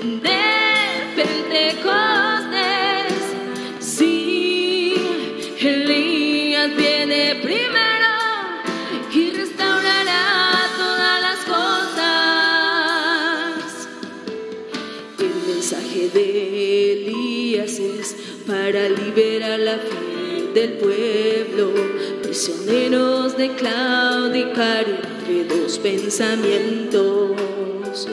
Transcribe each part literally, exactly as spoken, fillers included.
de Pentecostés. Sí, Elías viene primero y restaurará todas las cosas. El mensaje de Elías es para liberar la fe del pueblo, prisioneros de claudicar entre dos pensamientos,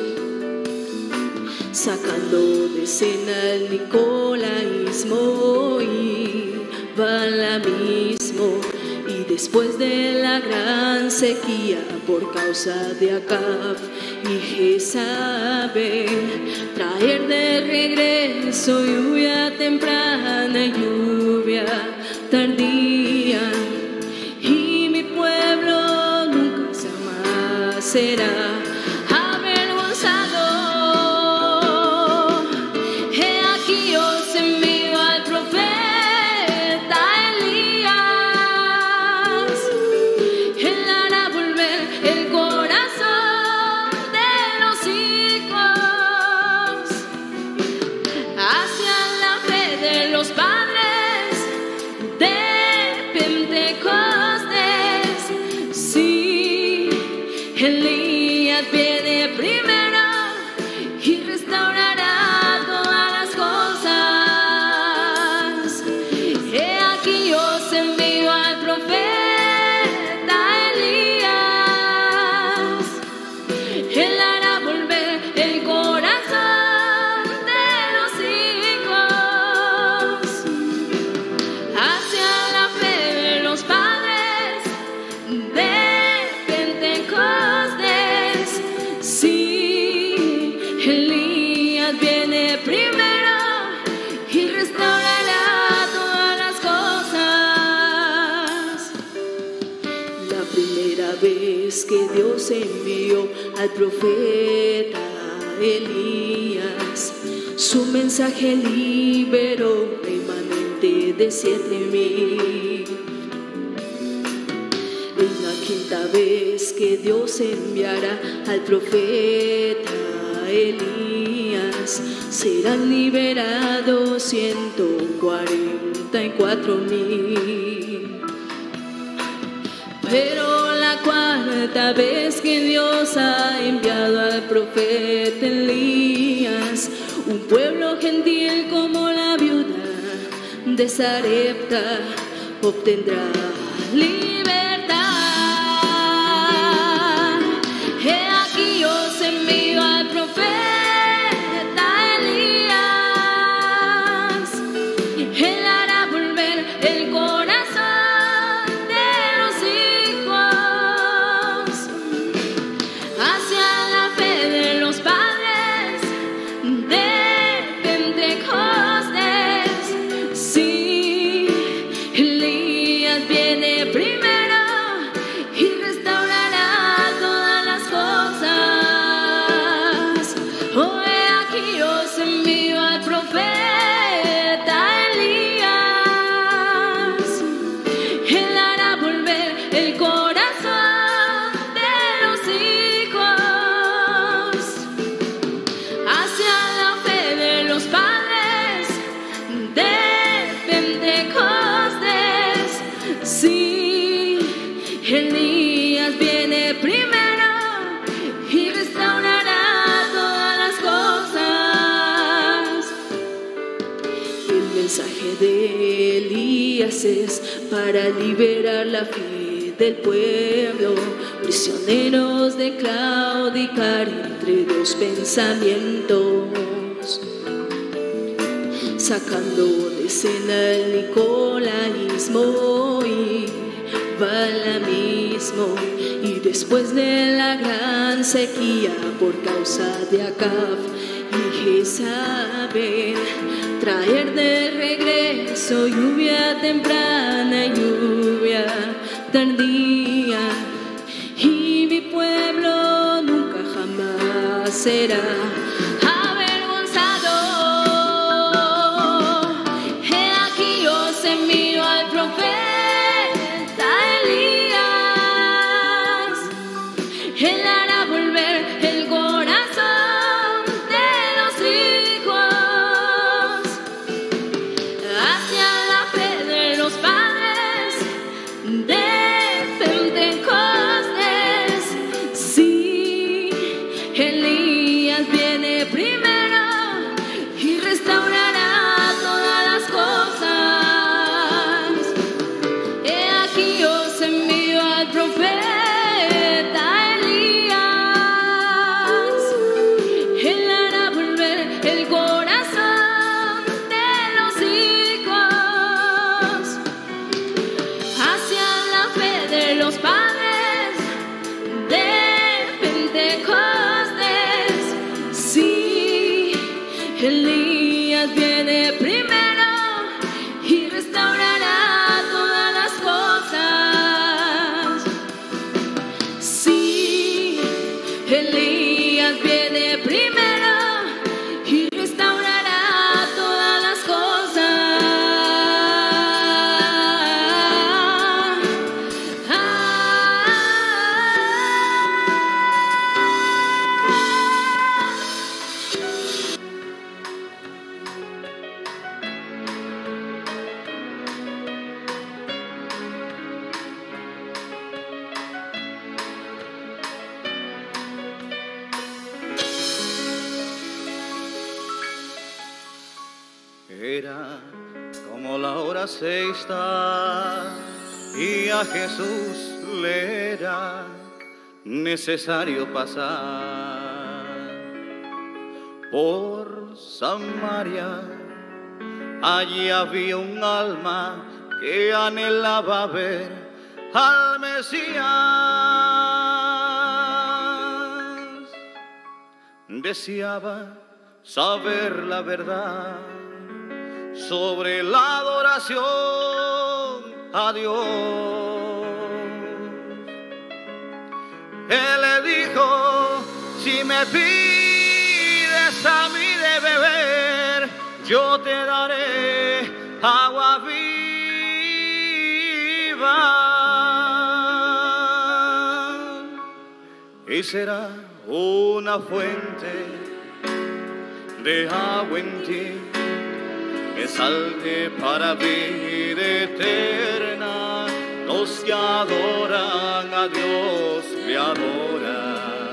sacando de escena el nicolaísmo y balaamismo. Y después de la gran sequía por causa de Acab y Jezabel, traer de regreso lluvia temprana y lluvia tardía. Y mi pueblo nunca jamás será avergonzado. He aquí os envío al profeta Elías. Él hará volver el corazón de los hijos hacia la fe de los padres de Pentecostés. Sí, Elías viene primero y restaurará todas las cosas. He aquí os envío al profeta Elías. Él hará volver el corazón de los hijos hacia la fe de los padres de Pentecostés. Sí, Elías viene primero y restaurará todas las cosas. La primera vez que Dios envió al profeta Elías, su mensaje liberó remanente de siete mil. En la quinta vez que Dios enviará al profeta Elías, serán liberados ciento cuarenta y cuatro mil. Pero la cuarta vez que Dios ha enviado al profeta Elías, un pueblo gentil como la viuda de Sarepta obtendrá libertad. He aquí os envío al profeta Elías. Él hará volver el corazón de los hijos hacia la fe de los padres de Pentecostés. Sí, Elías viene primero y restaurará todas las cosas. Oh, he aquí os envío al profeta Elías. Él hará volver el corazón de los hijos hacia la fe de los padres de Pentecostés. Sí, Elías viene primero y restaurará todas las cosas. El mensaje de Elías es para liberar la fe del pueblo, prisioneros de claudicar entre dos pensamientos, sacando de escena el nicolaísmo y balaamismo. Y después de la gran sequía por causa de Acab y Jezabel, traer de regreso lluvia temprana y lluvia tardía. Y mi pueblo nunca jamás será avergonzado. He aquí os envío al profeta Elías. Él hará volver el corazón de los hijos como la hora sexta, y a Jesús le era necesario pasar por Samaria. Allí había un alma que anhelaba ver al Mesías. Deseaba saber la verdad sobre la adoración a Dios. Él le dijo: si me pides a mí de beber, yo te daré agua viva, y será una fuente de agua en ti que salte para vida eterna. Los que adoran a Dios le adoran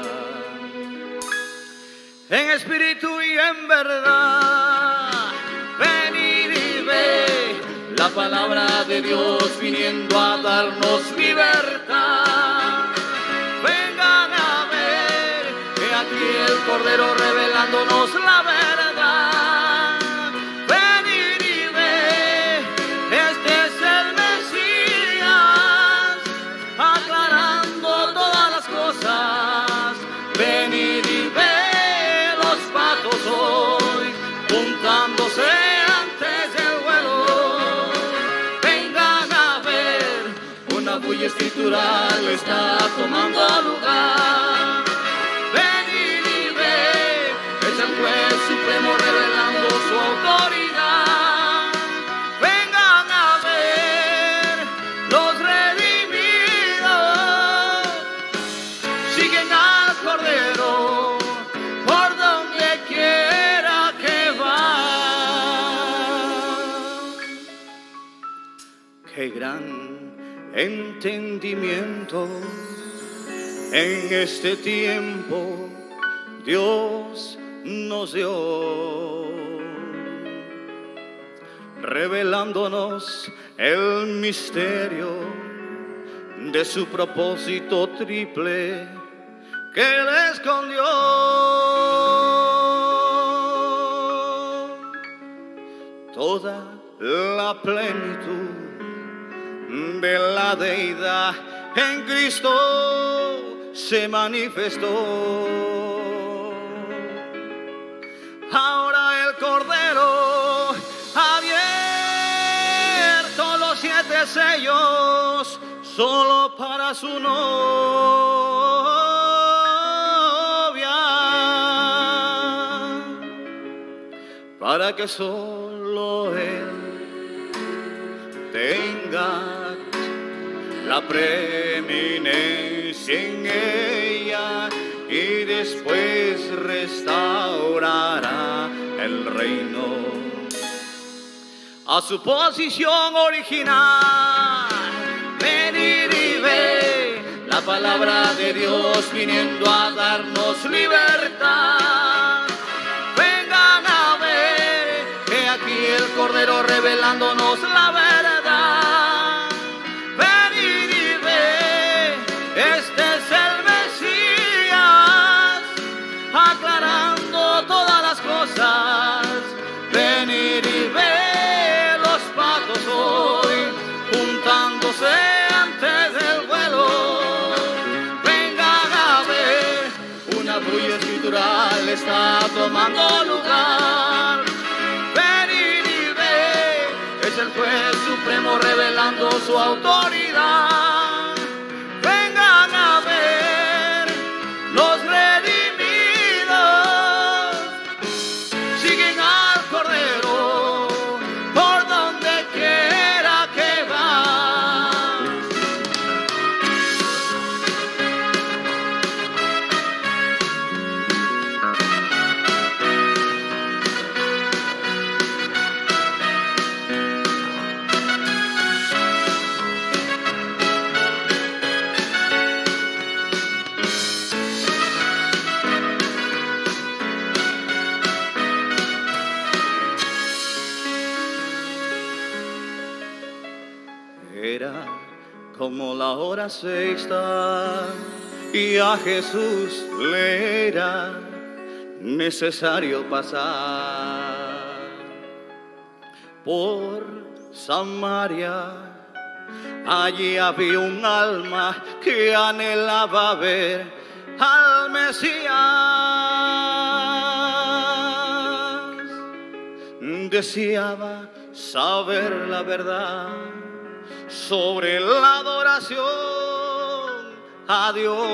en espíritu y en verdad. Venid y ve la palabra de Dios viniendo a darnos libertad. Vengan a ver que aquí el Cordero revelándonos la verdad. Venid y ve, este es el Mesías, aclarando todas las cosas. Venid y ve los patos hoy juntándose antes del vuelo. Vengan a ver, una bulla escritural está tomando lugar. Venid y ve, es el juez supremo revelando su autoridad. Vengan a ver, los redimidos siguen al Cordero por donde quiera que va. Qué gran entendimiento en este tiempo Dios nos dio, revelándonos el misterio de su propósito triple que Él escondió. Toda la plenitud de la deidad en Cristo se manifestó. Ahora el Cordero ha abierto los siete sellos solo para su novia, para que solo Él tenga la preeminencia en ella, y después restaurará el reino a su posición original. Venid y ve la palabra de Dios viniendo a darnos libertad. Vengan a ver que aquí el Cordero revelándonos la verdad. Venid y ve, este es el Mesías, aclarando todas las cosas. Venid y ve los patos hoy juntándose antes del vuelo. Vengan a ver, una bulla escritural está tomando lugar. Venid y ve, es el juez supremo revelando su autoridad. Vengan a ver, los redimidos siguen al Cordero por donde quiera que va. Era como la hora sexta y a Jesús le era necesario pasar por Samaria. Allí había un alma que anhelaba ver al Mesías. Deseaba saber la verdad sobre la adoración a Dios.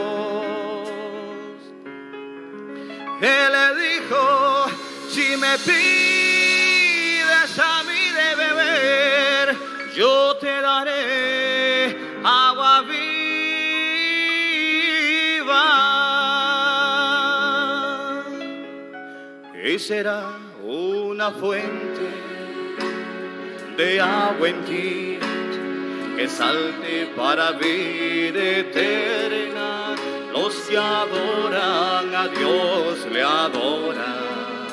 Él le dijo: si me pides a mí de beber, yo te daré agua viva. Y será una fuente de agua en ti que salte para vida eterna. Los que adoran a Dios le adoran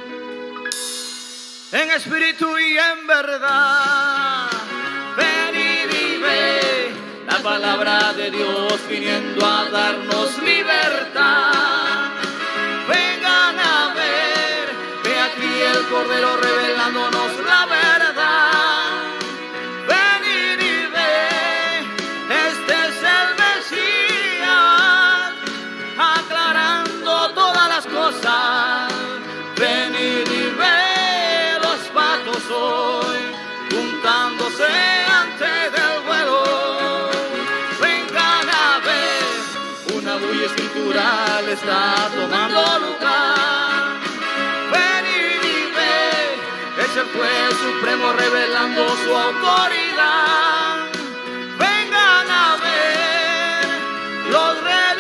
en espíritu y en verdad. Venid y ve la palabra de Dios viniendo a darnos libertad. Vengan a ver, ve aquí el Cordero revelándonos la verdad. Venid y ve, este es el Mesías, aclarando todas las cosas. Venid y ve los patos hoy juntándose antes del vuelo. Vengan a ver, una bulla escritural está tomando lugar. Venid y ve, es el juez supremo revelando su autoridad. Vengan a ver, los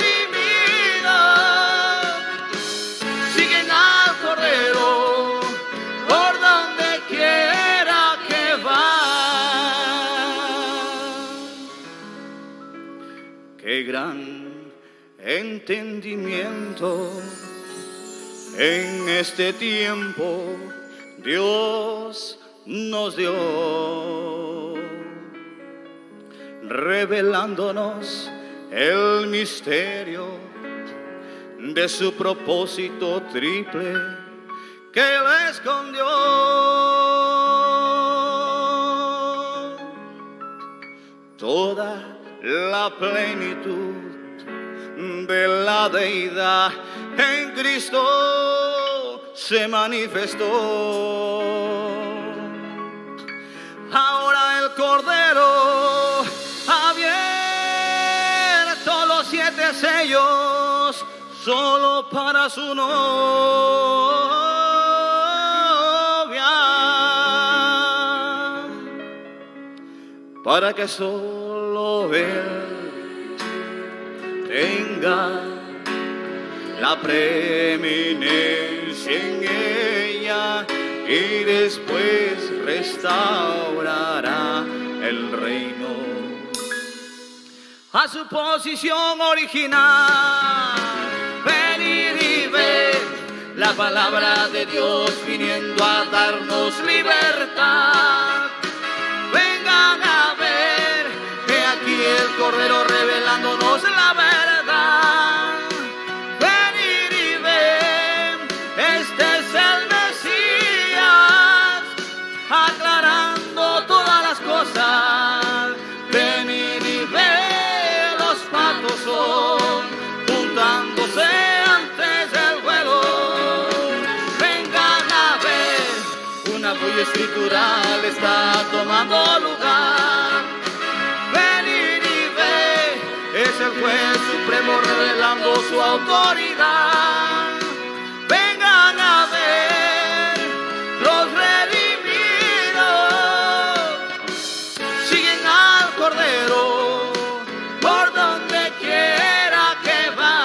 redimidos siguen al Cordero por donde quiera que va. Qué gran entendimiento en este tiempo Dios nos dio, revelándonos el misterio de su propósito triple que Él escondió. Toda la plenitud de la deidad en Cristo se manifestó. Ahora el Cordero ha abierto los siete sellos solo para su novia, para que solo Él tenga la preeminencia en ella y después restaurará el reino a su posición original. Venid y ved la palabra de Dios viniendo a darnos libertad. Vengan a ver, he aquí el Cordero revelándonos la verdad. Venid y ved, este es el Mesías, aclarando todas las cosas. Venid y ved, los patos son juntándose antes del vuelo. Vengan a ver, una bulla escritural está tomando lugar. Venid y ve, es el juez supremo revelando su autoridad. Vengan a ver, los redimidos siguen al Cordero por donde quiera que va.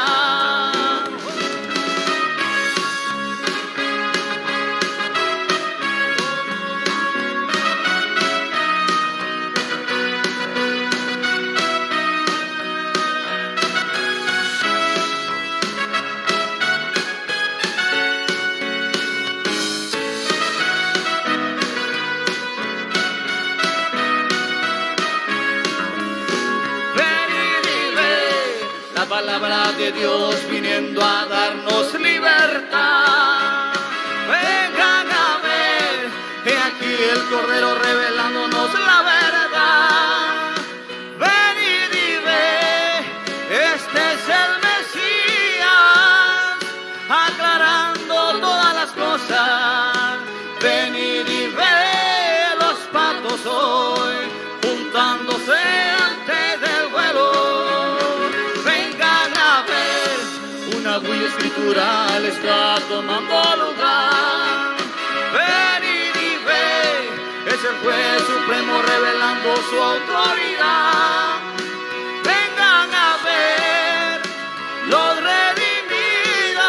palabra de Dios viniendo a darnos libertad. Vengan a ver, he aquí el Cordero revelándonos la verdad. Venid y ve, este es el Mesías, aclarando todas las cosas. Venid y ve los patos hoy juntándose antes del vuelo. Vengan a ver, una bulla escritural está tomando lugar. Venid y ve, es el juez supremo revelando su autoridad. Vengan a ver, los redimidos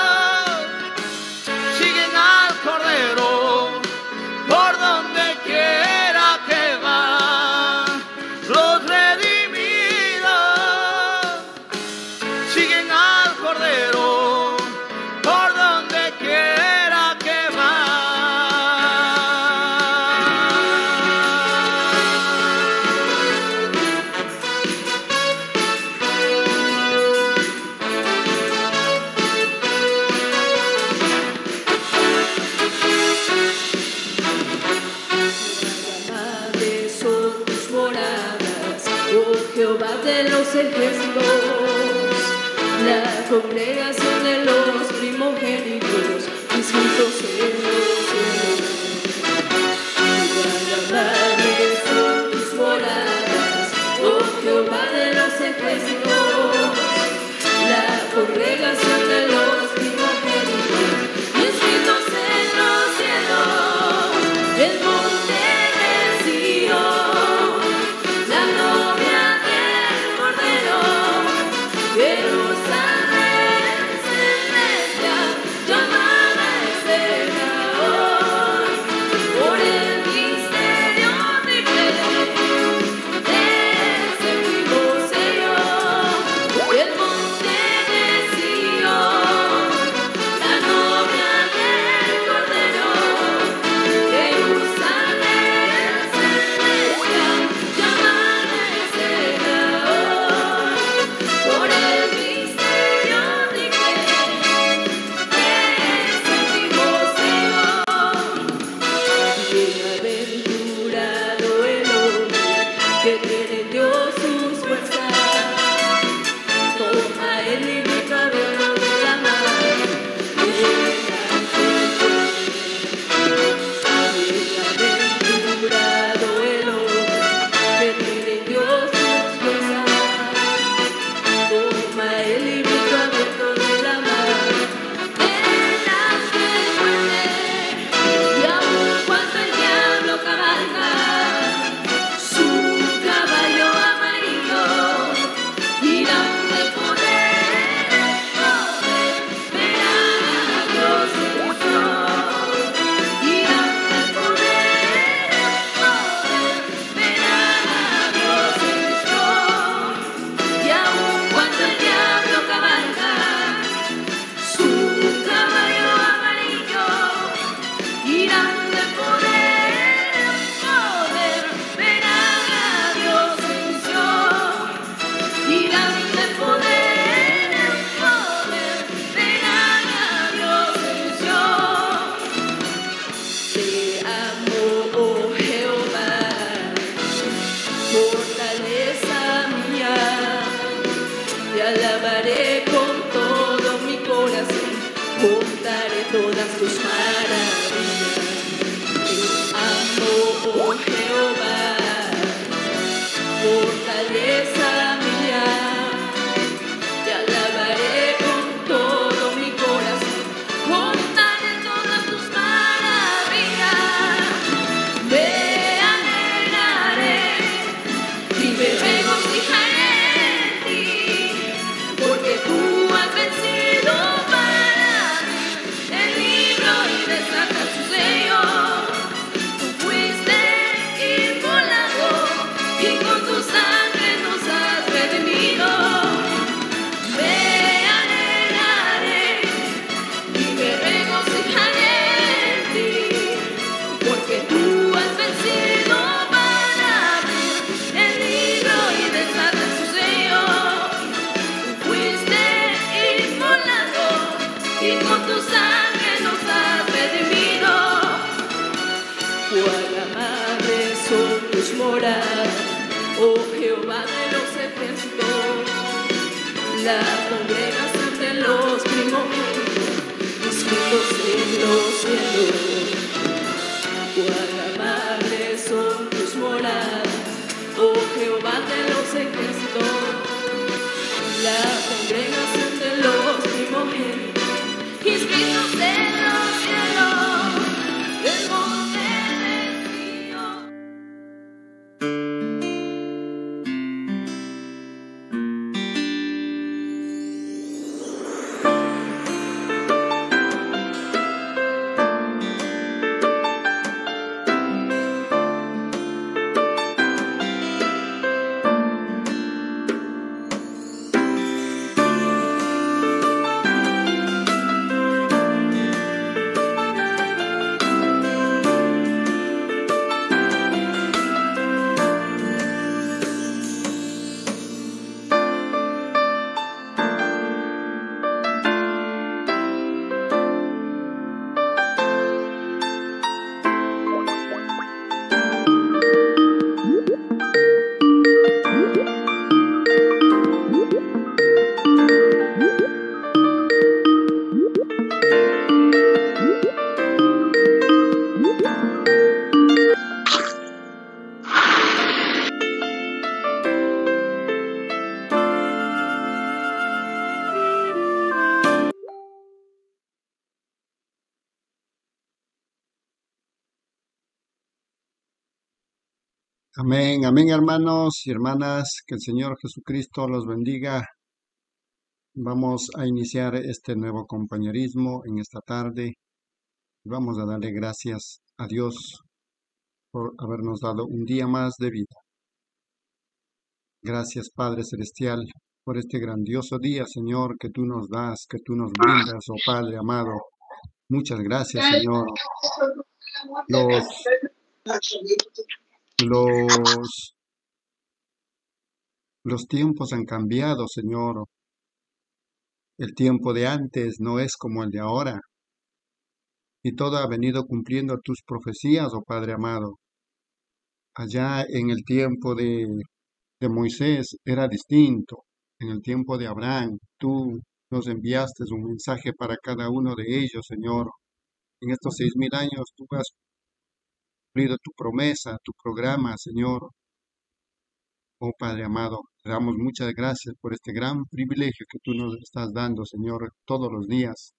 siguen al Cordero por donde quiera que va. Los redimidos siguen al Cordero por donde quiera que va. Jehová de los ejércitos, la congregación de los primogénitos, inscritos en los cielos. Alabaré son tus moradas, oh Jehová de los ejércitos, la congregación de los primogénitos, inscritos en los cielos, el monte de Sion, la novia del Cordero, Jerusalén celestial, llamada eterna hoy, por el misterio de que es el vivo sello, el monte de Sion, la novia del Cordero, Jerusalén celestial, llamada eterna hoy, por el misterio de que es el vivo sello. Bienaventurado el hombre que tiene en Dios sus fuerzas, toma el librito abierto de la mano. Bienaventurado el hombre que tiene en Dios sus fuerzas, toma el librito abierto de la mano. El ángel fuerte, y aun cuando el diablo cabalga su caballo amarillo, irán de poder en poder, verán a Dios en Sion. Irán de poder en poder, verán a Dios en Sion. Y aun cuando el diablo cabalga su caballo amarillo, irán de poder en poder, verán a Dios en Sion. Irán de poder en poder, verán a Dios en Sion. Te amo, oh Jehová, fortaleza mía. Te alabaré con todo mi corazón, contaré todas tus maravillas. Te amo, oh Jehová, fortaleza mía. Te alabaré con todo mi corazón, contaré todas tus maravillas. Me alegraré y me regocijaré en ti, porque tú has vencido para mí el libro y desatar sus sellos. Tú fuiste y morada, oh Jehová de los ejércitos. La congregación de los primogénitos, mis frutos en los cielos. Cuán amables son tus moradas, oh Jehová de los ejércitos. La congregación de los primogénitos, inscritos en los cielos, del monte de Sion. Amén, amén, hermanos y hermanas, que el Señor Jesucristo los bendiga. Vamos a iniciar este nuevo compañerismo en esta tarde. Vamos a darle gracias a Dios por habernos dado un día más de vida. Gracias, Padre Celestial, por este grandioso día, Señor, que tú nos das, que tú nos brindas, oh Padre amado. Muchas gracias, Señor. Los, los, los tiempos han cambiado, Señor. El tiempo de antes no es como el de ahora. Y todo ha venido cumpliendo tus profecías, oh Padre amado. Allá en el tiempo de, de Moisés era distinto. En el tiempo de Abraham, tú nos enviaste un mensaje para cada uno de ellos, Señor. En estos seis mil años tú has cumplido tu promesa, tu programa, Señor. Oh Padre amado, te damos muchas gracias por este gran privilegio que tú nos estás dando, Señor, todos los días.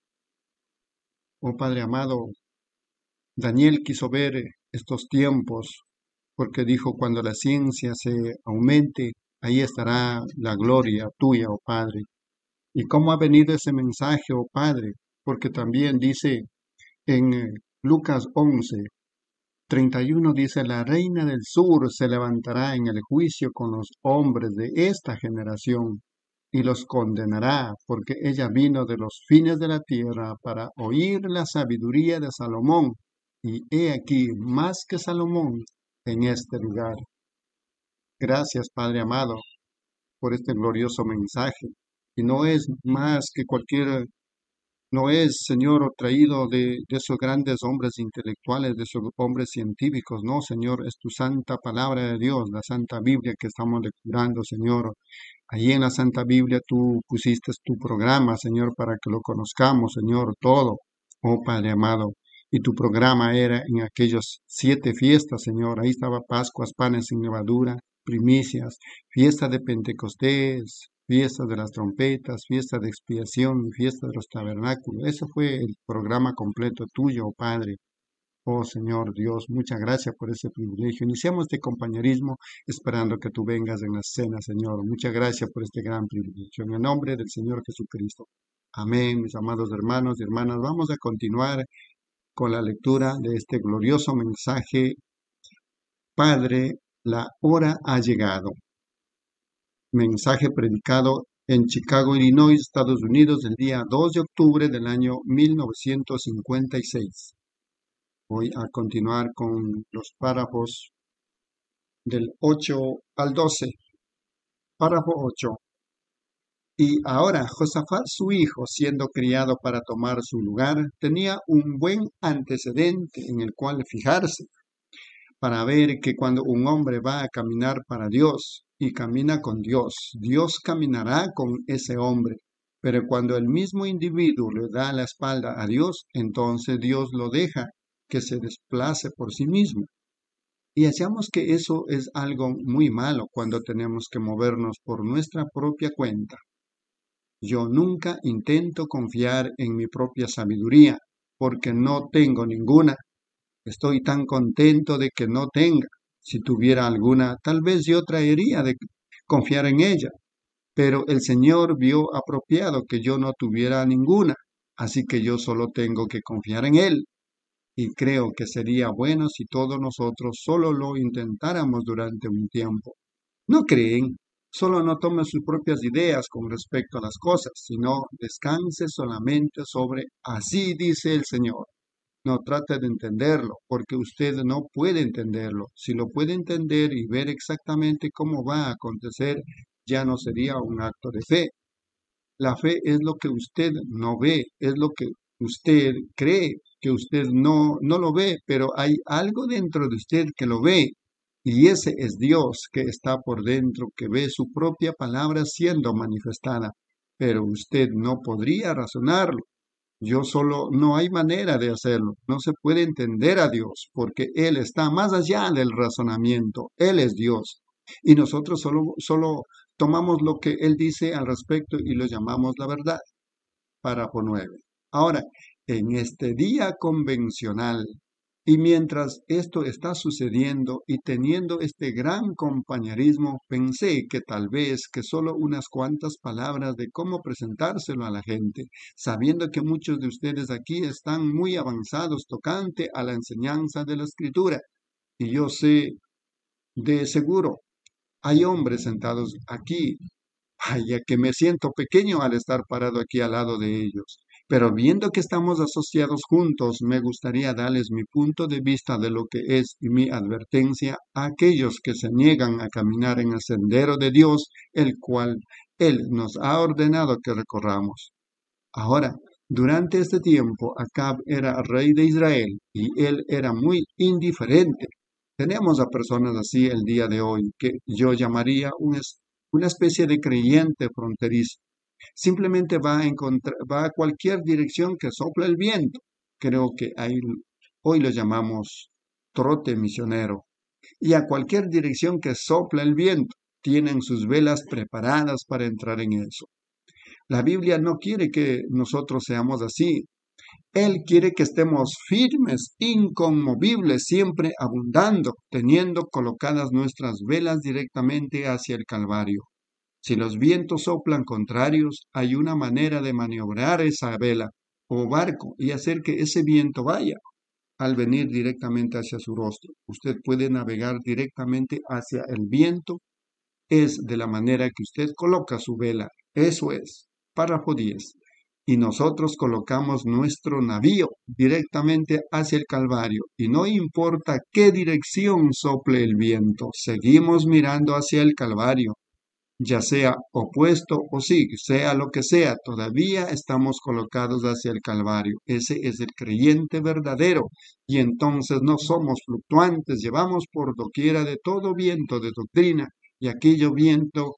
Oh Padre amado, Daniel quiso ver estos tiempos porque dijo, cuando la ciencia se aumente, ahí estará la gloria tuya, oh Padre. ¿Y cómo ha venido ese mensaje, oh Padre? Porque también dice en eh, Lucas once, treinta y uno, dice, la reina del sur se levantará en el juicio con los hombres de esta generación y los condenará, porque ella vino de los fines de la tierra para oír la sabiduría de Salomón, y he aquí más que Salomón en este lugar. Gracias, Padre amado, por este glorioso mensaje. Y no es más que cualquier, no es, Señor, traído de, de esos grandes hombres intelectuales, de esos hombres científicos, no, Señor, es tu santa palabra de Dios, la Santa Biblia que estamos lecturando, Señor. Allí en la Santa Biblia tú pusiste tu programa, Señor, para que lo conozcamos, Señor, todo, oh Padre amado. Y tu programa era en aquellos siete fiestas, Señor. Ahí estaba Pascuas, panes sin levadura, primicias, fiesta de Pentecostés, fiesta de las trompetas, fiesta de expiación, fiesta de los tabernáculos. Ese fue el programa completo tuyo, oh Padre. Oh Señor Dios, muchas gracias por ese privilegio. Iniciamos este compañerismo esperando que tú vengas en la cena, Señor. Muchas gracias por este gran privilegio. En el nombre del Señor Jesucristo. Amén, mis amados hermanos y hermanas. Vamos a continuar con la lectura de este glorioso mensaje. Padre, la hora ha llegado. Mensaje predicado en Chicago, Illinois, Estados Unidos, el día dos de octubre del año mil novecientos cincuenta y seis. Voy a continuar con los párrafos del ocho al doce. Párrafo ocho. Y ahora Josafat, su hijo, siendo criado para tomar su lugar, tenía un buen antecedente en el cual fijarse, para ver que cuando un hombre va a caminar para Dios y camina con Dios, Dios caminará con ese hombre. Pero cuando el mismo individuo le da la espalda a Dios, entonces Dios lo deja que se desplace por sí mismo. Y hacemos que eso es algo muy malo cuando tenemos que movernos por nuestra propia cuenta. Yo nunca intento confiar en mi propia sabiduría, porque no tengo ninguna. Estoy tan contento de que no tenga. Si tuviera alguna, tal vez yo traería de confiar en ella. Pero el Señor vio apropiado que yo no tuviera ninguna, así que yo solo tengo que confiar en Él. Y creo que sería bueno si todos nosotros solo lo intentáramos durante un tiempo. ¿No creen? Solo no tome sus propias ideas con respecto a las cosas, sino descanse solamente sobre así dice el Señor. No trate de entenderlo, porque usted no puede entenderlo. Si lo puede entender y ver exactamente cómo va a acontecer, ya no sería un acto de fe. La fe es lo que usted no ve, es lo que usted cree que usted no, no lo ve, pero hay algo dentro de usted que lo ve. Y ese es Dios que está por dentro, que ve su propia palabra siendo manifestada. Pero usted no podría razonarlo. Yo solo no hay manera de hacerlo. No se puede entender a Dios porque Él está más allá del razonamiento. Él es Dios. Y nosotros solo, solo tomamos lo que Él dice al respecto y lo llamamos la verdad. Párrafo nueve. Ahora, en este día convencional, y mientras esto está sucediendo y teniendo este gran compañerismo, pensé que tal vez que solo unas cuantas palabras de cómo presentárselo a la gente, sabiendo que muchos de ustedes aquí están muy avanzados tocante a la enseñanza de la Escritura. Y yo sé de seguro, hay hombres sentados aquí. Vaya que me siento pequeño al estar parado aquí al lado de ellos. Pero viendo que estamos asociados juntos, me gustaría darles mi punto de vista de lo que es y mi advertencia a aquellos que se niegan a caminar en el sendero de Dios, el cual Él nos ha ordenado que recorramos. Ahora, durante este tiempo, Acab era rey de Israel y él era muy indiferente. Tenemos a personas así el día de hoy, que yo llamaría un es- una especie de creyente fronterizo. Simplemente va a encontrar, va a cualquier dirección que sopla el viento. Creo que ahí, hoy lo llamamos trote misionero. Y a cualquier dirección que sopla el viento, tienen sus velas preparadas para entrar en eso. La Biblia no quiere que nosotros seamos así. Él quiere que estemos firmes, inconmovibles, siempre abundando, teniendo colocadas nuestras velas directamente hacia el Calvario. Si los vientos soplan contrarios, hay una manera de maniobrar esa vela o barco y hacer que ese viento vaya. Al venir directamente hacia su rostro, usted puede navegar directamente hacia el viento. Es de la manera que usted coloca su vela. Eso es. Párrafo diez. Y nosotros colocamos nuestro navío directamente hacia el Calvario. Y no importa qué dirección sople el viento, seguimos mirando hacia el Calvario. Ya sea opuesto o sí, sea lo que sea, todavía estamos colocados hacia el Calvario. Ese es el creyente verdadero. Y entonces no somos fluctuantes, llevamos por doquiera de todo viento de doctrina y aquello viento.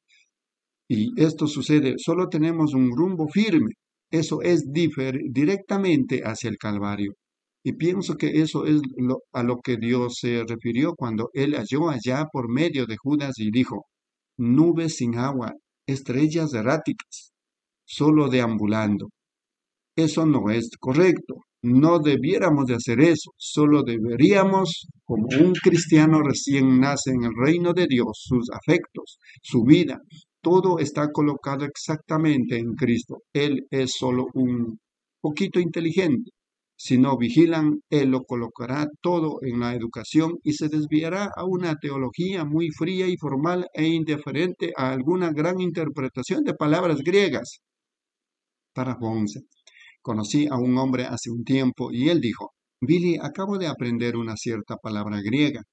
Y esto sucede, solo tenemos un rumbo firme. Eso es directamente hacia el Calvario. Y pienso que eso es lo, a lo que Dios se refirió cuando Él halló allá por medio de Judas y dijo, nubes sin agua, estrellas erráticas, solo deambulando. Eso no es correcto. No debiéramos de hacer eso. Solo deberíamos, como un cristiano recién nace en el reino de Dios, sus afectos, su vida, todo está colocado exactamente en Cristo. Él es solo un poquito inteligente. Si no vigilan, Él lo colocará todo en la educación y se desviará a una teología muy fría y formal e indiferente a alguna gran interpretación de palabras griegas. Párrafo once. Conocí a un hombre hace un tiempo y él dijo, Billy, acabo de aprender una cierta palabra griega.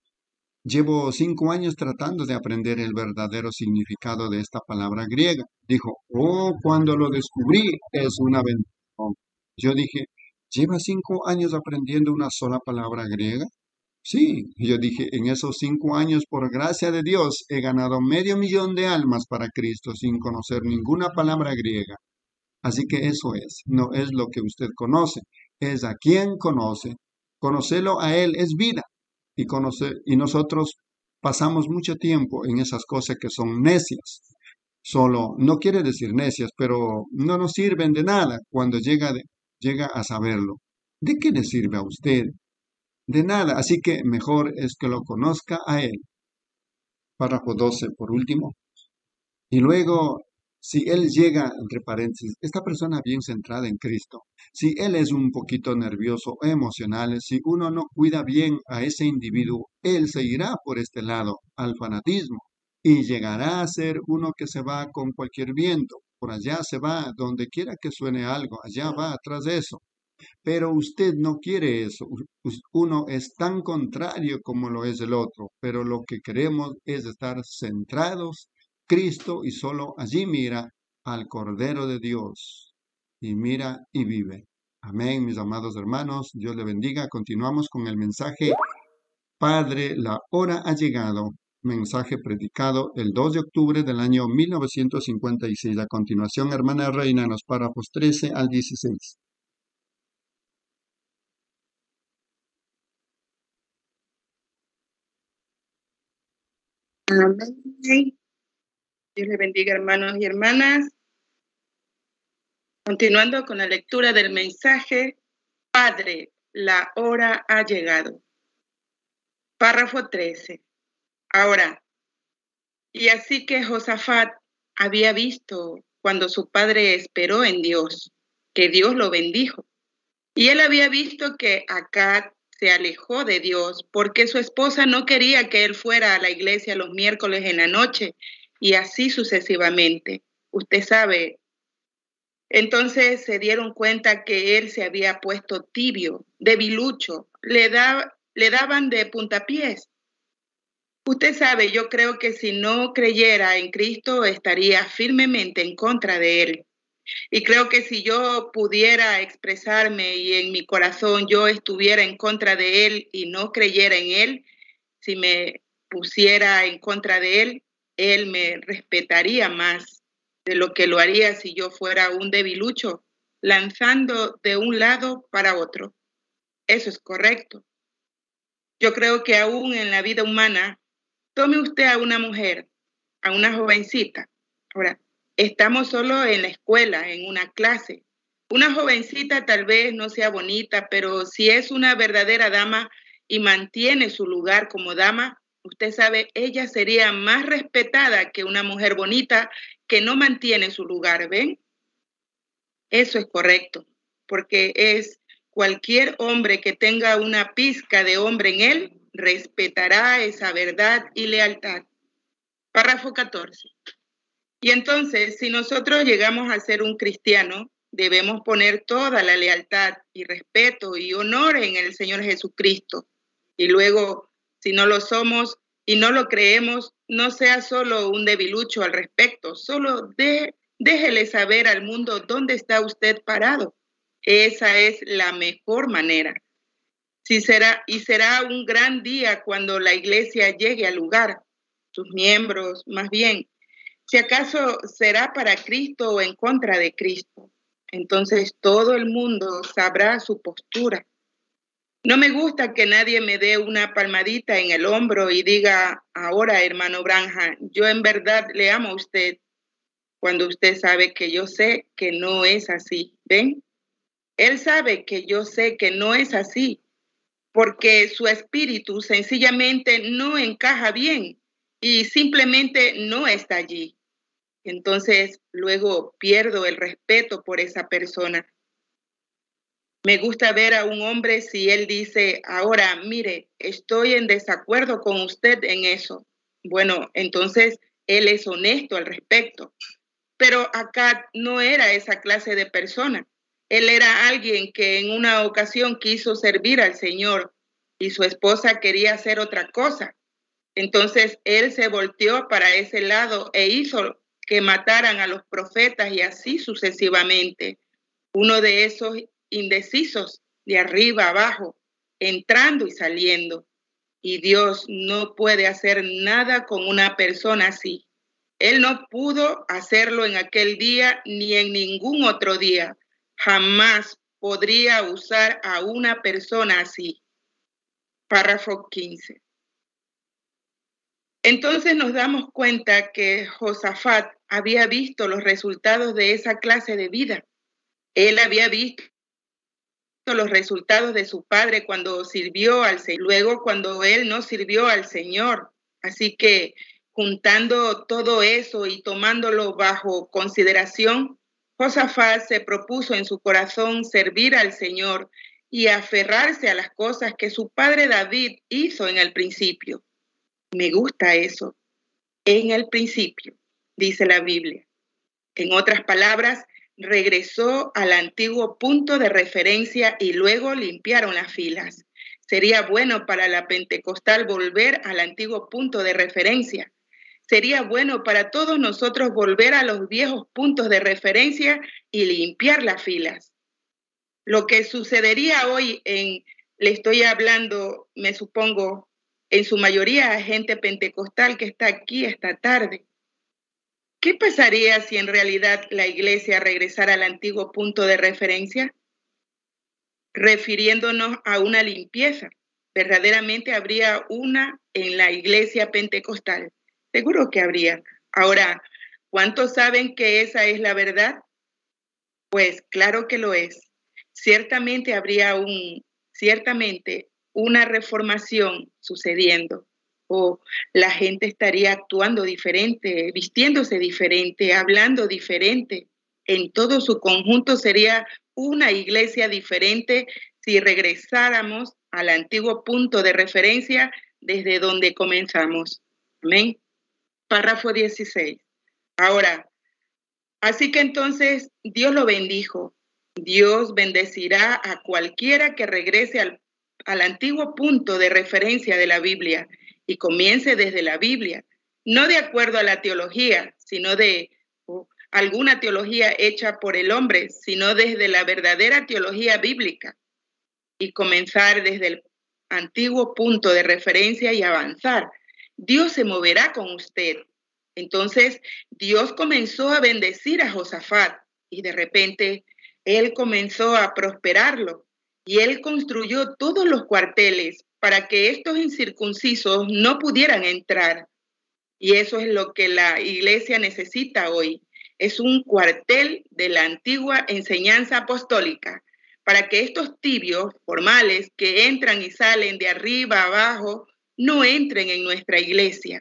Llevo cinco años tratando de aprender el verdadero significado de esta palabra griega. Dijo, oh, cuando lo descubrí, es una bendición. Yo dije, ¿lleva cinco años aprendiendo una sola palabra griega? Sí, yo dije, en esos cinco años, por gracia de Dios, he ganado medio millón de almas para Cristo sin conocer ninguna palabra griega. Así que eso es, no es lo que usted conoce, es a quien conoce. Conocerlo a Él es vida. Y, conocer, y nosotros pasamos mucho tiempo en esas cosas que son necias. Solo, no quiere decir necias, pero no nos sirven de nada cuando llega, de- llega a saberlo. ¿De qué le sirve a usted? De nada, así que mejor es que lo conozca a Él. Párrafo doce, por último. Y luego, si él llega, entre paréntesis, esta persona bien centrada en Cristo, si él es un poquito nervioso o emocional, si uno no cuida bien a ese individuo, él se irá por este lado, al fanatismo, y llegará a ser uno que se va con cualquier viento. Por allá se va, donde quiera que suene algo, allá va atrás de eso. Pero usted no quiere eso. Us- Uno es tan contrario como lo es el otro, pero lo que queremos es estar centrados, Cristo, y solo allí mira al Cordero de Dios. Y mira y vive. Amén, mis amados hermanos. Dios le bendiga. Continuamos con el mensaje. Padre, la hora ha llegado. Mensaje predicado el dos de octubre del año mil novecientos cincuenta y seis. A continuación, hermana Reina, en los párrafos trece al dieciséis. Amén. Dios le bendiga, hermanos y hermanas. Continuando con la lectura del mensaje, Padre, la hora ha llegado. Párrafo trece. Ahora, y así que Josafat había visto cuando su padre esperó en Dios, que Dios lo bendijo. Y él había visto que Acab se alejó de Dios porque su esposa no quería que él fuera a la iglesia los miércoles en la noche y así sucesivamente. Usted sabe. Entonces se dieron cuenta que él se había puesto tibio, debilucho, le, da, le daban de puntapiés. Usted sabe, yo creo que si no creyera en Cristo estaría firmemente en contra de él. Y creo que si yo pudiera expresarme y en mi corazón yo estuviera en contra de él y no creyera en él, si me pusiera en contra de él, él me respetaría más de lo que lo haría si yo fuera un debilucho, lanzando de un lado para otro. Eso es correcto. Yo creo que aún en la vida humana, tome usted a una mujer, a una jovencita. Ahora, estamos solo en la escuela, en una clase. Una jovencita tal vez no sea bonita, pero si es una verdadera dama y mantiene su lugar como dama, usted sabe, ella sería más respetada que una mujer bonita que no mantiene su lugar, ¿ven? Eso es correcto, porque es cualquier hombre que tenga una pizca de hombre en él, respetará esa verdad y lealtad. Párrafo catorce. Y entonces, si nosotros llegamos a ser un cristiano, debemos poner toda la lealtad y respeto y honor en el Señor Jesucristo. Y luego, si no lo somos y no lo creemos, no sea solo un debilucho al respecto, solo de, déjele saber al mundo dónde está usted parado. Esa es la mejor manera. Sí será, y será un gran día cuando la iglesia llegue al lugar, sus miembros, más bien, si acaso será para Cristo o en contra de Cristo. Entonces todo el mundo sabrá su postura. No me gusta que nadie me dé una palmadita en el hombro y diga, ahora, hermano Branham, yo en verdad le amo a usted, cuando usted sabe que yo sé que no es así. ¿Ven? Él sabe que yo sé que no es así, porque su espíritu sencillamente no encaja bien y simplemente no está allí. Entonces, luego pierdo el respeto por esa persona. Me gusta ver a un hombre si él dice, ahora, mire, estoy en desacuerdo con usted en eso. Bueno, entonces él es honesto al respecto. Pero acá no era esa clase de persona. Él era alguien que en una ocasión quiso servir al Señor y su esposa quería hacer otra cosa. Entonces él se volteó para ese lado e hizo que mataran a los profetas y así sucesivamente. Uno de esos indecisos de arriba abajo, entrando y saliendo. Y Dios no puede hacer nada con una persona así. Él no pudo hacerlo en aquel día ni en ningún otro día. Jamás podría usar a una persona así. Párrafo quince. Entonces nos damos cuenta que Josafat había visto los resultados de esa clase de vida. Él había visto los resultados de su padre cuando sirvió al Señor, luego cuando él no sirvió al Señor. Así que juntando todo eso y tomándolo bajo consideración, Josafat se propuso en su corazón servir al Señor y aferrarse a las cosas que su padre David hizo en el principio. Me gusta eso. En el principio, dice la Biblia. En otras palabras, regresó al antiguo punto de referencia y luego limpiaron las filas. Sería bueno para la pentecostal volver al antiguo punto de referencia. Sería bueno para todos nosotros volver a los viejos puntos de referencia y limpiar las filas. Lo que sucedería hoy en, le estoy hablando, me supongo, en su mayoría a gente pentecostal que está aquí esta tarde. ¿Qué pasaría si en realidad la iglesia regresara al antiguo punto de referencia? Refiriéndonos a una limpieza. Verdaderamente habría una en la iglesia pentecostal. Seguro que habría. Ahora, ¿cuántos saben que esa es la verdad? Pues claro que lo es. Ciertamente habría un, ciertamente una reformación sucediendo. O la gente estaría actuando diferente, vistiéndose diferente, hablando diferente. En todo su conjunto sería una iglesia diferente si regresáramos al antiguo punto de referencia desde donde comenzamos. Amén. Párrafo dieciséis. Ahora, así que entonces Dios lo bendijo. Dios bendecirá a cualquiera que regrese al, al antiguo punto de referencia de la Biblia y comience desde la Biblia, no de acuerdo a la teología, sino de oh, alguna teología hecha por el hombre, sino desde la verdadera teología bíblica y comenzar desde el antiguo punto de referencia y avanzar. Dios se moverá con usted. Entonces, Dios comenzó a bendecir a Josafat y de repente él comenzó a prosperarlo y él construyó todos los cuarteles para que estos incircuncisos no pudieran entrar. Y eso es lo que la iglesia necesita hoy. Es un cuartel de la antigua enseñanza apostólica para que estos tibios formales que entran y salen de arriba a abajo no entren en nuestra iglesia.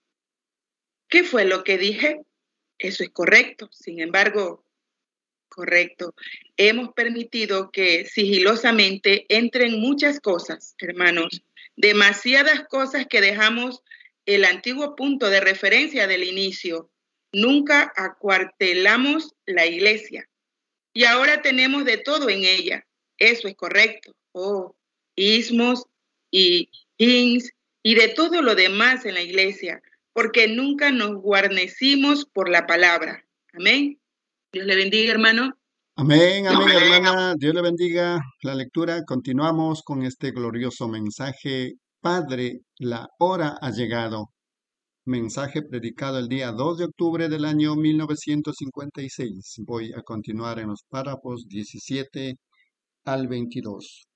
¿Qué fue lo que dije? Eso es correcto. Sin embargo, correcto. Hemos permitido que sigilosamente entren muchas cosas, hermanos, demasiadas cosas que dejamos el antiguo punto de referencia del inicio. Nunca acuartelamos la iglesia y ahora tenemos de todo en ella. Eso es correcto. Oh, ismos y hymns y de todo lo demás en la iglesia, porque nunca nos guarnecimos por la palabra. Amén. Dios le bendiga, hermano. Amén, amén, hermana. Dios le bendiga la lectura. Continuamos con este glorioso mensaje. Padre, la hora ha llegado. Mensaje predicado el día dos de octubre del año mil novecientos cincuenta y seis. Voy a continuar en los párrafos diecisiete al veintidós.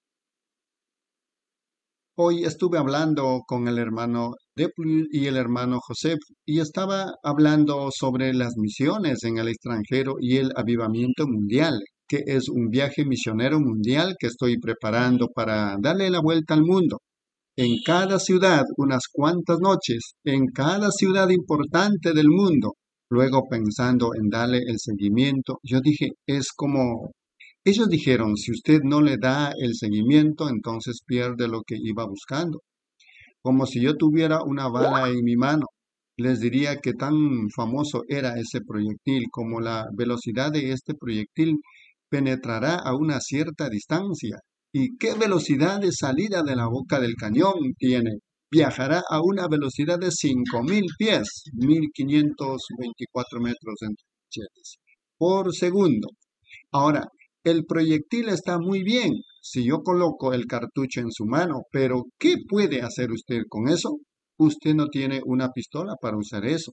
Hoy estuve hablando con el hermano Depl y el hermano Joseph y estaba hablando sobre las misiones en el extranjero y el avivamiento mundial, que es un viaje misionero mundial que estoy preparando para darle la vuelta al mundo. En cada ciudad, unas cuantas noches, en cada ciudad importante del mundo. Luego pensando en darle el seguimiento, yo dije, es como... Ellos dijeron, si usted no le da el seguimiento, entonces pierde lo que iba buscando. Como si yo tuviera una bala en mi mano. Les diría que tan famoso era ese proyectil, como la velocidad de este proyectil penetrará a una cierta distancia. ¿Y qué velocidad de salida de la boca del cañón tiene? Viajará a una velocidad de cinco mil pies, mil quinientos veinticuatro metros por segundo. Ahora, el proyectil está muy bien, si yo coloco el cartucho en su mano, pero ¿qué puede hacer usted con eso? Usted no tiene una pistola para usar eso.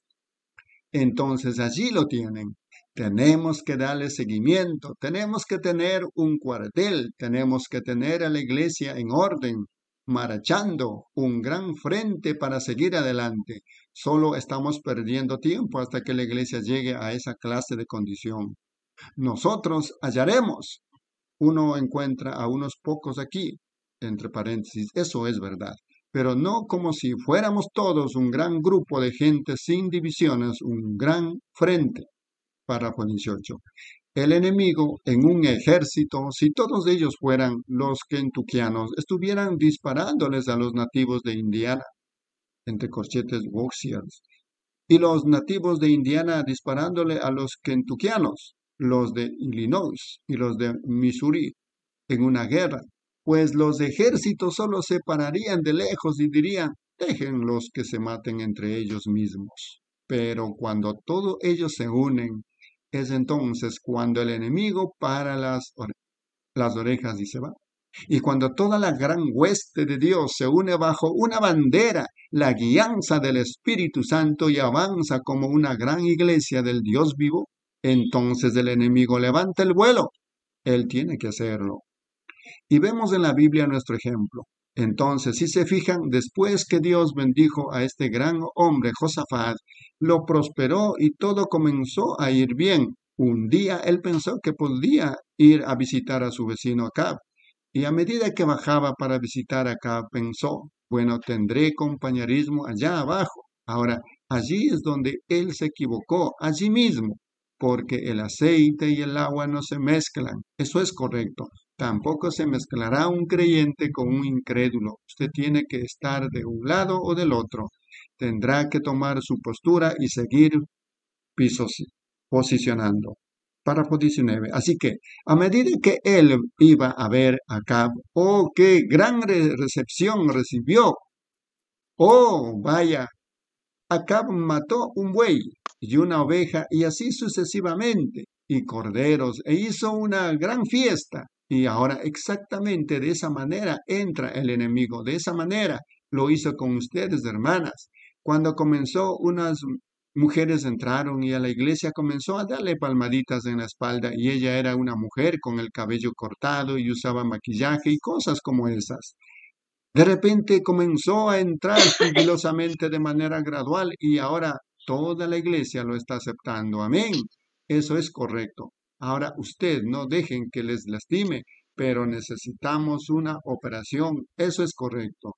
Entonces allí lo tienen. Tenemos que darle seguimiento, tenemos que tener un cuartel, tenemos que tener a la iglesia en orden, marchando, un gran frente para seguir adelante. Solo estamos perdiendo tiempo hasta que la iglesia llegue a esa clase de condición. Nosotros hallaremos. Uno encuentra a unos pocos aquí, entre paréntesis, eso es verdad. Pero no como si fuéramos todos un gran grupo de gente sin divisiones, un gran frente. Párrafo dieciocho. El enemigo en un ejército, si todos ellos fueran los kentuckianos, estuvieran disparándoles a los nativos de Indiana, entre corchetes boxers, y los nativos de Indiana disparándole a los kentuckianos, los de Illinois y los de Missouri, en una guerra, pues los ejércitos solo se pararían de lejos y dirían, déjenlos que se maten entre ellos mismos. Pero cuando todos ellos se unen, es entonces cuando el enemigo para las, ore las orejas y se va. Y cuando toda la gran hueste de Dios se une bajo una bandera, la guianza del Espíritu Santo y avanza como una gran iglesia del Dios vivo, entonces el enemigo levanta el vuelo. Él tiene que hacerlo. Y vemos en la Biblia nuestro ejemplo. Entonces, si se fijan, después que Dios bendijo a este gran hombre, Josafat, lo prosperó y todo comenzó a ir bien. Un día él pensó que podía ir a visitar a su vecino Acab. Y a medida que bajaba para visitar a Acab, pensó, bueno, tendré compañerismo allá abajo. Ahora, allí es donde él se equivocó, allí mismo, porque el aceite y el agua no se mezclan. Eso es correcto. Tampoco se mezclará un creyente con un incrédulo. Usted tiene que estar de un lado o del otro. Tendrá que tomar su postura y seguir pisos, posicionando. Párrafo diecinueve. Así que, a medida que él iba a ver a Acab, ¡oh, qué gran re recepción recibió! ¡Oh, vaya! Acab mató un buey y una oveja y así sucesivamente, y corderos, e hizo una gran fiesta. Y ahora exactamente de esa manera entra el enemigo, de esa manera lo hizo con ustedes, hermanas. Cuando comenzó, unas mujeres entraron y a la iglesia comenzó a darle palmaditas en la espalda y ella era una mujer con el cabello cortado y usaba maquillaje y cosas como esas. De repente comenzó a entrar sigilosamente de manera gradual y ahora toda la iglesia lo está aceptando. Amén. Eso es correcto. Ahora usted no dejen que les lastime, pero necesitamos una operación. Eso es correcto.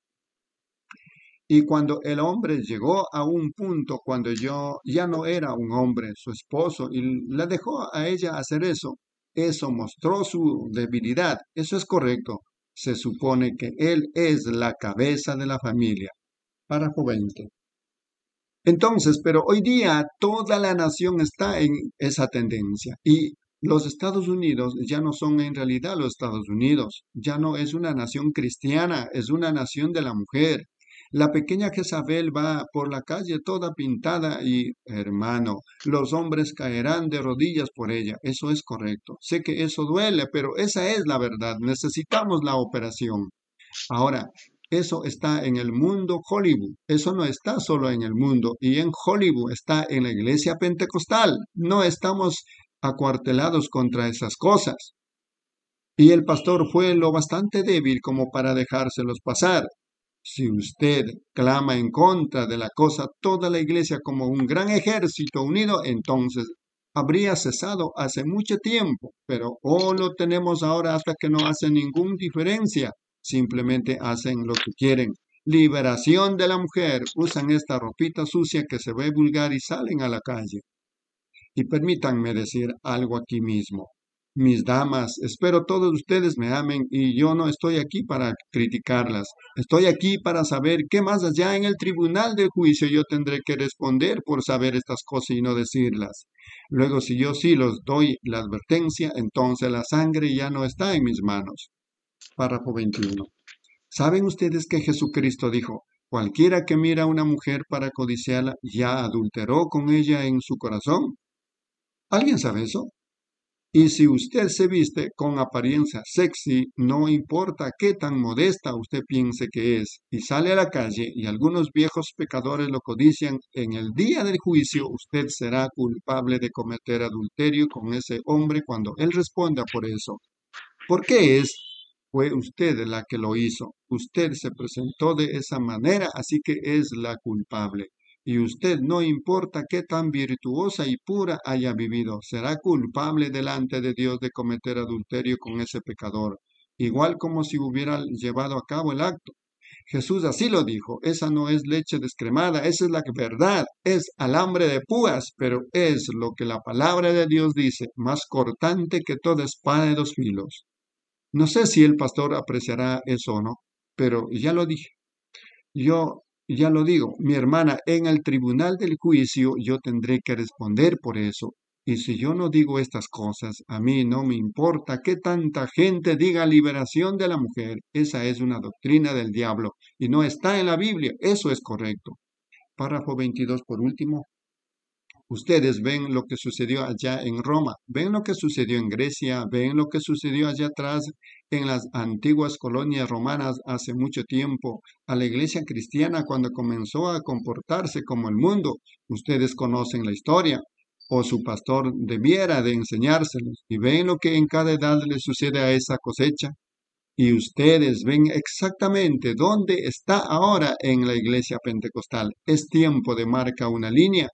Y cuando el hombre llegó a un punto, cuando yo ya no era un hombre, su esposo, y la dejó a ella hacer eso, eso mostró su debilidad. Eso es correcto. Se supone que él es la cabeza de la familia. Párrafo veinte. Entonces, pero hoy día toda la nación está en esa tendencia y los Estados Unidos ya no son en realidad los Estados Unidos, ya no es una nación cristiana, es una nación de la mujer. La pequeña Jezabel va por la calle toda pintada y, hermano, los hombres caerán de rodillas por ella. Eso es correcto. Sé que eso duele, pero esa es la verdad. Necesitamos la operación. Ahora, eso está en el mundo Hollywood. Eso no está solo en el mundo. Y en Hollywood está en la iglesia pentecostal. No estamos acuartelados contra esas cosas. Y el pastor fue lo bastante débil como para dejárselos pasar. Si usted clama en contra de la cosa, toda la iglesia como un gran ejército unido, entonces habría cesado hace mucho tiempo. Pero oh, lo tenemos ahora hasta que no hace ninguna diferencia. Simplemente hacen lo que quieren. Liberación de la mujer. Usan esta ropita sucia que se ve vulgar y salen a la calle. Y permítanme decir algo aquí mismo. Mis damas, espero todos ustedes me amen y yo no estoy aquí para criticarlas. Estoy aquí para saber qué más allá en el tribunal del juicio yo tendré que responder por saber estas cosas y no decirlas. Luego, si yo sí los doy la advertencia, entonces la sangre ya no está en mis manos. Párrafo veintiuno. ¿Saben ustedes que Jesucristo dijo, cualquiera que mira a una mujer para codiciarla ya adulteró con ella en su corazón? ¿Alguien sabe eso? Y si usted se viste con apariencia sexy, no importa qué tan modesta usted piense que es, y sale a la calle y algunos viejos pecadores lo codician, en el día del juicio usted será culpable de cometer adulterio con ese hombre cuando él responda por eso. ¿Por qué es? Fue usted la que lo hizo. Usted se presentó de esa manera, así que es la culpable. Y usted, no importa qué tan virtuosa y pura haya vivido, será culpable delante de Dios de cometer adulterio con ese pecador, igual como si hubiera llevado a cabo el acto. Jesús así lo dijo, esa no es leche descremada, esa es la verdad, es alambre de púas, pero es lo que la palabra de Dios dice, más cortante que toda espada de dos filos. No sé si el pastor apreciará eso o no, pero ya lo dije. Yo ya lo digo, mi hermana, en el tribunal del juicio yo tendré que responder por eso. Y si yo no digo estas cosas, a mí no me importa que tanta gente diga liberación de la mujer. Esa es una doctrina del diablo y no está en la Biblia. Eso es correcto. Párrafo veintidós por último. Ustedes ven lo que sucedió allá en Roma, ven lo que sucedió en Grecia, ven lo que sucedió allá atrás en las antiguas colonias romanas hace mucho tiempo, a la iglesia cristiana cuando comenzó a comportarse como el mundo. Ustedes conocen la historia, o su pastor debiera de enseñárselos, y ven lo que en cada edad le sucede a esa cosecha. Y ustedes ven exactamente dónde está ahora en la iglesia pentecostal. Es tiempo de marcar una línea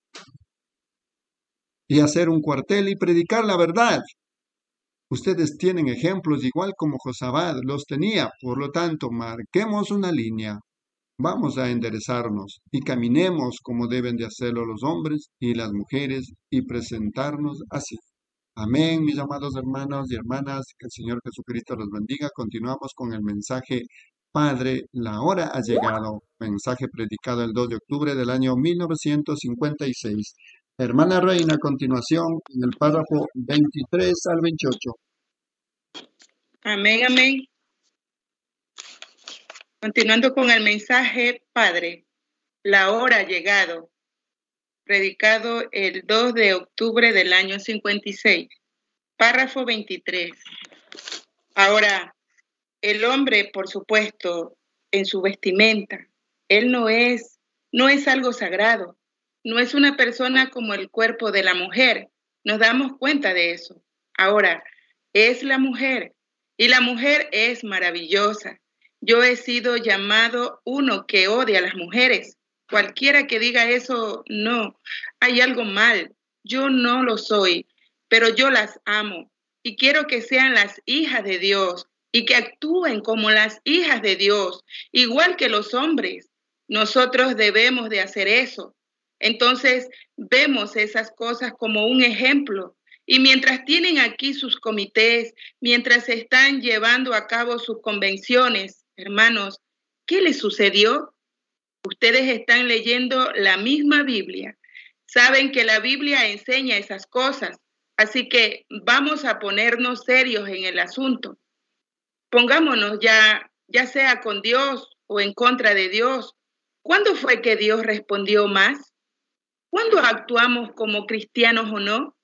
y hacer un cuartel y predicar la verdad. Ustedes tienen ejemplos igual como Josabad los tenía, por lo tanto, marquemos una línea. Vamos a enderezarnos y caminemos como deben de hacerlo los hombres y las mujeres y presentarnos así. Amén, mis amados hermanos y hermanas, que el Señor Jesucristo los bendiga. Continuamos con el mensaje Padre, la hora ha llegado. Mensaje predicado el dos de octubre del año mil novecientos cincuenta y seis. Hermana Reina, a continuación, en el párrafo veintitrés al veintiocho. Amén, amén. Continuando con el mensaje, Padre, la hora ha llegado, predicado el dos de octubre del año cincuenta y seis. Párrafo veintitrés. Ahora, el hombre, por supuesto, en su vestimenta, él no es, no es algo sagrado. No es una persona como el cuerpo de la mujer. Nos damos cuenta de eso. Ahora, es la mujer y la mujer es maravillosa. Yo he sido llamado uno que odia a las mujeres. Cualquiera que diga eso, no, hay algo mal. Yo no lo soy, pero yo las amo y quiero que sean las hijas de Dios y que actúen como las hijas de Dios, igual que los hombres. Nosotros debemos de hacer eso. Entonces, vemos esas cosas como un ejemplo. Y mientras tienen aquí sus comités, mientras están llevando a cabo sus convenciones, hermanos, ¿qué les sucedió? Ustedes están leyendo la misma Biblia. Saben que la Biblia enseña esas cosas. Así que vamos a ponernos serios en el asunto. Pongámonos ya, ya sea con Dios o en contra de Dios. ¿Cuándo fue que Dios respondió más? ¿Cuándo actuamos como cristianos o no?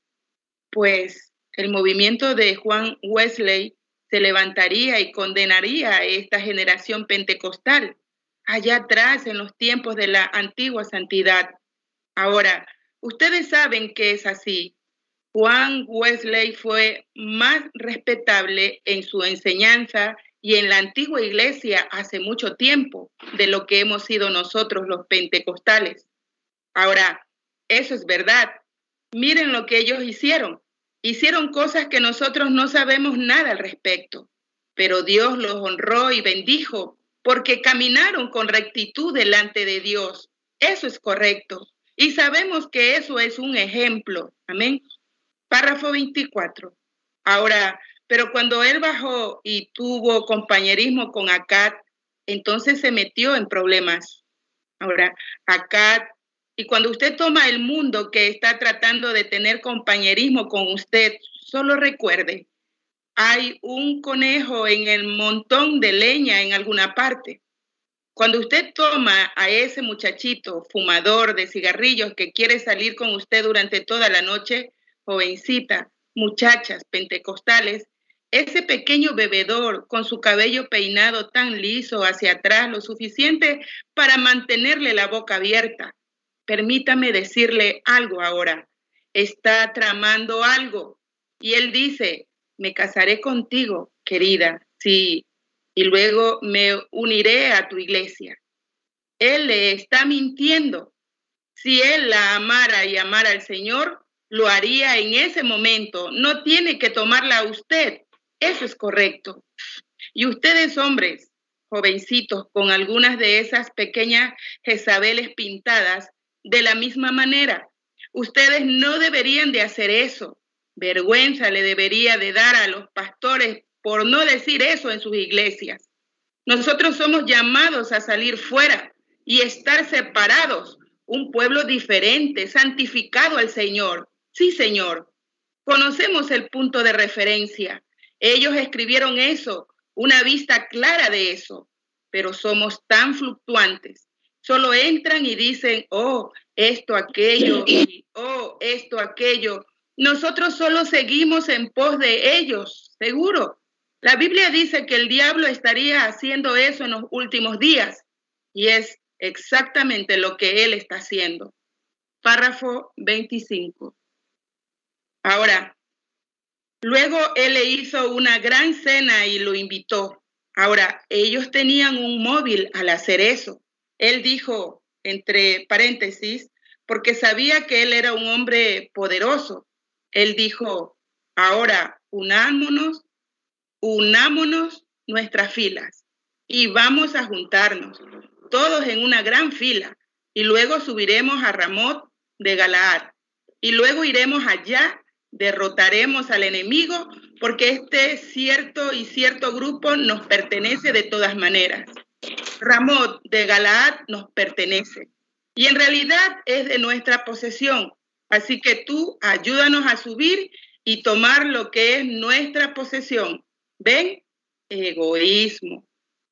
Pues el movimiento de Juan Wesley se levantaría y condenaría a esta generación pentecostal, allá atrás en los tiempos de la antigua santidad. Ahora, ustedes saben que es así. Juan Wesley fue más respetable en su enseñanza y en la antigua iglesia hace mucho tiempo de lo que hemos sido nosotros los pentecostales. Ahora, eso es verdad. Miren lo que ellos hicieron. Hicieron cosas que nosotros no sabemos nada al respecto, pero Dios los honró y bendijo porque caminaron con rectitud delante de Dios. Eso es correcto. Y sabemos que eso es un ejemplo. Amén. Párrafo veinticuatro. Ahora, pero cuando él bajó y tuvo compañerismo con Acad, entonces se metió en problemas. Ahora, Acad, y cuando usted toma el mundo que está tratando de tener compañerismo con usted, solo recuerde, hay un conejo en el montón de leña en alguna parte. Cuando usted toma a ese muchachito fumador de cigarrillos que quiere salir con usted durante toda la noche, jovencita, muchachas pentecostales, ese pequeño bebedor con su cabello peinado tan liso hacia atrás, lo suficiente para mantenerle la boca abierta. Permítame decirle algo ahora. Está tramando algo. Y él dice, me casaré contigo, querida, sí, y luego me uniré a tu iglesia. Él le está mintiendo. Si él la amara y amara al Señor, lo haría en ese momento. No tiene que tomarla a usted. Eso es correcto. Y ustedes, hombres, jovencitos, con algunas de esas pequeñas Jezabeles pintadas, de la misma manera, ustedes no deberían de hacer eso. Vergüenza le debería de dar a los pastores por no decir eso en sus iglesias. Nosotros somos llamados a salir fuera y estar separados, un pueblo diferente, santificado al Señor. Sí, Señor. Conocemos el punto de referencia. Ellos escribieron eso, una vista clara de eso, pero somos tan fluctuantes. Solo entran y dicen, oh, esto, aquello, y oh, esto, aquello. Nosotros solo seguimos en pos de ellos, seguro. La Biblia dice que el diablo estaría haciendo eso en los últimos días, y es exactamente lo que él está haciendo. Párrafo veinticinco. Ahora, luego él le hizo una gran cena y lo invitó. Ahora, ellos tenían un móvil al hacer eso. Él dijo, entre paréntesis, porque sabía que él era un hombre poderoso. Él dijo, ahora unámonos, unámonos nuestras filas y vamos a juntarnos, todos en una gran fila, y luego subiremos a Ramot de Galaad, y luego iremos allá, derrotaremos al enemigo, porque este cierto y cierto grupo nos pertenece de todas maneras. Ramot de Galaad nos pertenece, y en realidad es de nuestra posesión, así que tú ayúdanos a subir y tomar lo que es nuestra posesión. ¿Ven? Egoísmo.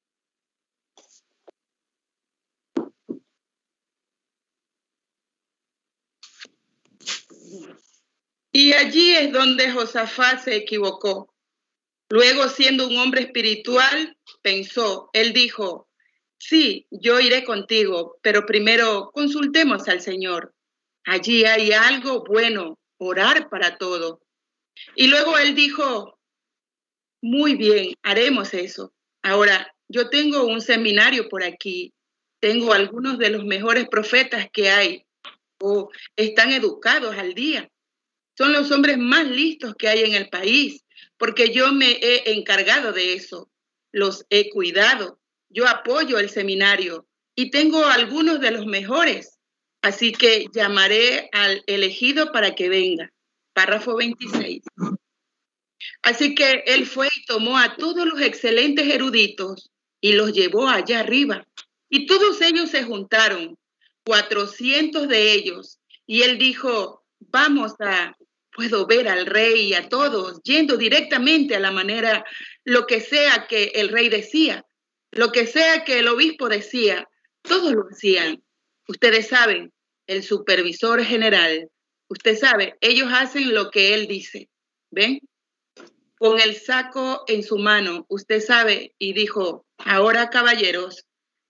Y allí es donde Josafat se equivocó. Luego, siendo un hombre espiritual, pensó, él dijo, sí, yo iré contigo, pero primero consultemos al Señor. Allí hay algo bueno, orar para todo. Y luego él dijo, muy bien, haremos eso. Ahora, yo tengo un seminario por aquí, tengo algunos de los mejores profetas que hay, o están educados al día. Son los hombres más listos que hay en el país, porque yo me he encargado de eso, los he cuidado, yo apoyo el seminario y tengo algunos de los mejores, así que llamaré al elegido para que venga. Párrafo veintiséis. Así que él fue y tomó a todos los excelentes eruditos y los llevó allá arriba, y todos ellos se juntaron, cuatrocientos de ellos, y él dijo, vamos a... Puedo ver al rey y a todos yendo directamente a la manera, lo que sea que el rey decía, lo que sea que el obispo decía, todos lo hacían. Ustedes saben, el supervisor general, usted sabe, ellos hacen lo que él dice. ¿Ven? Con el saco en su mano, usted sabe, y dijo, ahora caballeros,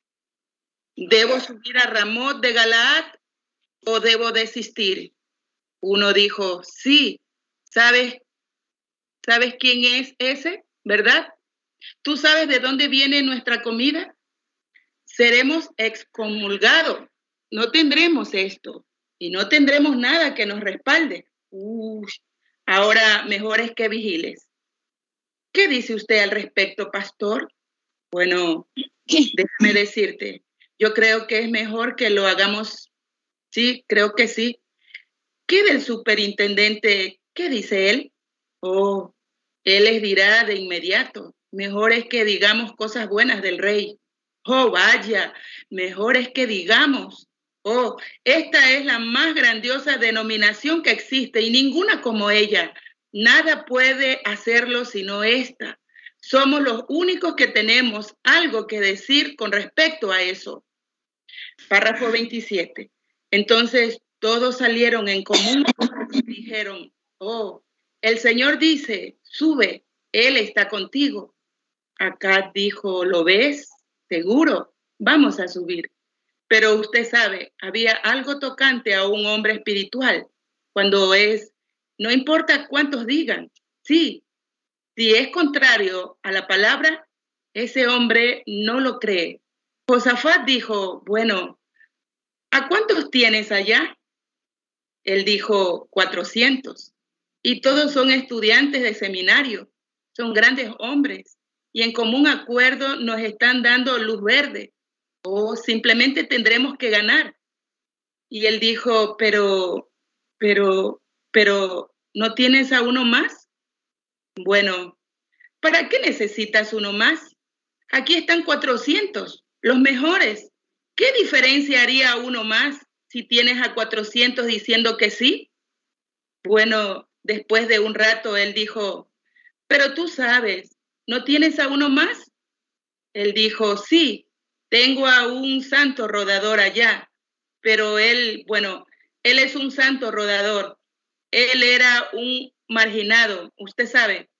¿debo subir a Ramot de Galaad o debo desistir? Uno dijo, sí, ¿sabes? ¿Sabes quién es ese? ¿Verdad? ¿Tú sabes de dónde viene nuestra comida? Seremos excomulgados. No tendremos esto y no tendremos nada que nos respalde. Uy, ahora mejor es que vigiles. ¿Qué dice usted al respecto, pastor? Bueno, déjame decirte, yo creo que es mejor que lo hagamos. Sí, creo que sí. ¿Qué del superintendente? ¿Qué dice él? Oh, él les dirá de inmediato, mejor es que digamos cosas buenas del rey. Oh, vaya, mejor es que digamos, oh, esta es la más grandiosa denominación que existe y ninguna como ella. Nada puede hacerlo sino esta. Somos los únicos que tenemos algo que decir con respecto a eso. Párrafo veintisiete. Entonces, todos salieron en común y dijeron, oh, el Señor dice, sube, Él está contigo. Acab dijo, ¿lo ves? Seguro, vamos a subir. Pero usted sabe, había algo tocante a un hombre espiritual cuando es, no importa cuántos digan, sí, si es contrario a la palabra, ese hombre no lo cree. Josafat dijo, bueno, ¿a cuántos tienes allá? Él dijo, cuatrocientos. Y todos son estudiantes de seminario, son grandes hombres, y en común acuerdo nos están dando luz verde, o simplemente tendremos que ganar. Y él dijo, pero, pero, pero, ¿no tienes a uno más? Bueno, ¿para qué necesitas uno más? Aquí están cuatrocientos, los mejores. ¿Qué diferencia haría uno más si tienes a cuatrocientos diciendo que sí? Bueno, después de un rato él dijo, pero tú sabes, ¿no tienes a uno más? Él dijo, sí, tengo a un santo rodador allá, pero él, bueno, él es un santo rodador. Él era un marginado, usted sabe.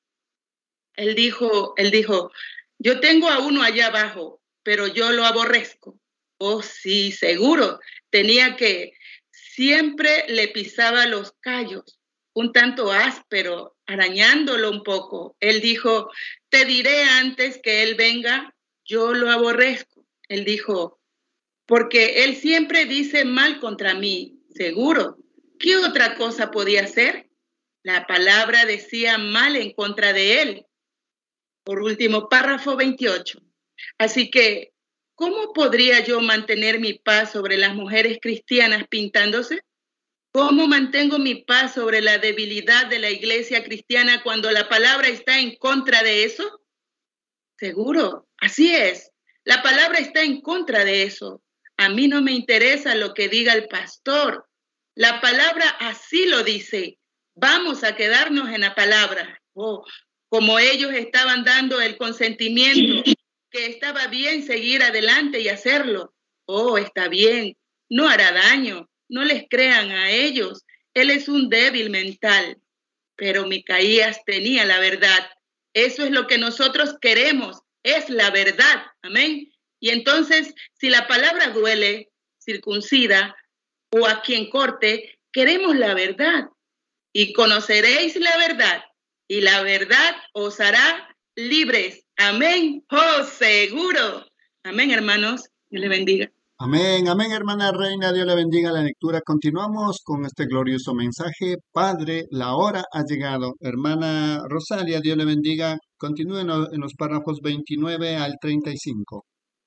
Él dijo, él dijo, yo tengo a uno allá abajo, pero yo lo aborrezco. Oh, sí, seguro. Tenía que, siempre le pisaba los callos, un tanto áspero, arañándolo un poco. Él dijo, te diré antes que él venga, yo lo aborrezco. Él dijo, porque él siempre dice mal contra mí, seguro. ¿Qué otra cosa podía hacer? La palabra decía mal en contra de él. Por último, párrafo veintiocho. Así que, ¿cómo podría yo mantener mi paz sobre las mujeres cristianas pintándose? ¿Cómo mantengo mi paz sobre la debilidad de la iglesia cristiana cuando la palabra está en contra de eso? Seguro, así es. La palabra está en contra de eso. A mí no me interesa lo que diga el pastor. La palabra así lo dice. Vamos a quedarnos en la palabra. Oh, como ellos estaban dando el consentimiento, que estaba bien seguir adelante y hacerlo. Oh, está bien, no hará daño, no les crean a ellos. Él es un débil mental. Pero Micaías tenía la verdad. Eso es lo que nosotros queremos, es la verdad. Amén. Y entonces, si la palabra duele, circuncida, o a quien corte, queremos la verdad. Y conoceréis la verdad, y la verdad os hará libres. Amén. Oh, seguro. Amén, hermanos. Dios les bendiga. Amén, amén, hermana Reina, Dios le bendiga la lectura. Continuamos con este glorioso mensaje. Padre, la hora ha llegado. Hermana Rosalia, Dios le bendiga. Continúe en los, en los párrafos veintinueve al treinta y cinco.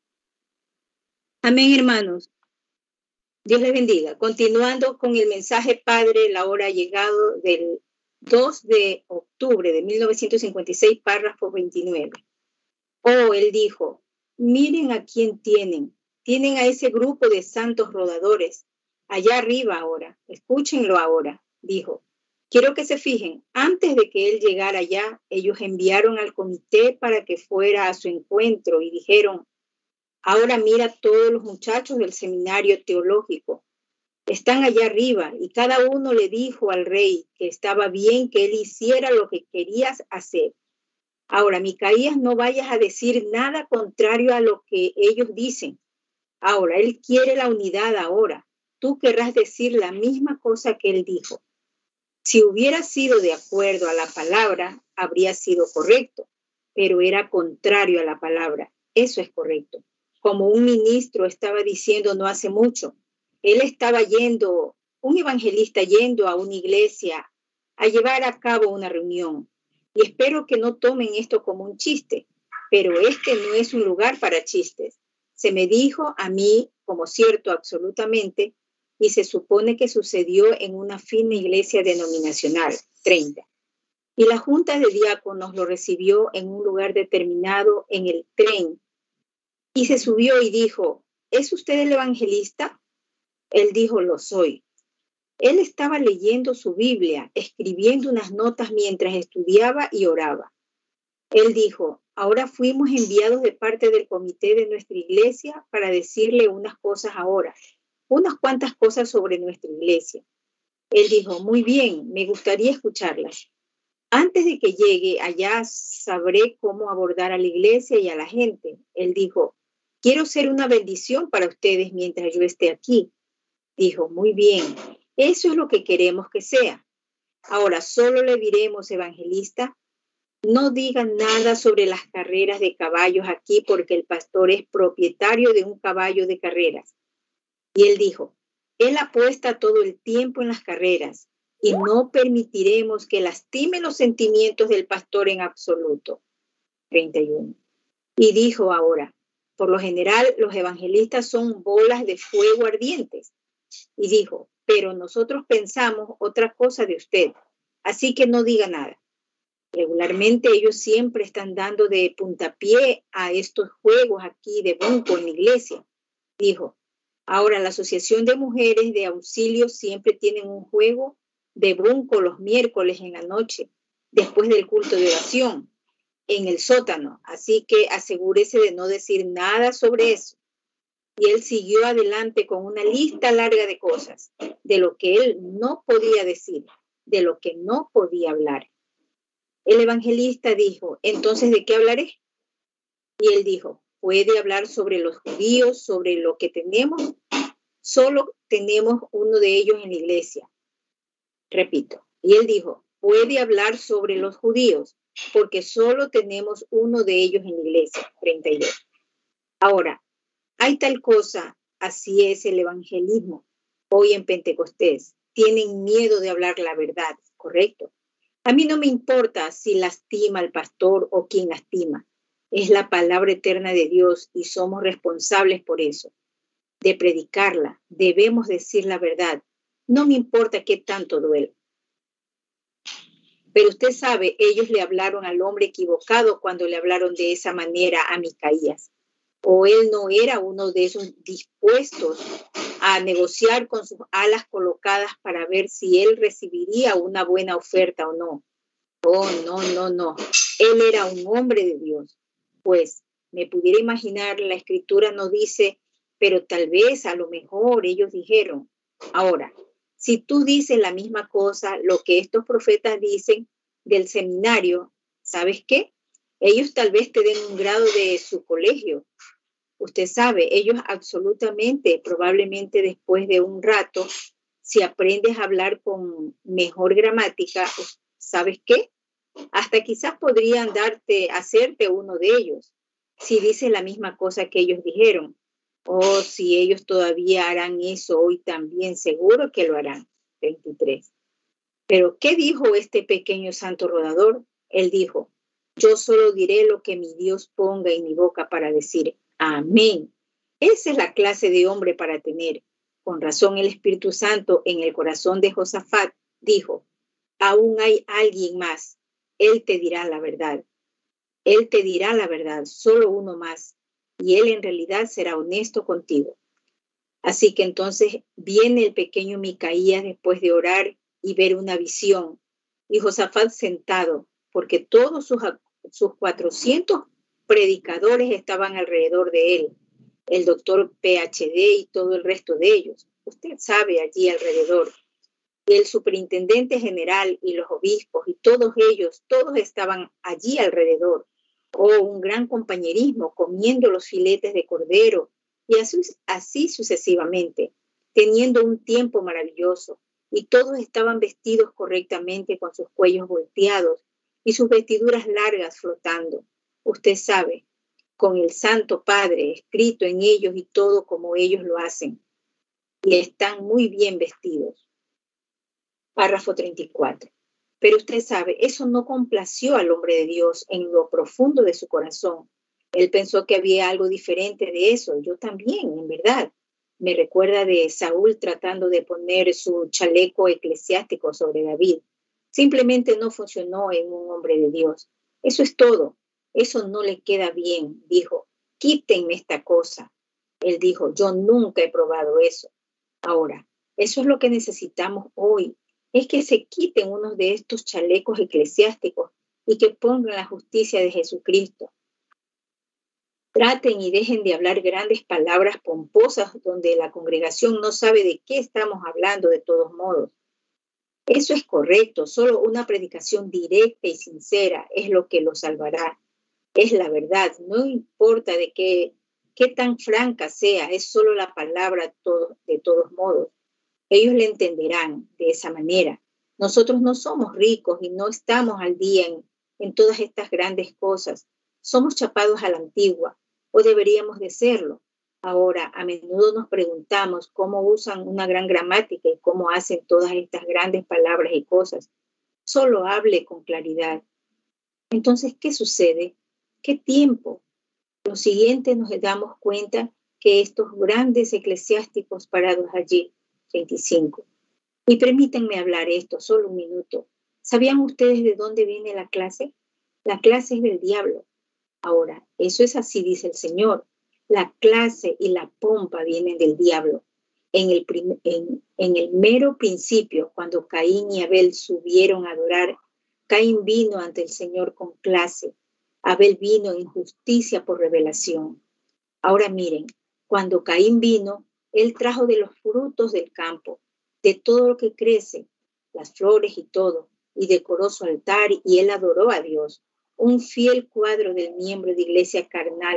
Amén, hermanos. Dios les bendiga. Continuando con el mensaje, Padre, la hora ha llegado, del dos de octubre de mil novecientos cincuenta y seis, párrafo veintinueve. Oh, él dijo, miren a quién tienen. Tienen a ese grupo de santos rodadores allá arriba ahora. Escúchenlo ahora, dijo. Quiero que se fijen, antes de que él llegara allá, ellos enviaron al comité para que fuera a su encuentro y dijeron, ahora mira todos los muchachos del seminario teológico. Están allá arriba y cada uno le dijo al rey que estaba bien que él hiciera lo que querías hacer. Ahora, Micaías, no vayas a decir nada contrario a lo que ellos dicen. Ahora, él quiere la unidad ahora. Tú querrás decir la misma cosa que él dijo. Si hubiera sido de acuerdo a la palabra, habría sido correcto, pero era contrario a la palabra. Eso es correcto. Como un ministro estaba diciendo no hace mucho, él estaba yendo, un evangelista yendo a una iglesia a llevar a cabo una reunión. Y espero que no tomen esto como un chiste, pero este no es un lugar para chistes. Se me dijo a mí como cierto absolutamente y se supone que sucedió en una fina iglesia denominacional, treinta. Y la junta de diáconos lo recibió en un lugar determinado en el tren. Y se subió y dijo, ¿es usted el evangelista? Él dijo, lo soy. Él estaba leyendo su Biblia, escribiendo unas notas mientras estudiaba y oraba. Él dijo, ahora fuimos enviados de parte del comité de nuestra iglesia para decirle unas cosas ahora, unas cuantas cosas sobre nuestra iglesia. Él dijo, muy bien, me gustaría escucharlas. Antes de que llegue allá, sabré cómo abordar a la iglesia y a la gente. Él dijo, quiero ser una bendición para ustedes mientras yo esté aquí. Dijo, muy bien, eso es lo que queremos que sea. Ahora, solo le diremos, evangelista, no digan nada sobre las carreras de caballos aquí porque el pastor es propietario de un caballo de carreras. Y él dijo, él apuesta todo el tiempo en las carreras y no permitiremos que lastime los sentimientos del pastor en absoluto. treinta y uno. Y dijo ahora, por lo general los evangelistas son bolas de fuego ardientes. Y dijo, pero nosotros pensamos otra cosa de usted, así que no diga nada. Regularmente ellos siempre están dando de puntapié a estos juegos aquí de bunco en la iglesia. Dijo, ahora la Asociación de Mujeres de Auxilio siempre tienen un juego de bunco los miércoles en la noche, después del culto de oración, en el sótano, así que asegúrese de no decir nada sobre eso. Y él siguió adelante con una lista larga de cosas, de lo que él no podía decir, de lo que no podía hablar. El evangelista dijo, entonces, ¿de qué hablaré? Y él dijo, puede hablar sobre los judíos, sobre lo que tenemos. Solo tenemos uno de ellos en la iglesia. Repito. Y él dijo, puede hablar sobre los judíos, porque solo tenemos uno de ellos en la iglesia. treinta y dos. Ahora, hay tal cosa, así es el evangelismo. Hoy en Pentecostés, tienen miedo de hablar la verdad, ¿correcto? A mí no me importa si lastima al pastor o quien lastima. Es la palabra eterna de Dios y somos responsables por eso. De predicarla, debemos decir la verdad. No me importa qué tanto duele. Pero usted sabe, ellos le hablaron al hombre equivocado cuando le hablaron de esa manera a Micaías. O él no era uno de esos dispuestos a negociar con sus alas colocadas para ver si él recibiría una buena oferta o no. Oh, no, no, no. Él era un hombre de Dios. Pues me pudiera imaginar, la escritura no dice, pero tal vez a lo mejor ellos dijeron. Ahora, si tú dices la misma cosa, lo que estos profetas dicen del seminario, ¿sabes qué? Ellos tal vez te den un grado de su colegio. Usted sabe, ellos absolutamente, probablemente después de un rato, si aprendes a hablar con mejor gramática, ¿sabes qué? Hasta quizás podrían darte, hacerte uno de ellos, si dices la misma cosa que ellos dijeron. O si ellos todavía harán eso hoy también, seguro que lo harán. veintitrés. Pero ¿qué dijo este pequeño santo rodador? Él dijo, yo solo diré lo que mi Dios ponga en mi boca para decir amén. Esa es la clase de hombre para tener. Con razón el Espíritu Santo en el corazón de Josafat dijo, aún hay alguien más. Él te dirá la verdad. Él te dirá la verdad, solo uno más. Y él en realidad será honesto contigo. Así que entonces viene el pequeño Micaías después de orar y ver una visión. Y Josafat sentado, porque todos sus, sus cuatrocientos predicadores estaban alrededor de él. El doctor P H D y todo el resto de ellos. Usted sabe, allí alrededor. El superintendente general y los obispos y todos ellos, todos estaban allí alrededor. O un gran compañerismo comiendo los filetes de cordero y así, así sucesivamente, teniendo un tiempo maravilloso. Y todos estaban vestidos correctamente con sus cuellos volteados y sus vestiduras largas flotando. Usted sabe, con el Santo Padre escrito en ellos y todo como ellos lo hacen. Y están muy bien vestidos. Párrafo treinta y cuatro. Pero usted sabe, eso no complació al hombre de Dios en lo profundo de su corazón. Él pensó que había algo diferente de eso. Yo también, en verdad. Me recuerda de Saúl tratando de poner su chaleco eclesiástico sobre David. Simplemente no funcionó en un hombre de Dios. Eso es todo. Eso no le queda bien, dijo. Quítenme esta cosa. Él dijo, yo nunca he probado eso. Ahora, eso es lo que necesitamos hoy. Es que se quiten unos de estos chalecos eclesiásticos y que pongan la justicia de Jesucristo. Traten y dejen de hablar grandes palabras pomposas donde la congregación no sabe de qué estamos hablando de todos modos. Eso es correcto, solo una predicación directa y sincera es lo que los salvará. Es la verdad, no importa de qué, qué tan franca sea, es solo la palabra todo, de todos modos. Ellos le entenderán de esa manera. Nosotros no somos ricos y no estamos al día en, en todas estas grandes cosas. Somos chapados a la antigua, o deberíamos de serlo. Ahora, a menudo nos preguntamos cómo usan una gran gramática y cómo hacen todas estas grandes palabras y cosas. Solo hable con claridad. Entonces, ¿qué sucede? ¿Qué tiempo? Lo siguiente nos damos cuenta que estos grandes eclesiásticos parados allí, treinta y cinco. Y permítanme hablar esto, solo un minuto. ¿Sabían ustedes de dónde viene la clase? La clase es del diablo. Ahora, eso es así, dice el Señor. La clase y la pompa vienen del diablo. En el, prim- en, en el mero principio, cuando Caín y Abel subieron a adorar, Caín vino ante el Señor con clase. Abel vino en justicia por revelación. Ahora miren, cuando Caín vino, él trajo de los frutos del campo, de todo lo que crece, las flores y todo, y decoró su altar y él adoró a Dios. Un fiel cuadro del miembro de iglesia carnal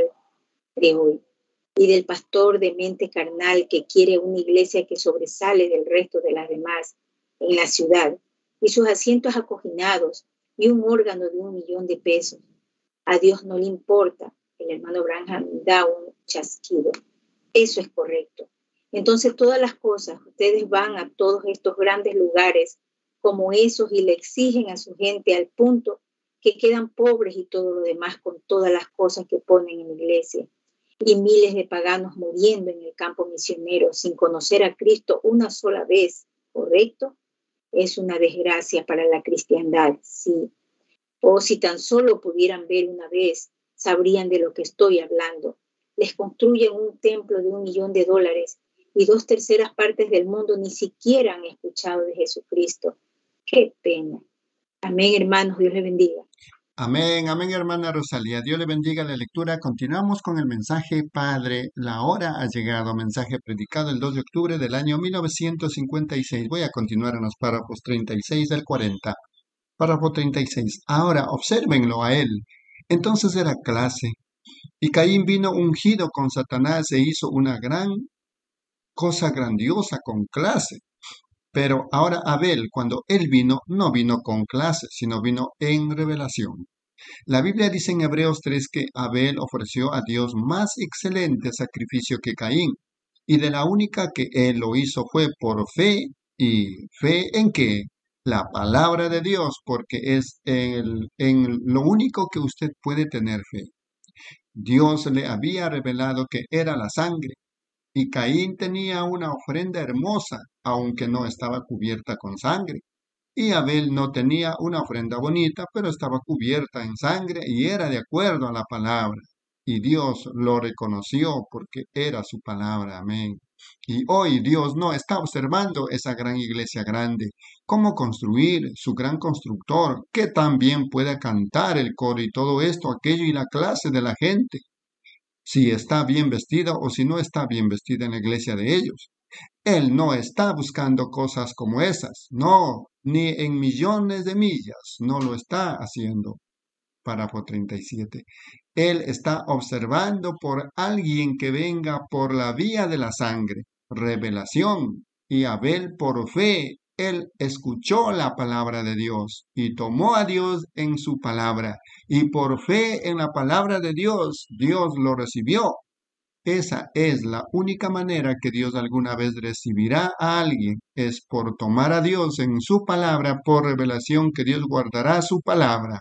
de hoy y del pastor de mente carnal que quiere una iglesia que sobresale del resto de las demás en la ciudad y sus asientos acoginados y un órgano de un millón de pesos. A Dios no le importa. El hermano Branham da un chasquido. Eso es correcto. Entonces todas las cosas, ustedes van a todos estos grandes lugares como esos y le exigen a su gente al punto que quedan pobres y todo lo demás con todas las cosas que ponen en la iglesia. Y miles de paganos muriendo en el campo misionero sin conocer a Cristo una sola vez, ¿correcto? Es una desgracia para la cristiandad, sí. O si tan solo pudieran ver una vez, sabrían de lo que estoy hablando. Les construyen un templo de un millón de dólares y dos terceras partes del mundo ni siquiera han escuchado de Jesucristo. ¡Qué pena! Amén, hermanos. Dios les bendiga. Amén, amén, hermana Rosalía. Dios le bendiga la lectura. Continuamos con el mensaje, Padre, la hora ha llegado. Mensaje predicado el dos de octubre del año mil novecientos cincuenta y seis. Voy a continuar en los párrafos treinta y seis del cuarenta. Párrafo treinta y seis. Ahora, obsérvenlo a él. Entonces era clase. Y Caín vino ungido con Satanás e hizo una gran cosa grandiosa con clase. Pero ahora Abel, cuando él vino, no vino con clase, sino vino en revelación. La Biblia dice en Hebreos tres que Abel ofreció a Dios más excelente sacrificio que Caín, y de la única que él lo hizo fue por fe, y fe en qué? La palabra de Dios, porque es el, en lo único que usted puede tener fe. Dios le había revelado que era la sangre, y Caín tenía una ofrenda hermosa, aunque no estaba cubierta con sangre. Y Abel no tenía una ofrenda bonita, pero estaba cubierta en sangre y era de acuerdo a la palabra. Y Dios lo reconoció porque era su palabra. Amén. Y hoy Dios no está observando esa gran iglesia grande, cómo construir, su gran constructor, que también pueda cantar el coro y todo esto, aquello y la clase de la gente. Si está bien vestida o si no está bien vestida en la iglesia de ellos. Él no está buscando cosas como esas, no, ni en millones de millas, no lo está haciendo. Párrafo treinta y siete. Él está observando por alguien que venga por la vía de la sangre, revelación, y Abel por fe. Él escuchó la palabra de Dios y tomó a Dios en su palabra. Y por fe en la palabra de Dios, Dios lo recibió. Esa es la única manera que Dios alguna vez recibirá a alguien. Es por tomar a Dios en su palabra, por revelación que Dios guardará su palabra.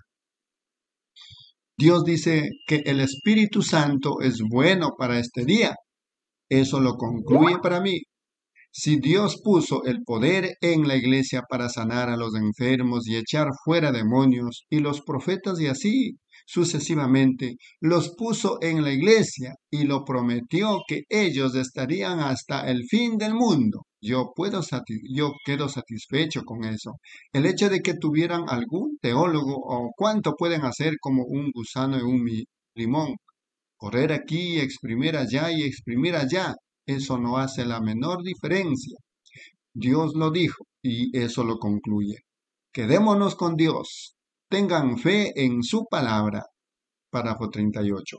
Dios dice que el Espíritu Santo es bueno para este día. Eso lo concluye para mí. Si Dios puso el poder en la iglesia para sanar a los enfermos y echar fuera demonios, y los profetas y así sucesivamente, los puso en la iglesia y lo prometió que ellos estarían hasta el fin del mundo. Yo, puedo yo quedo satisfecho con eso. El hecho de que tuvieran algún teólogo o cuánto pueden hacer como un gusano en un limón, correr aquí, exprimir allá y exprimir allá. Eso no hace la menor diferencia. Dios lo dijo. y eso lo concluye. Quedémonos con Dios. Tengan fe en su palabra. Párrafo treinta y ocho.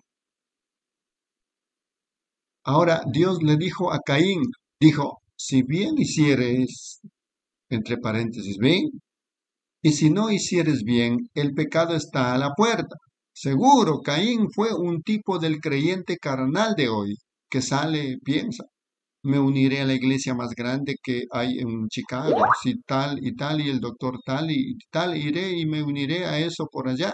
Ahora Dios le dijo a Caín, dijo, si bien hicieres, entre paréntesis, ven, y si no hicieres bien, el pecado está a la puerta. Seguro, Caín fue un tipo del creyente carnal de hoy, que sale, piensa, me uniré a la iglesia más grande que hay en Chicago, si tal y tal, y el doctor tal y tal, iré y me uniré a eso por allá.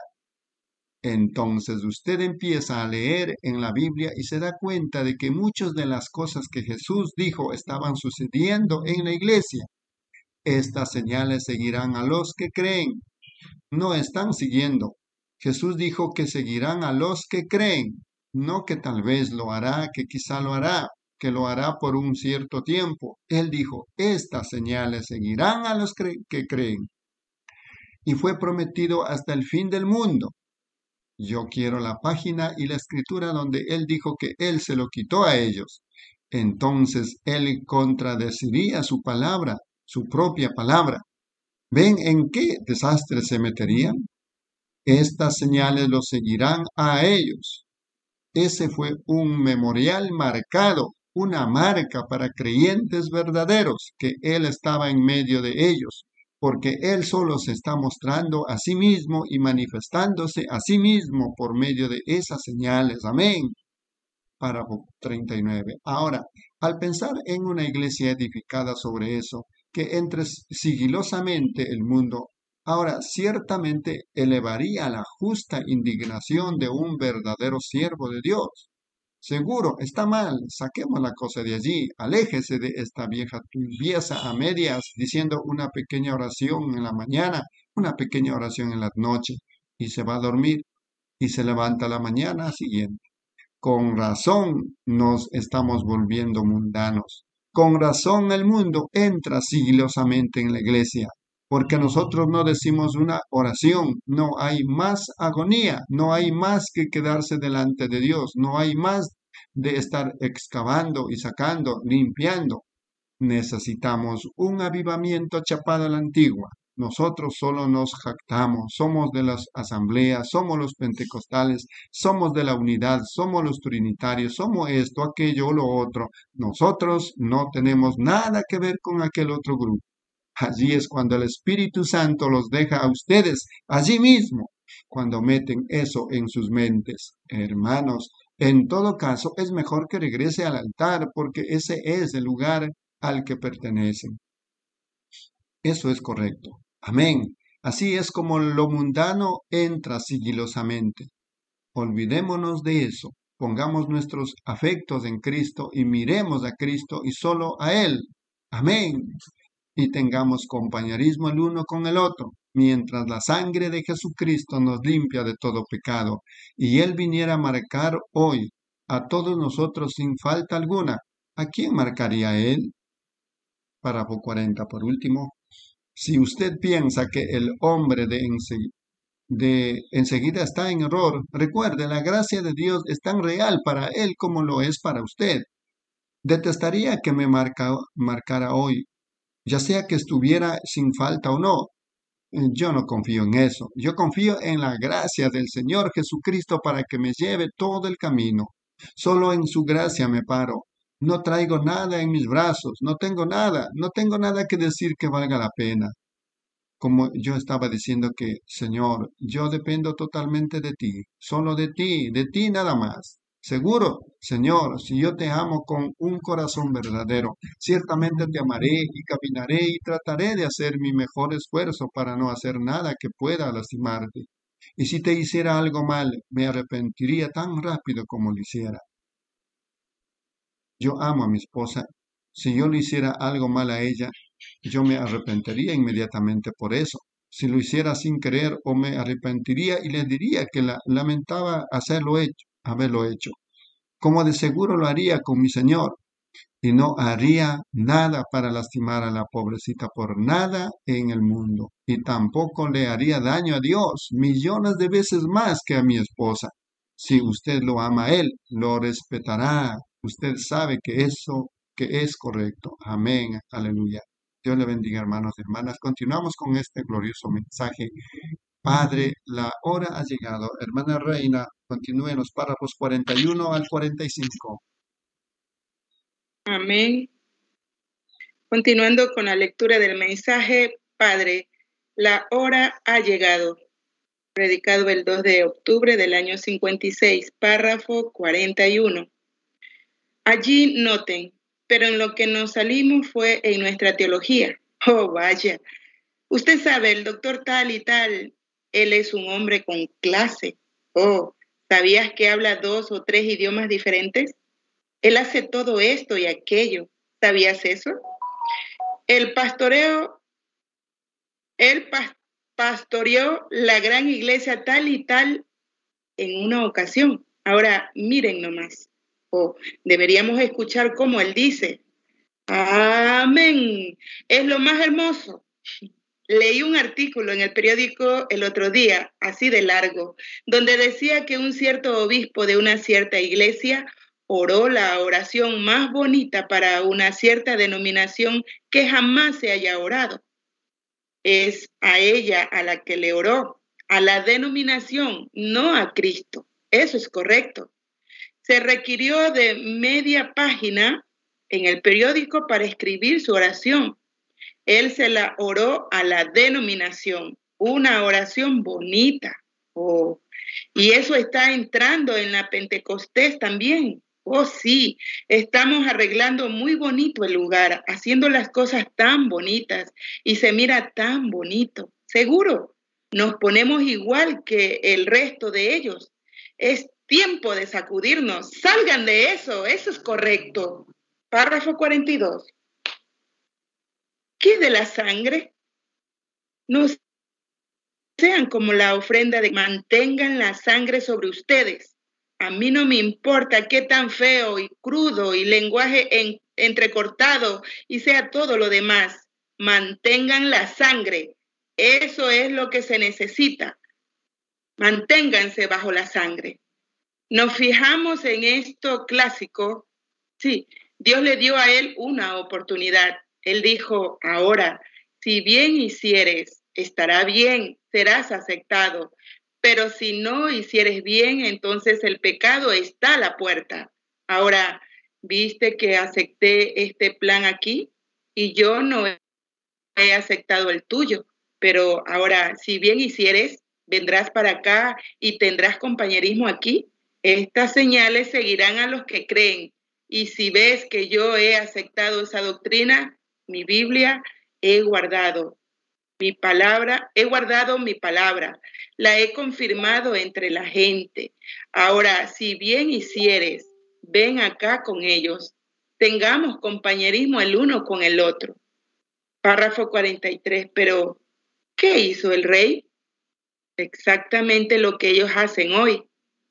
Entonces usted empieza a leer en la Biblia y se da cuenta de que muchas de las cosas que Jesús dijo estaban sucediendo en la iglesia. Estas señales seguirán a los que creen. No están siguiendo. Jesús dijo que seguirán a los que creen, no que tal vez lo hará, que quizá lo hará, que lo hará por un cierto tiempo. Él dijo, estas señales seguirán a los que creen. Y fue prometido hasta el fin del mundo. Yo quiero la página y la escritura donde él dijo que él se lo quitó a ellos. Entonces él contradeciría su palabra, su propia palabra. ¿Ven en qué desastre se meterían? Estas señales los seguirán a ellos. Ese fue un memorial marcado, una marca para creyentes verdaderos, que él estaba en medio de ellos, porque él solo se está mostrando a sí mismo y manifestándose a sí mismo por medio de esas señales. Amén. Párrafo treinta y nueve. Ahora, al pensar en una iglesia edificada sobre eso, que entre sigilosamente el mundo, ahora ciertamente elevaría la justa indignación de un verdadero siervo de Dios. Seguro, está mal, saquemos la cosa de allí, aléjese de esta vieja tibieza a medias, diciendo una pequeña oración en la mañana, una pequeña oración en la noche, y se va a dormir, y se levanta la mañana siguiente. Con razón nos estamos volviendo mundanos. Con razón el mundo entra sigilosamente en la iglesia, porque nosotros no decimos una oración, no hay más agonía, no hay más que quedarse delante de Dios, no hay más de estar excavando y sacando, limpiando. Necesitamos un avivamiento chapado a la antigua. Nosotros solo nos jactamos, somos de las asambleas, somos los pentecostales, somos de la unidad, somos los trinitarios, somos esto, aquello o lo otro. Nosotros no tenemos nada que ver con aquel otro grupo. Allí es cuando el Espíritu Santo los deja a ustedes, allí mismo, cuando meten eso en sus mentes. Hermanos, en todo caso es mejor que regrese al altar, porque ese es el lugar al que pertenecen. Eso es correcto. Amén. Así es como lo mundano entra sigilosamente. Olvidémonos de eso. Pongamos nuestros afectos en Cristo y miremos a Cristo y solo a Él. Amén. Y tengamos compañerismo el uno con el otro, mientras la sangre de Jesucristo nos limpia de todo pecado. Y Él viniera a marcar hoy a todos nosotros sin falta alguna. ¿A quién marcaría Él? Párrafo cuarenta, por último. Si usted piensa que el hombre de, ense- de enseguida está en error, recuerde, la gracia de Dios es tan real para él como lo es para usted. Detestaría que me marca, marcara hoy, ya sea que estuviera sin falta o no. Yo no confío en eso. Yo confío en la gracia del Señor Jesucristo para que me lleve todo el camino. Solo en su gracia me paro. No traigo nada en mis brazos, no tengo nada, no tengo nada que decir que valga la pena. Como yo estaba diciendo que, Señor, yo dependo totalmente de ti, solo de ti, de ti nada más. Seguro, Señor, si yo te amo con un corazón verdadero, ciertamente te amaré y caminaré y trataré de hacer mi mejor esfuerzo para no hacer nada que pueda lastimarte. Y si te hiciera algo mal, me arrepentiría tan rápido como lo hiciera. Yo amo a mi esposa. Si yo le hiciera algo mal a ella, yo me arrepentiría inmediatamente por eso. Si lo hiciera sin querer, o me arrepentiría y le diría que la, lamentaba hacerlo hecho, haberlo hecho, como de seguro lo haría con mi Señor. Y no haría nada para lastimar a la pobrecita por nada en el mundo. Y tampoco le haría daño a Dios millones de veces más que a mi esposa. Si usted lo ama a Él, lo respetará. Usted sabe que eso que es correcto. Amén. Aleluya. Dios le bendiga, hermanos y hermanas. Continuamos con este glorioso mensaje. Padre, la hora ha llegado. Hermana Reina, continúe en los párrafos cuarenta y uno al cuarenta y cinco. Amén. Continuando con la lectura del mensaje, Padre, la hora ha llegado. Predicado el dos de octubre del año cincuenta y seis, párrafo cuarenta y uno. Allí noten, pero en lo que nos salimos fue en nuestra teología. Oh, vaya. Usted sabe, el doctor tal y tal, él es un hombre con clase. Oh, ¿sabías que habla dos o tres idiomas diferentes? Él hace todo esto y aquello. ¿Sabías eso? El pastoreo, él pas- pastoreó la gran iglesia tal y tal en una ocasión. Ahora, miren nomás. Oh, deberíamos escuchar como él dice. Amén. Es lo más hermoso. Leí un artículo en el periódico el otro día, así de largo, donde decía que un cierto obispo de una cierta iglesia oró la oración más bonita para una cierta denominación que jamás se haya orado. Es a ella a la que le oró, a la denominación, no a Cristo. Eso es correcto. Se requirió de media página en el periódico para escribir su oración. Él se la oró a la denominación, una oración bonita. Oh, y eso está entrando en la Pentecostés también. Oh, sí, estamos arreglando muy bonito el lugar, haciendo las cosas tan bonitas y se mira tan bonito. Seguro, nos ponemos igual que el resto de ellos. Es tiempo de sacudirnos. Salgan de eso, eso es correcto. Párrafo cuarenta y dos. ¿Qué de la sangre? No sean como la ofrenda de mantengan la sangre sobre ustedes. A mí no me importa qué tan feo y crudo y lenguaje en, entrecortado y sea todo lo demás. Mantengan la sangre. Eso es lo que se necesita. Manténganse bajo la sangre. Nos fijamos en esto clásico. Sí, Dios le dio a él una oportunidad. Él dijo, ahora, si bien hicieres, estará bien, serás aceptado. Pero si no hicieres bien, entonces el pecado está a la puerta. Ahora, ¿viste que acepté este plan aquí? Y yo no he aceptado el tuyo. Pero ahora, si bien hicieres, vendrás para acá y tendrás compañerismo aquí. Estas señales seguirán a los que creen. Y si ves que yo he aceptado esa doctrina, mi Biblia, he guardado mi palabra, he guardado mi palabra, la he confirmado entre la gente. Ahora, si bien hicieres, ven acá con ellos, tengamos compañerismo el uno con el otro. Párrafo cuarenta y tres, pero ¿qué hizo el rey? Exactamente lo que ellos hacen hoy.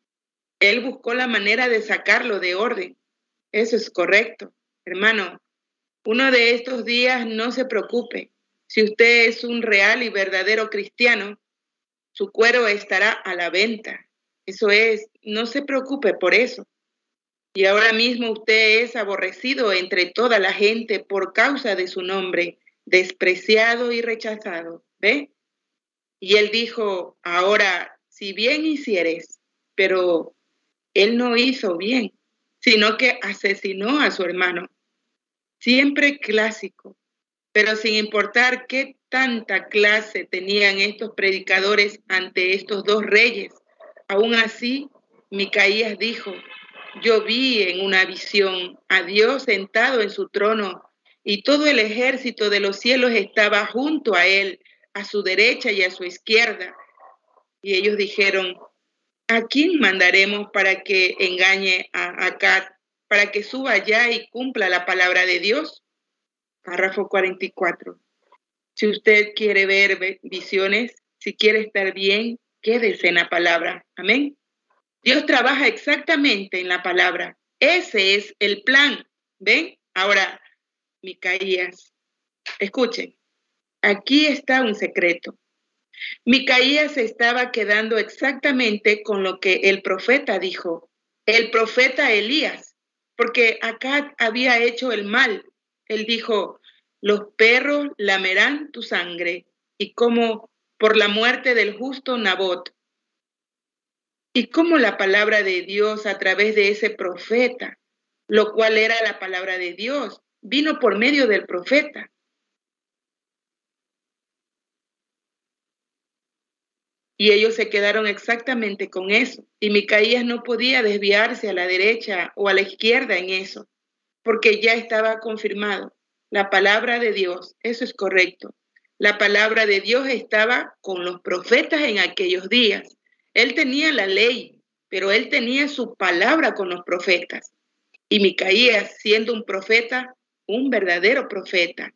Él buscó la manera de sacarlo de orden. Eso es correcto. Hermano, uno de estos días no se preocupe. Si usted es un real y verdadero cristiano, su cuero estará a la venta. Eso es, no se preocupe por eso. Y ahora mismo usted es aborrecido entre toda la gente por causa de su nombre, despreciado y rechazado. ¿Ve? Y él dijo, ahora, si bien hicieres, pero él no hizo bien, sino que asesinó a su hermano. Siempre clásico, pero sin importar qué tanta clase tenían estos predicadores ante estos dos reyes. Aún así, Micaías dijo, yo vi en una visión a Dios sentado en su trono y todo el ejército de los cielos estaba junto a él, a su derecha y a su izquierda. Y ellos dijeron, ¿a quién mandaremos para que engañe a Acab, para que suba allá y cumpla la palabra de Dios? Párrafo cuarenta y cuatro. Si usted quiere ver visiones, si quiere estar bien, quédese en la palabra. Amén. Dios trabaja exactamente en la palabra. Ese es el plan. ¿Ven? Ahora, Micaías, escuchen. Aquí está un secreto. Micaías estaba quedando exactamente con lo que el profeta dijo. El profeta Elías, porque Acab había hecho el mal. Él dijo, los perros lamerán tu sangre, y como por la muerte del justo Nabot. Y como la palabra de Dios a través de ese profeta, lo cual era la palabra de Dios, vino por medio del profeta. Y ellos se quedaron exactamente con eso. Y Micaías no podía desviarse a la derecha o a la izquierda en eso, porque ya estaba confirmado. La palabra de Dios, eso es correcto. La palabra de Dios estaba con los profetas en aquellos días. Él tenía la ley, pero él tenía su palabra con los profetas. Y Micaías, siendo un profeta, un verdadero profeta.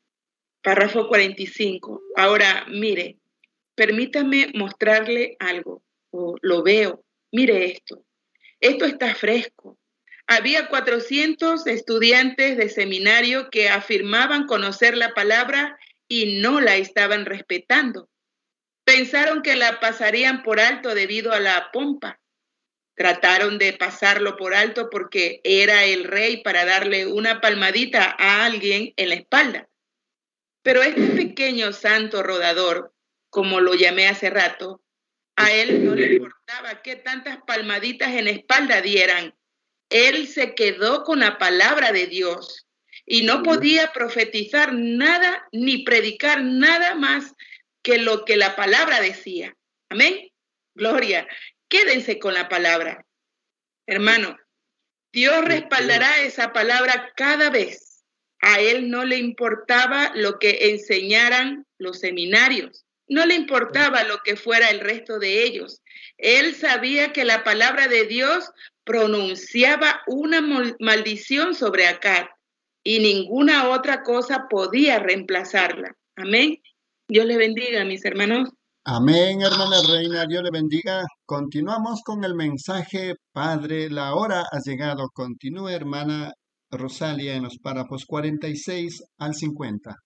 Párrafo cuarenta y cinco. Ahora, mire, permítame mostrarle algo. Oh, lo veo. Mire esto. Esto está fresco. Había cuatrocientos estudiantes de seminario que afirmaban conocer la palabra y no la estaban respetando. Pensaron que la pasarían por alto debido a la pompa. Trataron de pasarlo por alto porque era el rey para darle una palmadita a alguien en la espalda. Pero este pequeño santo rodador, como lo llamé hace rato, a él no le importaba qué tantas palmaditas en la espalda dieran. Él se quedó con la palabra de Dios y no podía profetizar nada ni predicar nada más que lo que la palabra decía. Amén. Gloria. Quédense con la palabra. Hermano, Dios respaldará esa palabra cada vez. A él no le importaba lo que enseñaran los seminarios. No le importaba lo que fuera el resto de ellos. Él sabía que la palabra de Dios pronunciaba una maldición sobre Acab y ninguna otra cosa podía reemplazarla. Amén. Dios le bendiga, mis hermanos. Amén, hermana Reina, Dios le bendiga. Continuamos con el mensaje, Padre, la hora ha llegado. Continúe, hermana Rosalia, en los párrafos cuarenta y seis al cincuenta.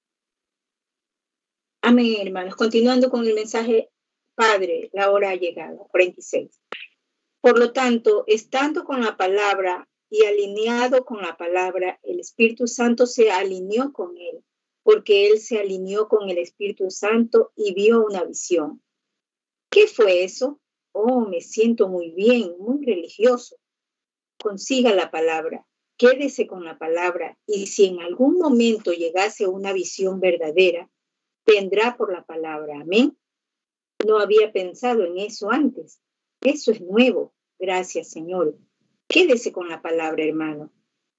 Amén, hermanos. Continuando con el mensaje, Padre, la hora ha llegado. cuarenta y seis. Por lo tanto, estando con la palabra y alineado con la palabra, el Espíritu Santo se alineó con él, porque él se alineó con el Espíritu Santo y vio una visión. ¿Qué fue eso? Oh, me siento muy bien, muy religioso. Consiga la palabra, quédese con la palabra, y si en algún momento llegase una visión verdadera, vendrá por la palabra. Amén. No había pensado en eso antes. Eso es nuevo. Gracias, Señor. Quédese con la palabra, hermano.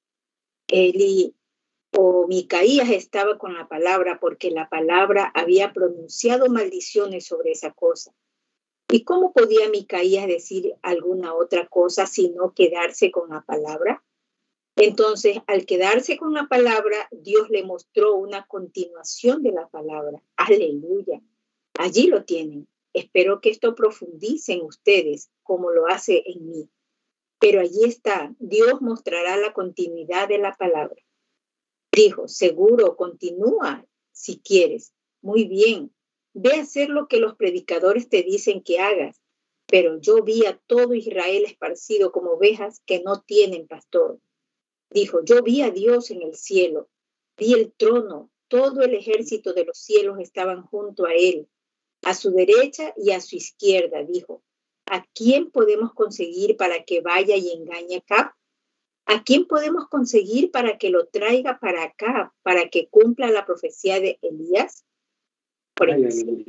Eli o Micaías estaba con la palabra porque la palabra había pronunciado maldiciones sobre esa cosa. ¿Y cómo podía Micaías decir alguna otra cosa sino quedarse con la palabra? Entonces, al quedarse con la palabra, Dios le mostró una continuación de la palabra. Aleluya. Allí lo tienen. Espero que esto profundice en ustedes como lo hace en mí. Pero allí está. Dios mostrará la continuidad de la palabra. Dijo, seguro, continúa si quieres. Muy bien. Ve a hacer lo que los predicadores te dicen que hagas. Pero yo vi a todo Israel esparcido como ovejas que no tienen pastor. Dijo, yo vi a Dios en el cielo. Vi el trono. Todo el ejército de los cielos estaban junto a él. A su derecha y a su izquierda, dijo, ¿a quién podemos conseguir para que vaya y engañe a Acab? ¿A quién podemos conseguir para que lo traiga para acá, para que cumpla la profecía de Elías? Por ejemplo,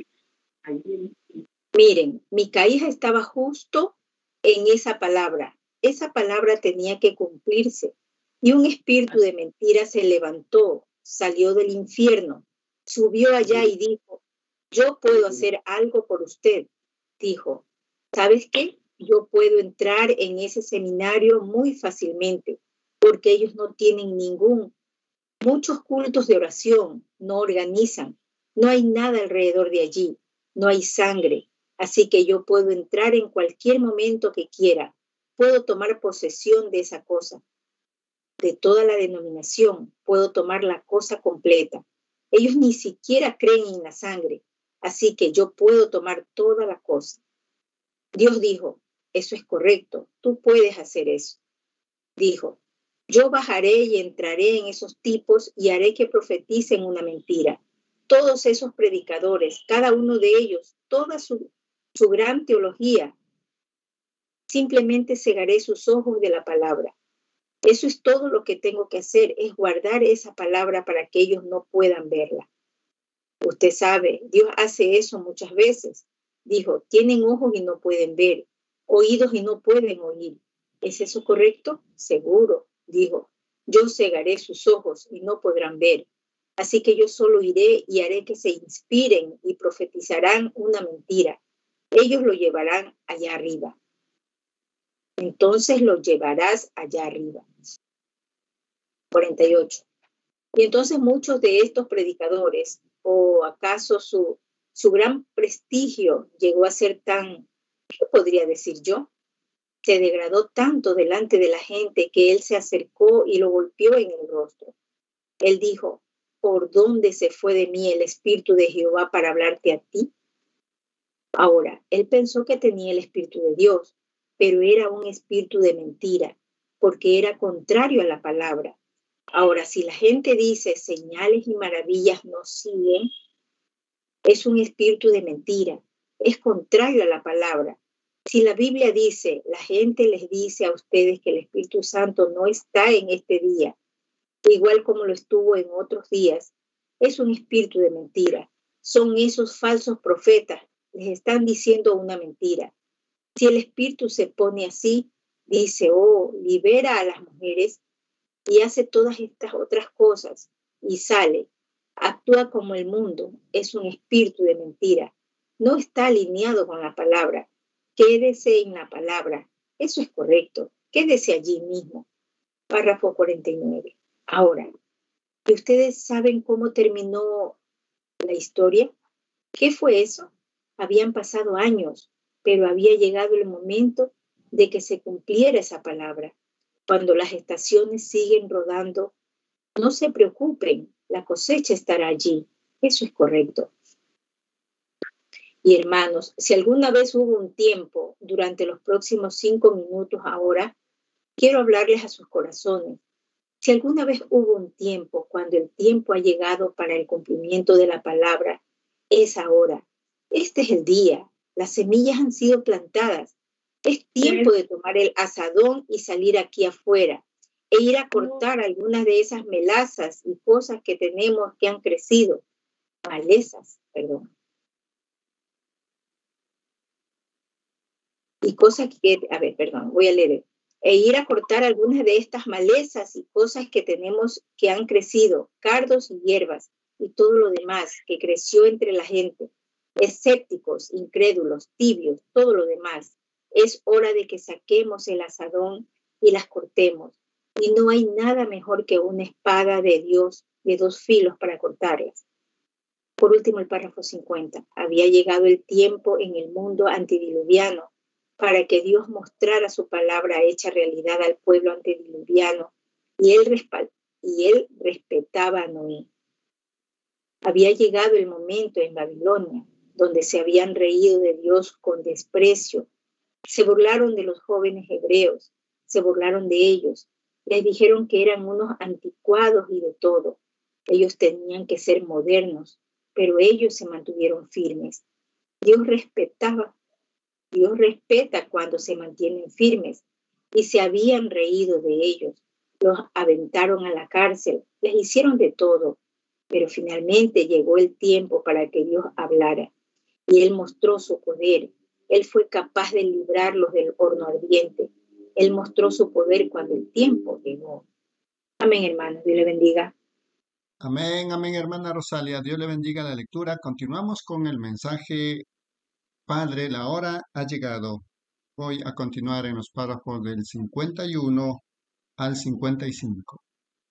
miren, Micaías estaba justo en esa palabra. Esa palabra tenía que cumplirse. Y un espíritu de mentira se levantó, salió del infierno, subió allá y dijo, yo puedo hacer algo por usted. Dijo, ¿sabes qué? Yo puedo entrar en ese seminario muy fácilmente, porque ellos no tienen ningún, muchos cultos de oración, no organizan, no hay nada alrededor de allí, no hay sangre, así que yo puedo entrar en cualquier momento que quiera, puedo tomar posesión de esa cosa, de toda la denominación, puedo tomar la cosa completa. Ellos ni siquiera creen en la sangre, así que yo puedo tomar toda la cosa. Dios dijo, eso es correcto, tú puedes hacer eso. Dijo, Yo bajaré y entraré en esos tipos y haré que profeticen una mentira. Todos esos predicadores, cada uno de ellos, toda su, su gran teología, simplemente cegaré sus ojos de la palabra. Eso es todo lo que tengo que hacer, es guardar esa palabra para que ellos no puedan verla. Usted sabe, Dios hace eso muchas veces. Dijo, tienen ojos y no pueden ver, oídos y no pueden oír. ¿Es eso correcto? Seguro. Dijo, yo cegaré sus ojos y no podrán ver. Así que yo solo iré y haré que se inspiren y profetizarán una mentira. Ellos lo llevarán allá arriba. Entonces los llevarás allá arriba. cuarenta y ocho. Y entonces muchos de estos predicadores, o acaso su, su gran prestigio llegó a ser tan, ¿qué podría decir yo? Se degradó tanto delante de la gente que él se acercó y lo golpeó en el rostro. Él dijo, ¿por dónde se fue de mí el Espíritu de Jehová para hablarte a ti? Ahora, él pensó que tenía el Espíritu de Dios, pero era un espíritu de mentira, porque era contrario a la palabra. Ahora, si la gente dice señales y maravillas no siguen, es un espíritu de mentira, es contrario a la palabra. Si la Biblia dice, la gente les dice a ustedes que el Espíritu Santo no está en este día, igual como lo estuvo en otros días, es un espíritu de mentira. Son esos falsos profetas, les están diciendo una mentira. Si el espíritu se pone así, dice, oh, libera a las mujeres y hace todas estas otras cosas y sale, actúa como el mundo, es un espíritu de mentira. No está alineado con la palabra. Quédese en la palabra. Eso es correcto. Quédese allí mismo. Párrafo cuarenta y nueve. Ahora, ¿y ustedes saben cómo terminó la historia? ¿Qué fue eso? Habían pasado años, pero había llegado el momento de que se cumpliera esa palabra. Cuando las estaciones siguen rodando, no se preocupen, la cosecha estará allí. Eso es correcto. Y hermanos, si alguna vez hubo un tiempo durante los próximos cinco minutos ahora, quiero hablarles a sus corazones. Si alguna vez hubo un tiempo cuando el tiempo ha llegado para el cumplimiento de la palabra, es ahora. Este es el día. Las semillas han sido plantadas. Es tiempo de tomar el azadón y salir aquí afuera e ir a cortar algunas de esas melazas y cosas que tenemos que han crecido. Malezas, perdón. Y cosas que, a ver, perdón, voy a leer. E ir a cortar algunas de estas malezas y cosas que tenemos que han crecido, cardos y hierbas y todo lo demás que creció entre la gente. Escépticos, incrédulos, tibios, todo lo demás. Es hora de que saquemos el azadón y las cortemos. Y no hay nada mejor que una espada de Dios de dos filos para cortarlas. Por último, el párrafo cincuenta. Había llegado el tiempo en el mundo antediluviano para que Dios mostrara su palabra hecha realidad al pueblo antediluviano, y él, y él respetaba a Noé. Había llegado el momento en Babilonia, donde se habían reído de Dios con desprecio, se burlaron de los jóvenes hebreos, se burlaron de ellos, les dijeron que eran unos anticuados y de todo. Ellos tenían que ser modernos, pero ellos se mantuvieron firmes. Dios respetaba Dios respeta cuando se mantienen firmes, y se habían reído de ellos, los aventaron a la cárcel, les hicieron de todo, pero finalmente llegó el tiempo para que Dios hablara, y Él mostró su poder. Él fue capaz de librarlos del horno ardiente. Él mostró su poder cuando el tiempo llegó. Amén, hermanos. Dios le bendiga. Amén, amén, hermana Rosalia. Dios le bendiga la lectura. Continuamos con el mensaje. Padre, la hora ha llegado. Voy a continuar en los párrafos del cincuenta y uno al cincuenta y cinco.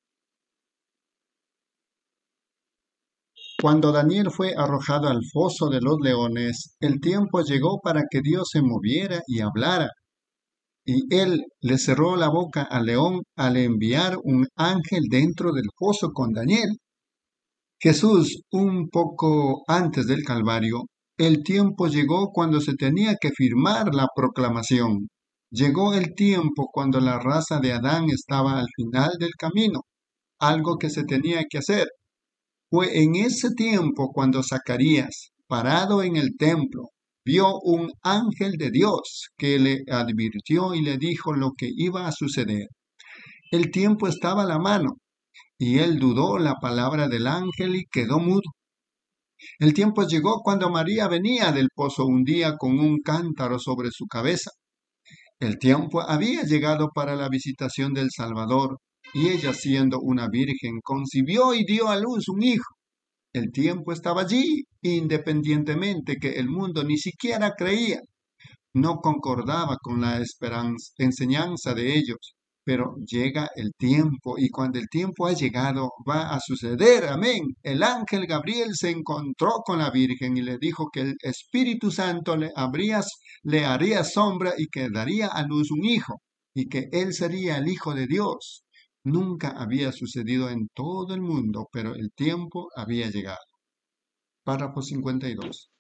Cuando Daniel fue arrojado al foso de los leones, el tiempo llegó para que Dios se moviera y hablara. Y él le cerró la boca al león al enviar un ángel dentro del foso con Daniel. Jesús, un poco antes del Calvario, el tiempo llegó cuando se tenía que firmar la proclamación. Llegó el tiempo cuando la raza de Adán estaba al final del camino, algo que se tenía que hacer. Fue en ese tiempo cuando Zacarías, parado en el templo, vio un ángel de Dios que le advirtió y le dijo lo que iba a suceder. El tiempo estaba a la mano, y él dudó la palabra del ángel y quedó mudo. El tiempo llegó cuando María venía del pozo un día con un cántaro sobre su cabeza. El tiempo había llegado para la visitación del Salvador, y ella, siendo una virgen, concibió y dio a luz un hijo. El tiempo estaba allí, independientemente que el mundo ni siquiera creía. No concordaba con la esperanza, enseñanza de ellos, pero llega el tiempo, y cuando el tiempo ha llegado, va a suceder, amén. El ángel Gabriel se encontró con la Virgen y le dijo que el Espíritu Santo le, habría, le haría sombra y que daría a luz un hijo, y que él sería el Hijo de Dios. Nunca había sucedido en todo el mundo, pero el tiempo había llegado. Párrafo cincuenta y dos.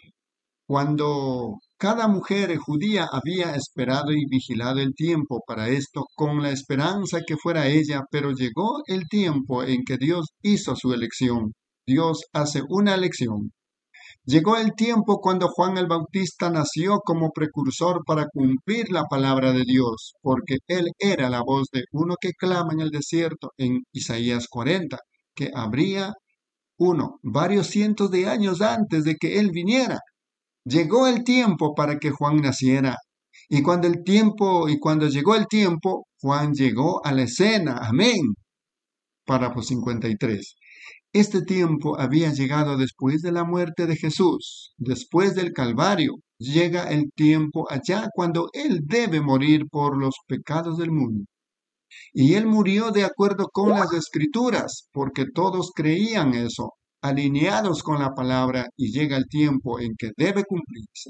Cuando cada mujer judía había esperado y vigilado el tiempo para esto con la esperanza que fuera ella, pero llegó el tiempo en que Dios hizo su elección. Dios hace una elección. Llegó el tiempo cuando Juan el Bautista nació como precursor para cumplir la palabra de Dios, porque él era la voz de uno que clama en el desierto en Isaías cuarenta, que habría uno, varios cientos de años antes de que él viniera. Llegó el tiempo para que Juan naciera. Y cuando el tiempo, y cuando llegó el tiempo, Juan llegó a la escena. Amén. Párrafo cincuenta y tres. Este tiempo había llegado después de la muerte de Jesús, después del Calvario. Llega el tiempo allá cuando Él debe morir por los pecados del mundo. Y Él murió de acuerdo con las Escrituras, porque todos creían eso, alineados con la palabra, y llega el tiempo en que debe cumplirse.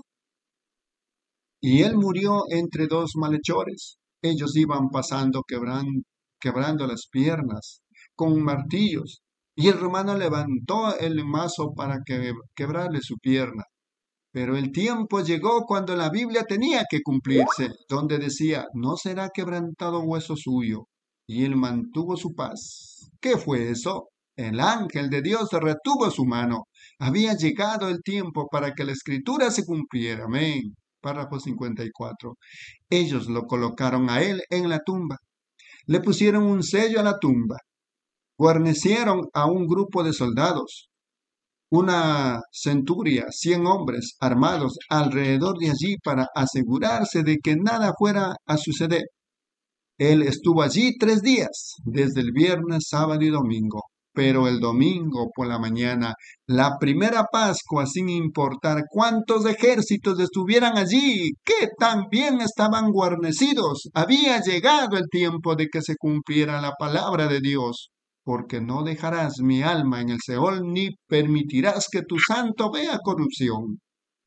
Y Él murió entre dos malhechores. Ellos iban pasando quebran, quebrando las piernas con martillos, y el romano levantó el mazo para que, quebrarle su pierna. Pero el tiempo llegó cuando la Biblia tenía que cumplirse, donde decía, no será quebrantado hueso suyo. Y él mantuvo su paz. ¿Qué fue eso? El ángel de Dios retuvo su mano. Había llegado el tiempo para que la escritura se cumpliera. Amén. Párrafo cincuenta y cuatro. Ellos lo colocaron a él en la tumba. Le pusieron un sello a la tumba. Guarnecieron a un grupo de soldados. Una centuria, cien hombres armados alrededor de allí para asegurarse de que nada fuera a suceder. Él estuvo allí tres días, desde el viernes, sábado y domingo. Pero el domingo por la mañana, la primera Pascua, sin importar cuántos ejércitos estuvieran allí, que también estaban guarnecidos, había llegado el tiempo de que se cumpliera la palabra de Dios. Porque no dejarás mi alma en el Seol, ni permitirás que tu santo vea corrupción.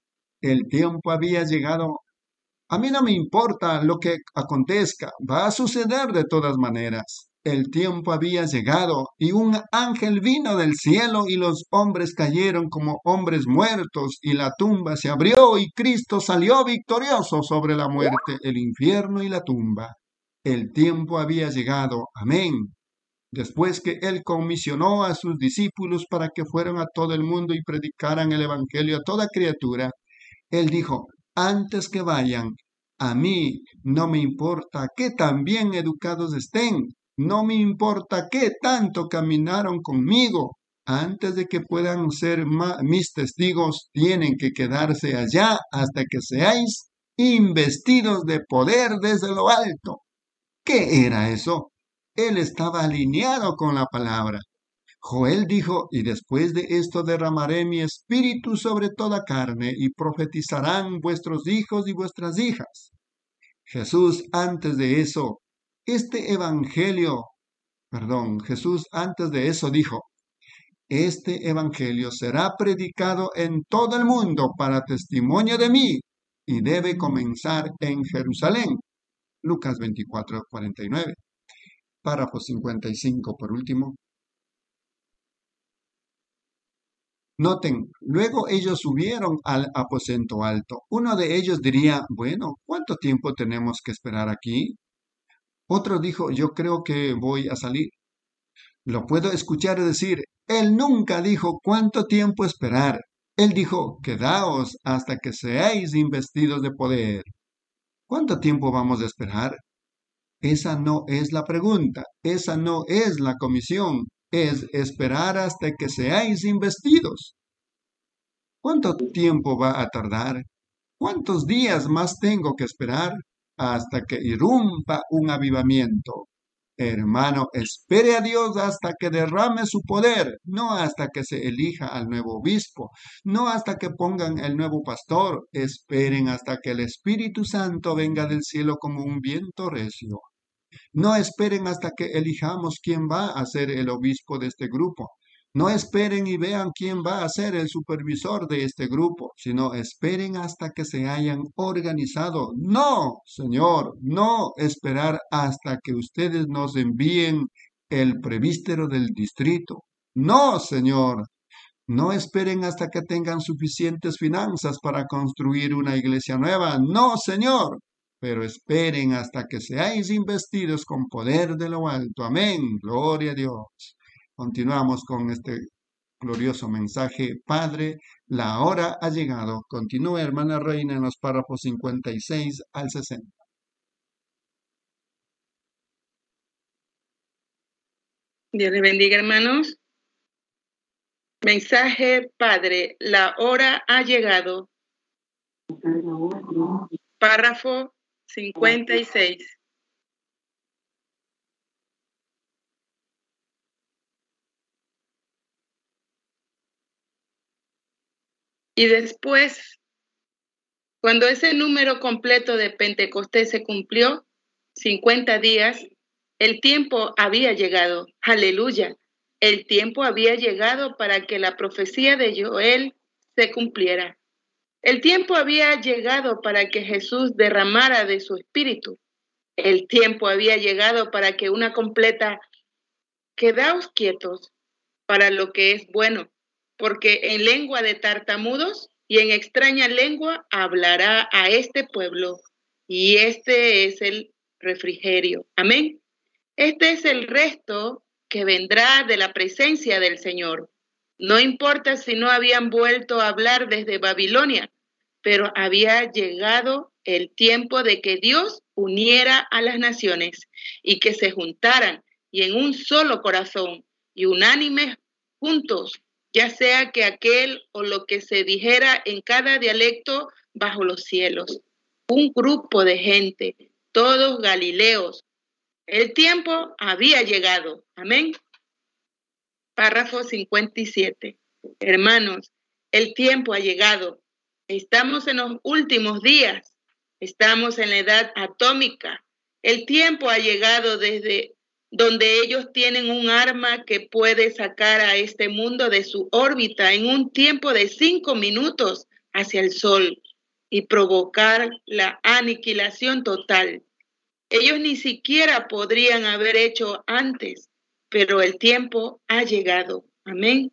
El tiempo había llegado. A mí no me importa lo que acontezca, va a suceder de todas maneras. El tiempo había llegado, y un ángel vino del cielo, y los hombres cayeron como hombres muertos, y la tumba se abrió, y Cristo salió victorioso sobre la muerte, el infierno y la tumba. El tiempo había llegado. Amén. Después que él comisionó a sus discípulos para que fueran a todo el mundo y predicaran el evangelio a toda criatura, él dijo, antes que vayan, a mí no me importa qué tan bien educados estén, no me importa qué tanto caminaron conmigo, antes de que puedan ser mis testigos, tienen que quedarse allá hasta que seáis investidos de poder desde lo alto. ¿Qué era eso? Él estaba alineado con la palabra. Joel dijo, y después de esto derramaré mi espíritu sobre toda carne, y profetizarán vuestros hijos y vuestras hijas. Jesús antes de eso, este evangelio, perdón, Jesús antes de eso dijo, este evangelio será predicado en todo el mundo para testimonio de mí, y debe comenzar en Jerusalén. Lucas veinticuatro, cuarenta y nueve. Párrafo cincuenta y cinco por último. Noten, luego ellos subieron al aposento alto. Uno de ellos diría, bueno, ¿cuánto tiempo tenemos que esperar aquí? Otro dijo, yo creo que voy a salir. Lo puedo escuchar decir, él nunca dijo cuánto tiempo esperar. Él dijo, quedaos hasta que seáis investidos de poder. ¿Cuánto tiempo vamos a esperar? Esa no es la pregunta, esa no es la comisión, es esperar hasta que seáis investidos. ¿Cuánto tiempo va a tardar? ¿Cuántos días más tengo que esperar hasta que irrumpa un avivamiento? Hermano, espere a Dios hasta que derrame su poder, no hasta que se elija al nuevo obispo, no hasta que pongan el nuevo pastor. Esperen hasta que el Espíritu Santo venga del cielo como un viento recio. No esperen hasta que elijamos quién va a ser el obispo de este grupo. No esperen y vean quién va a ser el supervisor de este grupo, sino esperen hasta que se hayan organizado. No, Señor, no esperar hasta que ustedes nos envíen el presbítero del distrito. No, Señor, no esperen hasta que tengan suficientes finanzas para construir una iglesia nueva. No, Señor, pero esperen hasta que seáis investidos con poder de lo alto. Amén. Gloria a Dios. Continuamos con este glorioso mensaje. Padre, la hora ha llegado. Continúa, hermana Reina, en los párrafos cincuenta y seis al sesenta. Dios les bendiga, hermanos. Mensaje, Padre, la hora ha llegado. Párrafo cincuenta y seis. Y después, cuando ese número completo de Pentecostés se cumplió, cincuenta días, el tiempo había llegado. Aleluya. El tiempo había llegado para que la profecía de Joel se cumpliera. El tiempo había llegado para que Jesús derramara de su espíritu. El tiempo había llegado para que una completa, quedaos quietos para lo que es bueno, porque en lengua de tartamudos y en extraña lengua hablará a este pueblo, y este es el refrigerio. Amén. Este es el resto que vendrá de la presencia del Señor. No importa si no habían vuelto a hablar desde Babilonia, pero había llegado el tiempo de que Dios uniera a las naciones y que se juntaran y en un solo corazón y unánimes juntos, ya sea que aquel o lo que se dijera en cada dialecto bajo los cielos. Un grupo de gente, todos galileos. El tiempo había llegado. Amén. Párrafo cincuenta y siete. Hermanos, el tiempo ha llegado. Estamos en los últimos días. Estamos en la edad atómica. El tiempo ha llegado desde donde ellos tienen un arma que puede sacar a este mundo de su órbita en un tiempo de cinco minutos hacia el sol y provocar la aniquilación total. Ellos ni siquiera podrían haber hecho antes, pero el tiempo ha llegado. Amén.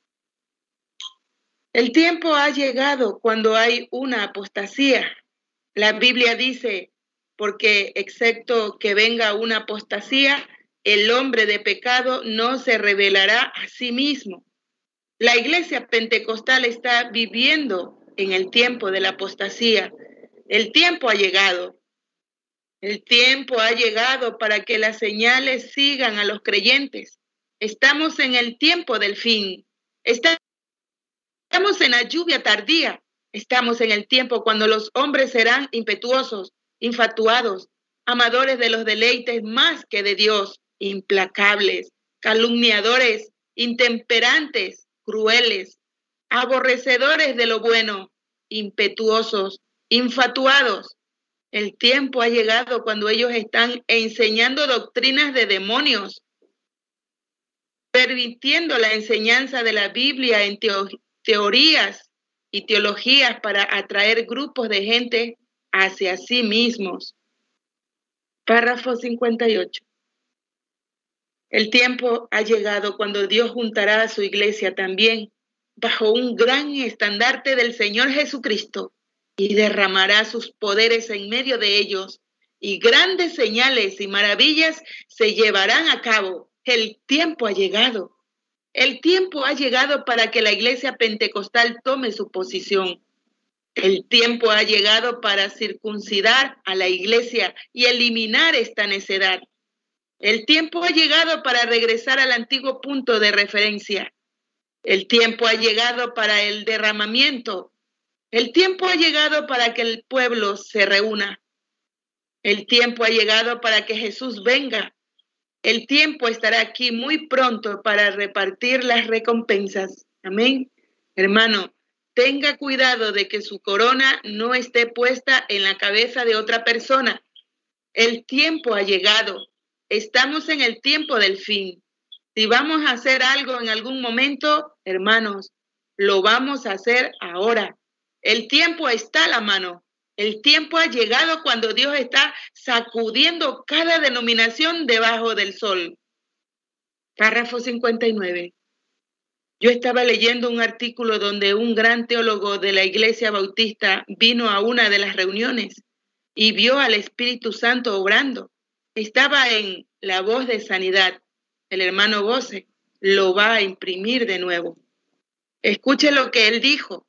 El tiempo ha llegado cuando hay una apostasía. La Biblia dice, porque excepto que venga una apostasía, el hombre de pecado no se revelará a sí mismo. La iglesia pentecostal está viviendo en el tiempo de la apostasía. El tiempo ha llegado. El tiempo ha llegado para que las señales sigan a los creyentes. Estamos en el tiempo del fin. Estamos en la lluvia tardía. Estamos en el tiempo cuando los hombres serán impetuosos, infatuados, amadores de los deleites más que de Dios, implacables, calumniadores, intemperantes, crueles, aborrecedores de lo bueno, impetuosos, infatuados. El tiempo ha llegado cuando ellos están enseñando doctrinas de demonios, permitiendo la enseñanza de la Biblia en teo- teorías y teologías para atraer grupos de gente hacia sí mismos. Párrafo cincuenta y ocho. El tiempo ha llegado cuando Dios juntará a su iglesia también. bajo un gran estandarte del Señor Jesucristo y derramará sus poderes en medio de ellos, y grandes señales y maravillas se llevarán a cabo. El tiempo ha llegado. El tiempo ha llegado para que la iglesia pentecostal tome su posición. El tiempo ha llegado para circuncidar a la iglesia y eliminar esta necedad. El tiempo ha llegado para regresar al antiguo punto de referencia. El tiempo ha llegado para el derramamiento. El tiempo ha llegado para que el pueblo se reúna. El tiempo ha llegado para que Jesús venga. El tiempo estará aquí muy pronto para repartir las recompensas. Amén. Hermano, tenga cuidado de que su corona no esté puesta en la cabeza de otra persona. El tiempo ha llegado. Estamos en el tiempo del fin. Si vamos a hacer algo en algún momento, hermanos, lo vamos a hacer ahora. El tiempo está a la mano. El tiempo ha llegado cuando Dios está sacudiendo cada denominación debajo del sol. Párrafo cincuenta y nueve. Yo estaba leyendo un artículo donde un gran teólogo de la Iglesia Bautista vino a una de las reuniones y vio al Espíritu Santo obrando. Estaba en La Voz de Sanidad. El hermano Bose lo va a imprimir de nuevo. Escuche lo que él dijo.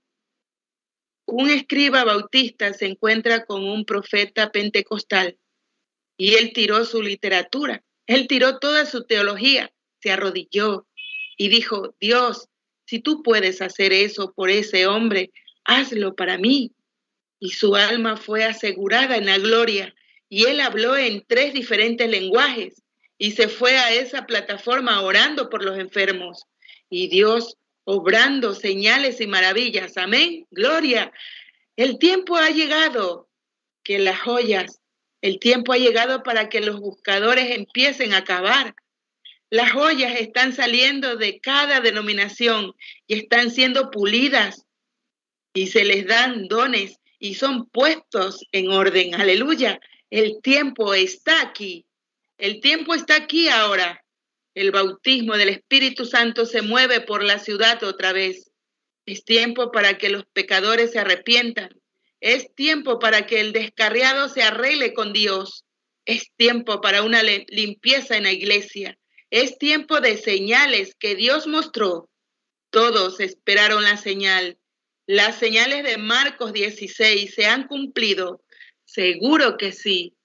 Un escriba bautista se encuentra con un profeta pentecostal y él tiró su literatura, él tiró toda su teología, se arrodilló y dijo: Dios, si tú puedes hacer eso por ese hombre, hazlo para mí. Y su alma fue asegurada en la gloria y él habló en tres diferentes lenguajes y se fue a esa plataforma orando por los enfermos y Dios obrando señales y maravillas. Amén. Gloria. El tiempo ha llegado que las joyas, el tiempo ha llegado para que los buscadores empiecen a cavar. Las joyas están saliendo de cada denominación y están siendo pulidas y se les dan dones y son puestos en orden. Aleluya. El tiempo está aquí. El tiempo está aquí ahora. El bautismo del Espíritu Santo se mueve por la ciudad otra vez. Es tiempo para que los pecadores se arrepientan. Es tiempo para que el descarriado se arregle con Dios. Es tiempo para una limpieza en la iglesia. Es tiempo de señales que Dios mostró. Todos esperaron la señal. Las señales de Marcos dieciséis se han cumplido. Seguro que sí.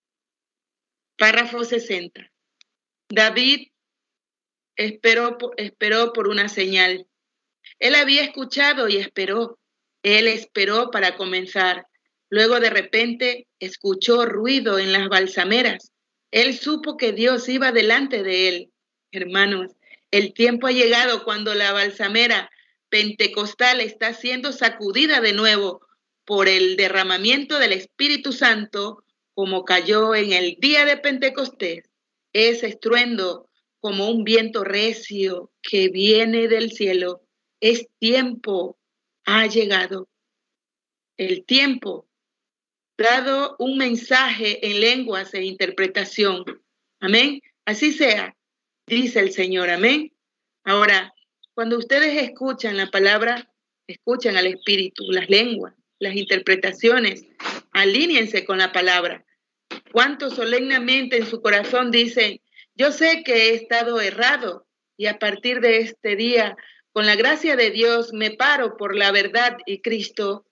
Párrafo sesenta. David Esperó, esperó por una señal. Él había escuchado y esperó. Él esperó para comenzar. Luego de repente escuchó ruido en las balsameras. Él supo que Dios iba delante de él. Hermanos, el tiempo ha llegado cuando la balsamera pentecostal está siendo sacudida de nuevo por el derramamiento del Espíritu Santo, como cayó en el día de Pentecostés. Ese estruendo como un viento recio que viene del cielo. Es tiempo, ha llegado. El tiempo, dado un mensaje en lenguas e interpretación. Amén. Así sea, dice el Señor. Amén. Ahora, cuando ustedes escuchan la palabra, escuchan al Espíritu, las lenguas, las interpretaciones, alíñense con la palabra. ¿Cuántos solemnemente en su corazón dicen: yo sé que he estado errado y a partir de este día, con la gracia de Dios, me paro por la verdad y Cristo?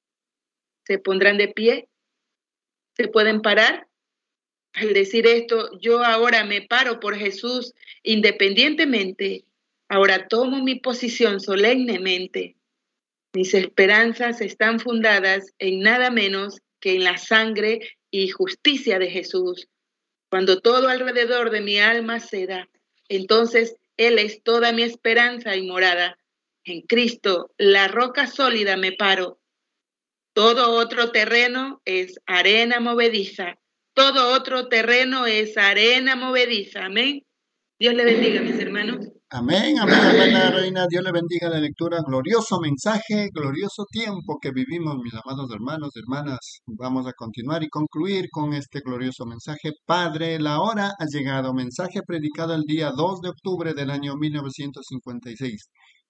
¿Se pondrán de pie? ¿Se pueden parar? Al decir esto, yo ahora me paro por Jesús independientemente. Ahora tomo mi posición solemnemente. Mis esperanzas están fundadas en nada menos que en la sangre y justicia de Jesús. Cuando todo alrededor de mi alma ceda, entonces Él es toda mi esperanza y morada. En Cristo, la roca sólida, me paro. Todo otro terreno es arena movediza. Todo otro terreno es arena movediza. Amén. Dios le bendiga, mis hermanos. Amén, amén, amén, reina. Dios le bendiga la lectura. Glorioso mensaje, glorioso tiempo que vivimos, mis amados hermanos y hermanas. Vamos a continuar y concluir con este glorioso mensaje. Padre, la hora ha llegado. Mensaje predicado el día dos de octubre del año mil novecientos cincuenta y seis.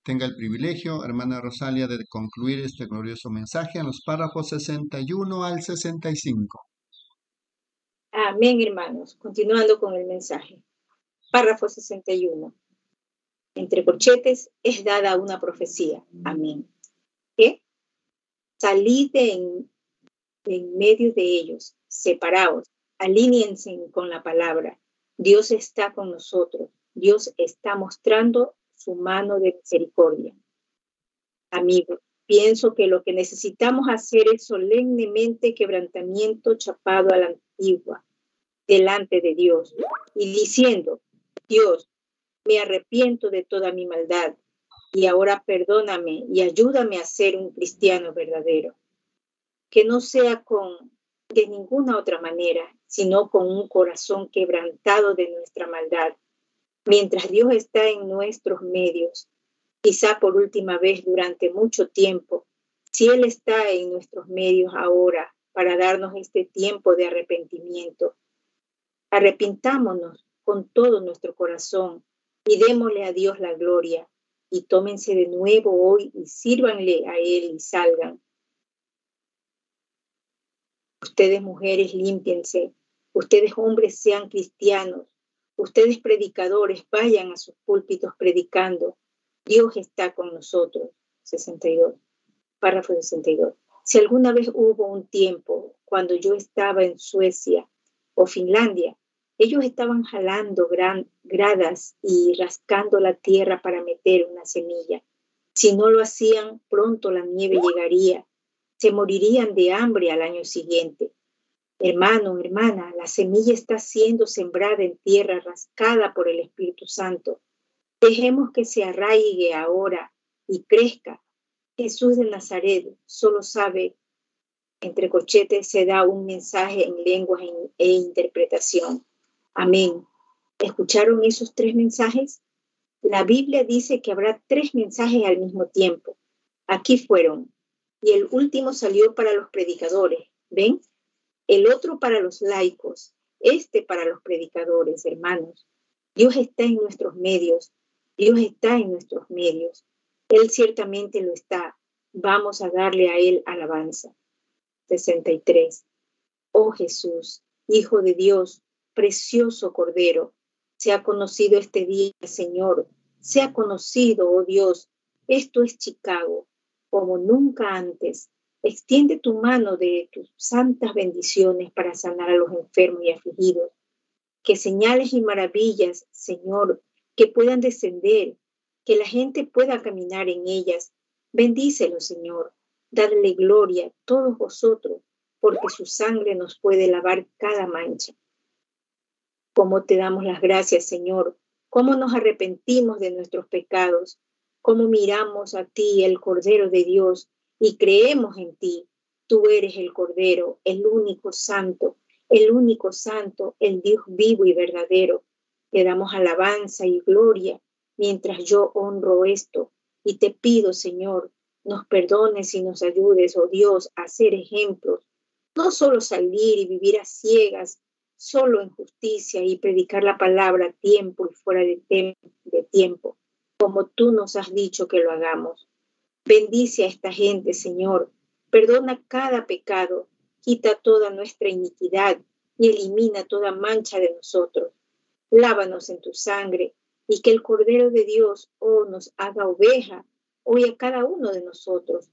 tenga el privilegio, hermana Rosalia, de concluir este glorioso mensaje en los párrafos sesenta y uno al sesenta y cinco. Amén, hermanos. Continuando con el mensaje. Párrafo sesenta y uno. Entre corchetes es dada una profecía. Amén. ¿Qué? Salid de en, de en medio de ellos, separaos, alíñense con la palabra. Dios está con nosotros. Dios está mostrando su mano de misericordia. Amigos, pienso que lo que necesitamos hacer es solemnemente quebrantamiento chapado a la antigua, delante de Dios, y diciendo, Dios, me arrepiento de toda mi maldad, y ahora perdóname y ayúdame a ser un cristiano verdadero. Que no sea con de ninguna otra manera, sino con un corazón quebrantado de nuestra maldad, mientras Dios está en nuestros medios, quizá por última vez durante mucho tiempo. Si Él está en nuestros medios ahora para darnos este tiempo de arrepentimiento, arrepintámonos con todo nuestro corazón y démosle a Dios la gloria, y tómense de nuevo hoy y sírvanle a Él y salgan. Ustedes mujeres, límpiense. Ustedes hombres, sean cristianos. Ustedes predicadores, vayan a sus púlpitos predicando. Dios está con nosotros. sesenta y dos. Párrafo sesenta y dos. Si alguna vez hubo un tiempo cuando yo estaba en Suecia o Finlandia, ellos estaban jalando gran, gradas y rascando la tierra para meter una semilla. Si no lo hacían, pronto la nieve llegaría. Se morirían de hambre al año siguiente. Hermano, hermana, la semilla está siendo sembrada en tierra rascada por el Espíritu Santo. Dejemos que se arraigue ahora y crezca. Jesús de Nazaret solo sabe, entre corchetes se da un mensaje en lenguas e interpretación. Amén. ¿Escucharon esos tres mensajes? La Biblia dice que habrá tres mensajes al mismo tiempo. Aquí fueron. Y el último salió para los predicadores. ¿Ven? El otro para los laicos. Este para los predicadores, hermanos. Dios está en nuestros medios. Dios está en nuestros medios. Él ciertamente lo está. Vamos a darle a Él alabanza. sesenta y tres. Oh Jesús, Hijo de Dios, precioso Cordero, sea conocido este día, Señor. Sea conocido, oh Dios. Esto es Chicago, como nunca antes. Extiende tu mano de tus santas bendiciones para sanar a los enfermos y afligidos. Que señales y maravillas, Señor, que puedan descender, que la gente pueda caminar en ellas. Bendícelo, Señor. Dadle gloria a todos vosotros, porque su sangre nos puede lavar cada mancha. Cómo te damos las gracias, Señor. Cómo nos arrepentimos de nuestros pecados. Cómo miramos a ti, el Cordero de Dios, y creemos en ti. Tú eres el Cordero, el único santo, el único santo, el Dios vivo y verdadero. Te damos alabanza y gloria mientras yo honro esto. Y te pido, Señor, nos perdones y nos ayudes, oh Dios, a ser ejemplos. No solo salir y vivir a ciegas, solo en justicia y predicar la palabra a tiempo y fuera de, tem- de tiempo, como tú nos has dicho que lo hagamos. Bendice a esta gente, Señor. Perdona cada pecado, quita toda nuestra iniquidad y elimina toda mancha de nosotros. Lávanos en tu sangre y que el Cordero de Dios, oh, nos haga oveja hoy a cada uno de nosotros.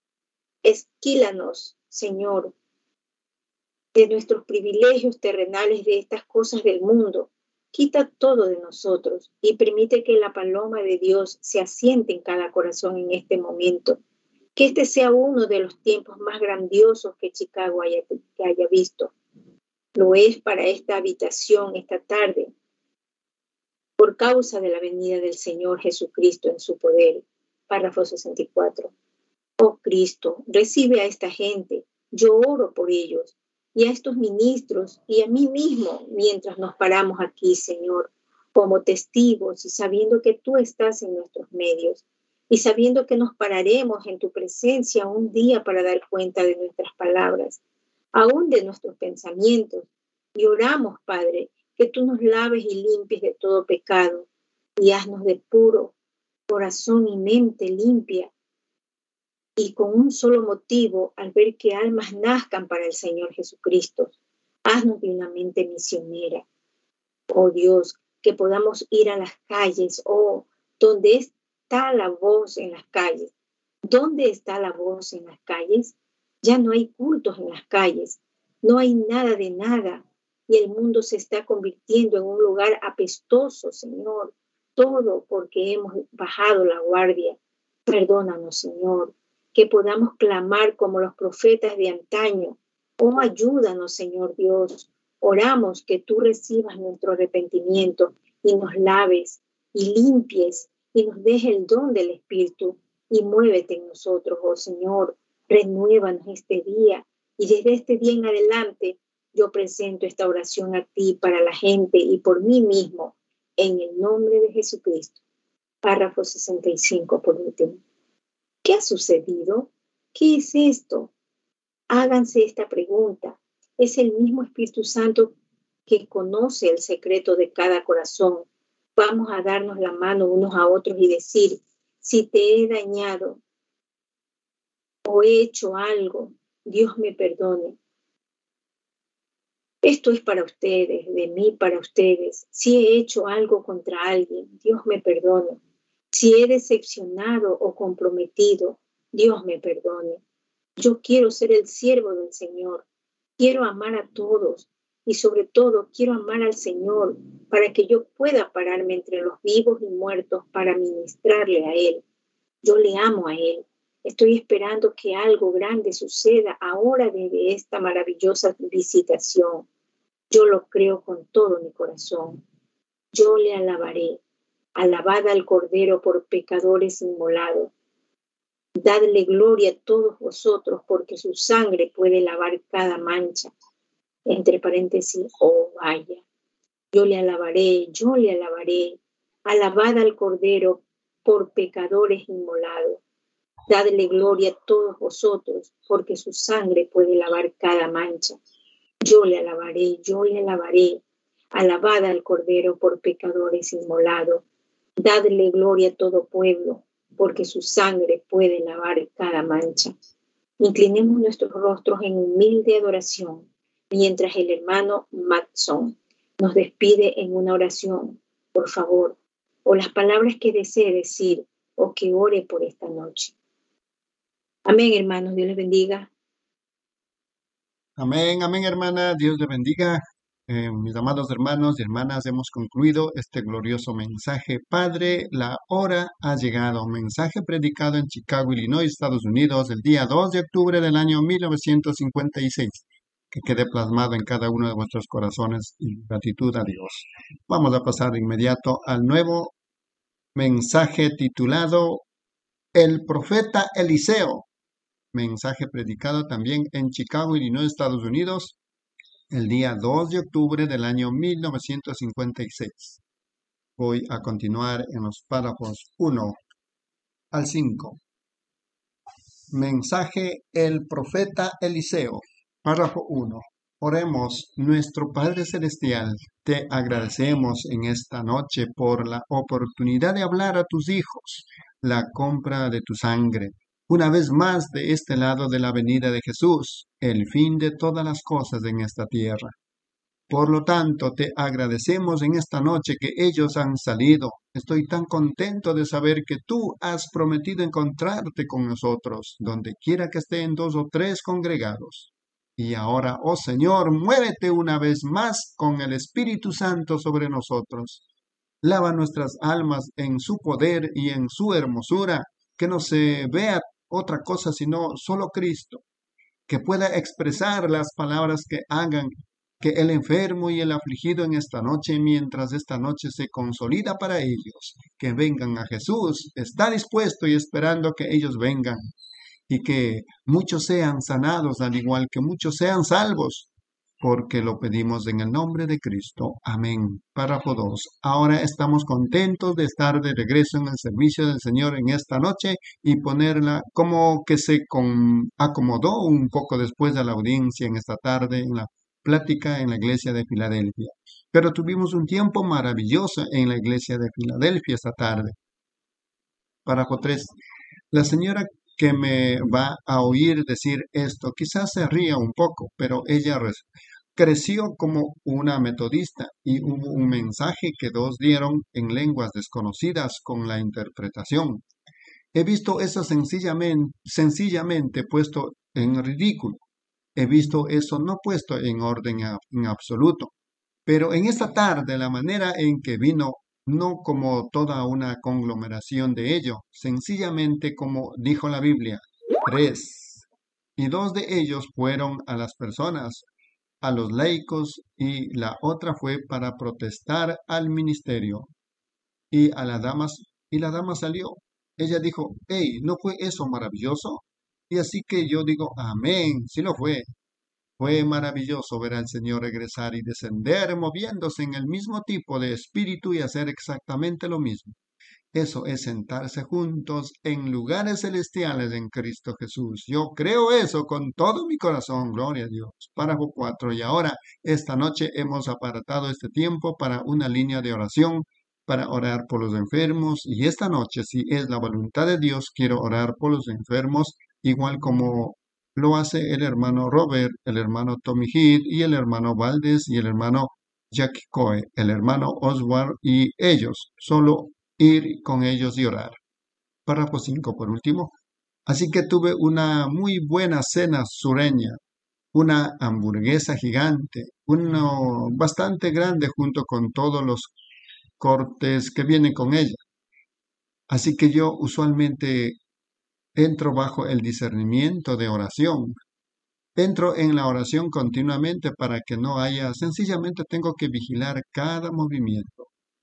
Esquílanos, Señor, de nuestros privilegios terrenales, de estas cosas del mundo. Quita todo de nosotros y permite que la paloma de Dios se asiente en cada corazón en este momento. Que este sea uno de los tiempos más grandiosos que Chicago haya, que haya visto. Lo es para esta habitación esta tarde, por causa de la venida del Señor Jesucristo en su poder. Párrafo sesenta y cuatro. Oh Cristo, recibe a esta gente. Yo oro por ellos y a estos ministros y a mí mismo mientras nos paramos aquí, Señor, como testigos y sabiendo que tú estás en nuestros medios y sabiendo que nos pararemos en tu presencia un día para dar cuenta de nuestras palabras, aún de nuestros pensamientos. Y oramos, Padre, que tú nos laves y limpies de todo pecado y haznos de puro corazón y mente limpia y con un solo motivo al ver que almas nazcan para el Señor Jesucristo. Haznos de una mente misionera. Oh Dios, que podamos ir a las calles, oh, ¿dónde está la voz en las calles? ¿Dónde está la voz en las calles? Ya no hay cultos en las calles, no hay nada de nada, y el mundo se está convirtiendo en un lugar apestoso, Señor, todo porque hemos bajado la guardia. Perdónanos, Señor, que podamos clamar como los profetas de antaño. Oh, ayúdanos, Señor Dios. Oramos que tú recibas nuestro arrepentimiento y nos laves y limpies y nos dejes el don del Espíritu y muévete en nosotros, oh Señor. Renuévanos este día y desde este día en adelante yo presento esta oración a ti para la gente y por mí mismo en el nombre de Jesucristo. Párrafo sesenta y cinco por último. ¿Qué ha sucedido? ¿Qué es esto? Háganse esta pregunta. Es el mismo Espíritu Santo que conoce el secreto de cada corazón. Vamos a darnos la mano unos a otros y decir, si te he dañado o he hecho algo, Dios me perdone. Esto es para ustedes, de mí para ustedes. Si he hecho algo contra alguien, Dios me perdone. Si he decepcionado o comprometido, Dios me perdone. Yo quiero ser el siervo del Señor. Quiero amar a todos y sobre todo quiero amar al Señor para que yo pueda pararme entre los vivos y muertos para ministrarle a Él. Yo le amo a Él. Estoy esperando que algo grande suceda ahora desde esta maravillosa visitación. Yo lo creo con todo mi corazón. Yo le alabaré. Alabad al Cordero por pecadores inmolados. Dadle gloria a todos vosotros porque su sangre puede lavar cada mancha. Entre paréntesis, oh vaya. Yo le alabaré, yo le alabaré. Alabad al Cordero por pecadores inmolados. Dadle gloria a todos vosotros, porque su sangre puede lavar cada mancha. Yo le alabaré, yo le alabaré. Alabad al Cordero por pecadores inmolados. Dadle gloria a todo pueblo, porque su sangre puede lavar cada mancha. Inclinemos nuestros rostros en humilde adoración, mientras el hermano Matson nos despide en una oración, por favor, o las palabras que desee decir o que ore por esta noche. Amén, hermanos. Dios les bendiga. Amén, amén, hermana. Dios le bendiga. Eh, mis amados hermanos y hermanas, hemos concluido este glorioso mensaje. Padre, la hora ha llegado. Mensaje predicado en Chicago, Illinois, Estados Unidos, el día dos de octubre del año mil novecientos cincuenta y seis. Que quede plasmado en cada uno de vuestros corazones y gratitud a Dios. Vamos a pasar de inmediato al nuevo mensaje titulado El profeta Eliseo. Mensaje predicado también en Chicago, Illinois, Estados Unidos, el día dos de octubre del año mil novecientos cincuenta y seis. Voy a continuar en los párrafos uno al cinco. Mensaje El profeta Eliseo. Párrafo uno. Oremos, nuestro Padre Celestial, te agradecemos en esta noche por la oportunidad de hablar a tus hijos, la compra de tu sangre. Una vez más de este lado de la venida de Jesús, el fin de todas las cosas en esta tierra. Por lo tanto, te agradecemos en esta noche que ellos han salido. Estoy tan contento de saber que tú has prometido encontrarte con nosotros, donde quiera que estén dos o tres congregados. Y ahora, oh Señor, muévete una vez más con el Espíritu Santo sobre nosotros. Lava nuestras almas en su poder y en su hermosura, que no se vea otra cosa sino solo Cristo, que pueda expresar las palabras que hagan que el enfermo y el afligido en esta noche, mientras esta noche se consolida para ellos, que vengan a Jesús, está dispuesto y esperando que ellos vengan, y que muchos sean sanados, al igual que muchos sean salvos, porque lo pedimos en el nombre de Cristo. Amén. Párrafo dos. Ahora estamos contentos de estar de regreso en el servicio del Señor en esta noche y ponerla como que se con, acomodó un poco después de la audiencia en esta tarde, en la plática en la iglesia de Filadelfia. Pero tuvimos un tiempo maravilloso en la iglesia de Filadelfia esta tarde. Párrafo tres. La señora que me va a oír decir esto quizás se ría un poco, pero ella res- creció como una metodista y hubo un mensaje que dos dieron en lenguas desconocidas con la interpretación. He visto eso sencillamente, sencillamente puesto en ridículo. He visto eso no puesto en orden a- en absoluto. Pero en esta tarde, la manera en que vino, no como toda una conglomeración de ello, sencillamente como dijo la Biblia, tres. Y dos de ellos fueron a las personas, a los laicos, y la otra fue para protestar al ministerio. Y a la dama, y la dama salió. Ella dijo, hey, ¿no fue eso maravilloso? Y así que yo digo, amén, sí lo fue. Fue maravilloso ver al Señor regresar y descender, moviéndose en el mismo tipo de espíritu y hacer exactamente lo mismo. Eso es sentarse juntos en lugares celestiales en Cristo Jesús. Yo creo eso con todo mi corazón, gloria a Dios. Párrafo cuatro. Y ahora, esta noche hemos apartado este tiempo para una línea de oración, para orar por los enfermos. Y esta noche, si es la voluntad de Dios, quiero orar por los enfermos, igual como lo hace el hermano Robert, el hermano Tommy Heath y el hermano Valdés y el hermano Jackie Coe, el hermano Oswald y ellos. Solo ir con ellos y orar. Párrafo cinco por último. Así que tuve una muy buena cena sureña, una hamburguesa gigante, uno bastante grande junto con todos los cortes que vienen con ella. Así que yo usualmente entro bajo el discernimiento de oración. Entro en la oración continuamente para que no haya, sencillamente tengo que vigilar cada movimiento.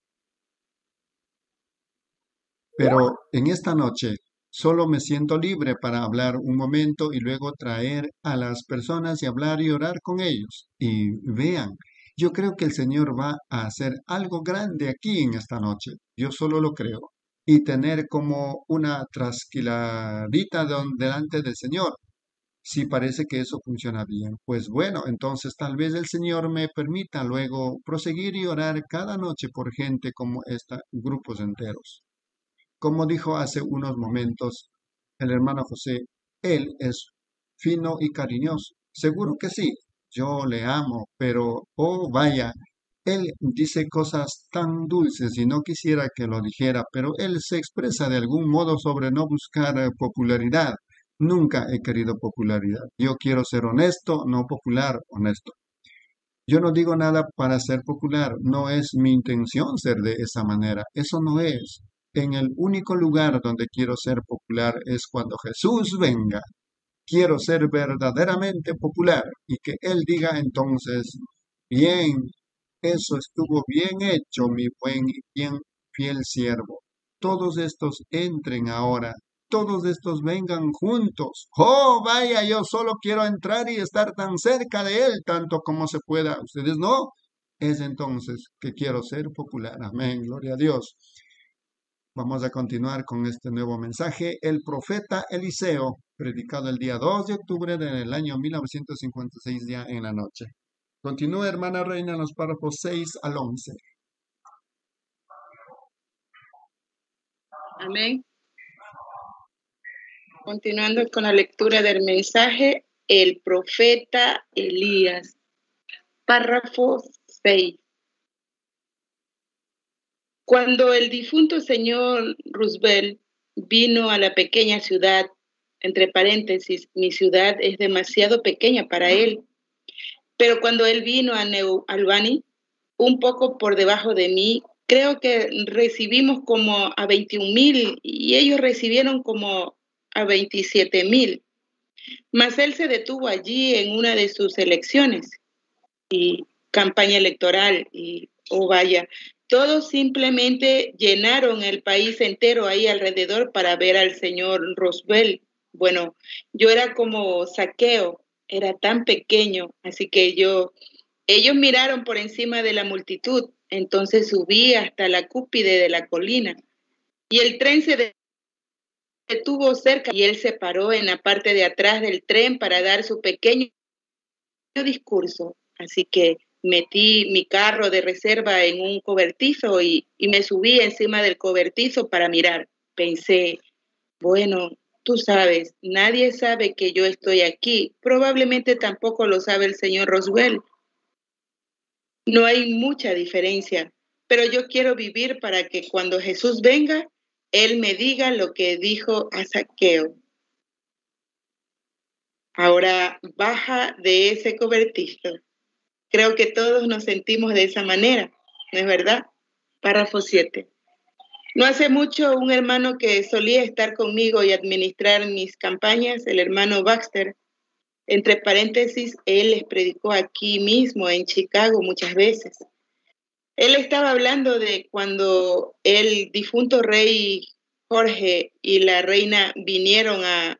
Pero en esta noche solo me siento libre para hablar un momento y luego traer a las personas y hablar y orar con ellos. Y vean, yo creo que el Señor va a hacer algo grande aquí en esta noche. Yo solo lo creo. Y tener como una trasquiladita don- delante del Señor. Si parece que eso funciona bien, pues bueno, entonces tal vez el Señor me permita luego proseguir y orar cada noche por gente como esta, grupos enteros. Como dijo hace unos momentos el hermano José, él es fino y cariñoso. Seguro que sí, yo le amo, pero, oh vaya, él dice cosas tan dulces y no quisiera que lo dijera, pero él se expresa de algún modo sobre no buscar eh, popularidad. Nunca he querido popularidad. Yo quiero ser honesto, no popular, honesto. Yo no digo nada para ser popular, no es mi intención ser de esa manera, eso no es. En el único lugar donde quiero ser popular es cuando Jesús venga. Quiero ser verdaderamente popular y que Él diga entonces, bien, eso estuvo bien hecho, mi buen y bien fiel siervo. Todos estos entren ahora, todos estos vengan juntos. Oh, vaya, yo solo quiero entrar y estar tan cerca de Él, tanto como se pueda. Ustedes no. Es entonces que quiero ser popular. Amén, gloria a Dios. Vamos a continuar con este nuevo mensaje. El profeta Eliseo, predicado el día dos de octubre del año mil novecientos cincuenta y seis, ya en la noche. Continúa, hermana Reina, en los párrafos seis al once. Amén. Continuando con la lectura del mensaje, el profeta Elías. Párrafo seis. Cuando el difunto señor Roosevelt vino a la pequeña ciudad, entre paréntesis, mi ciudad es demasiado pequeña para él, pero cuando él vino a New Albany, un poco por debajo de mí, creo que recibimos como a veintiún mil y ellos recibieron como a veintisiete mil. Mas él se detuvo allí en una de sus elecciones y campaña electoral y, oh vaya, todos simplemente llenaron el país entero ahí alrededor para ver al señor Roosevelt. Bueno, yo era como Saqueo, era tan pequeño, así que yo, ellos miraron por encima de la multitud, entonces subí hasta la cúspide de la colina y el tren se detuvo cerca y él se paró en la parte de atrás del tren para dar su pequeño discurso. Así que metí mi carro de reserva en un cobertizo y, y me subí encima del cobertizo para mirar. Pensé, bueno, tú sabes, nadie sabe que yo estoy aquí. Probablemente tampoco lo sabe el señor Roswell. No hay mucha diferencia, pero yo quiero vivir para que cuando Jesús venga, Él me diga lo que dijo a Zaqueo. Ahora baja de ese cobertizo. Creo que todos nos sentimos de esa manera, ¿no es verdad? Párrafo siete. No hace mucho un hermano que solía estar conmigo y administrar mis campañas, el hermano Baxter, entre paréntesis, él les predicó aquí mismo en Chicago muchas veces. Él estaba hablando de cuando el difunto rey Jorge y la reina vinieron a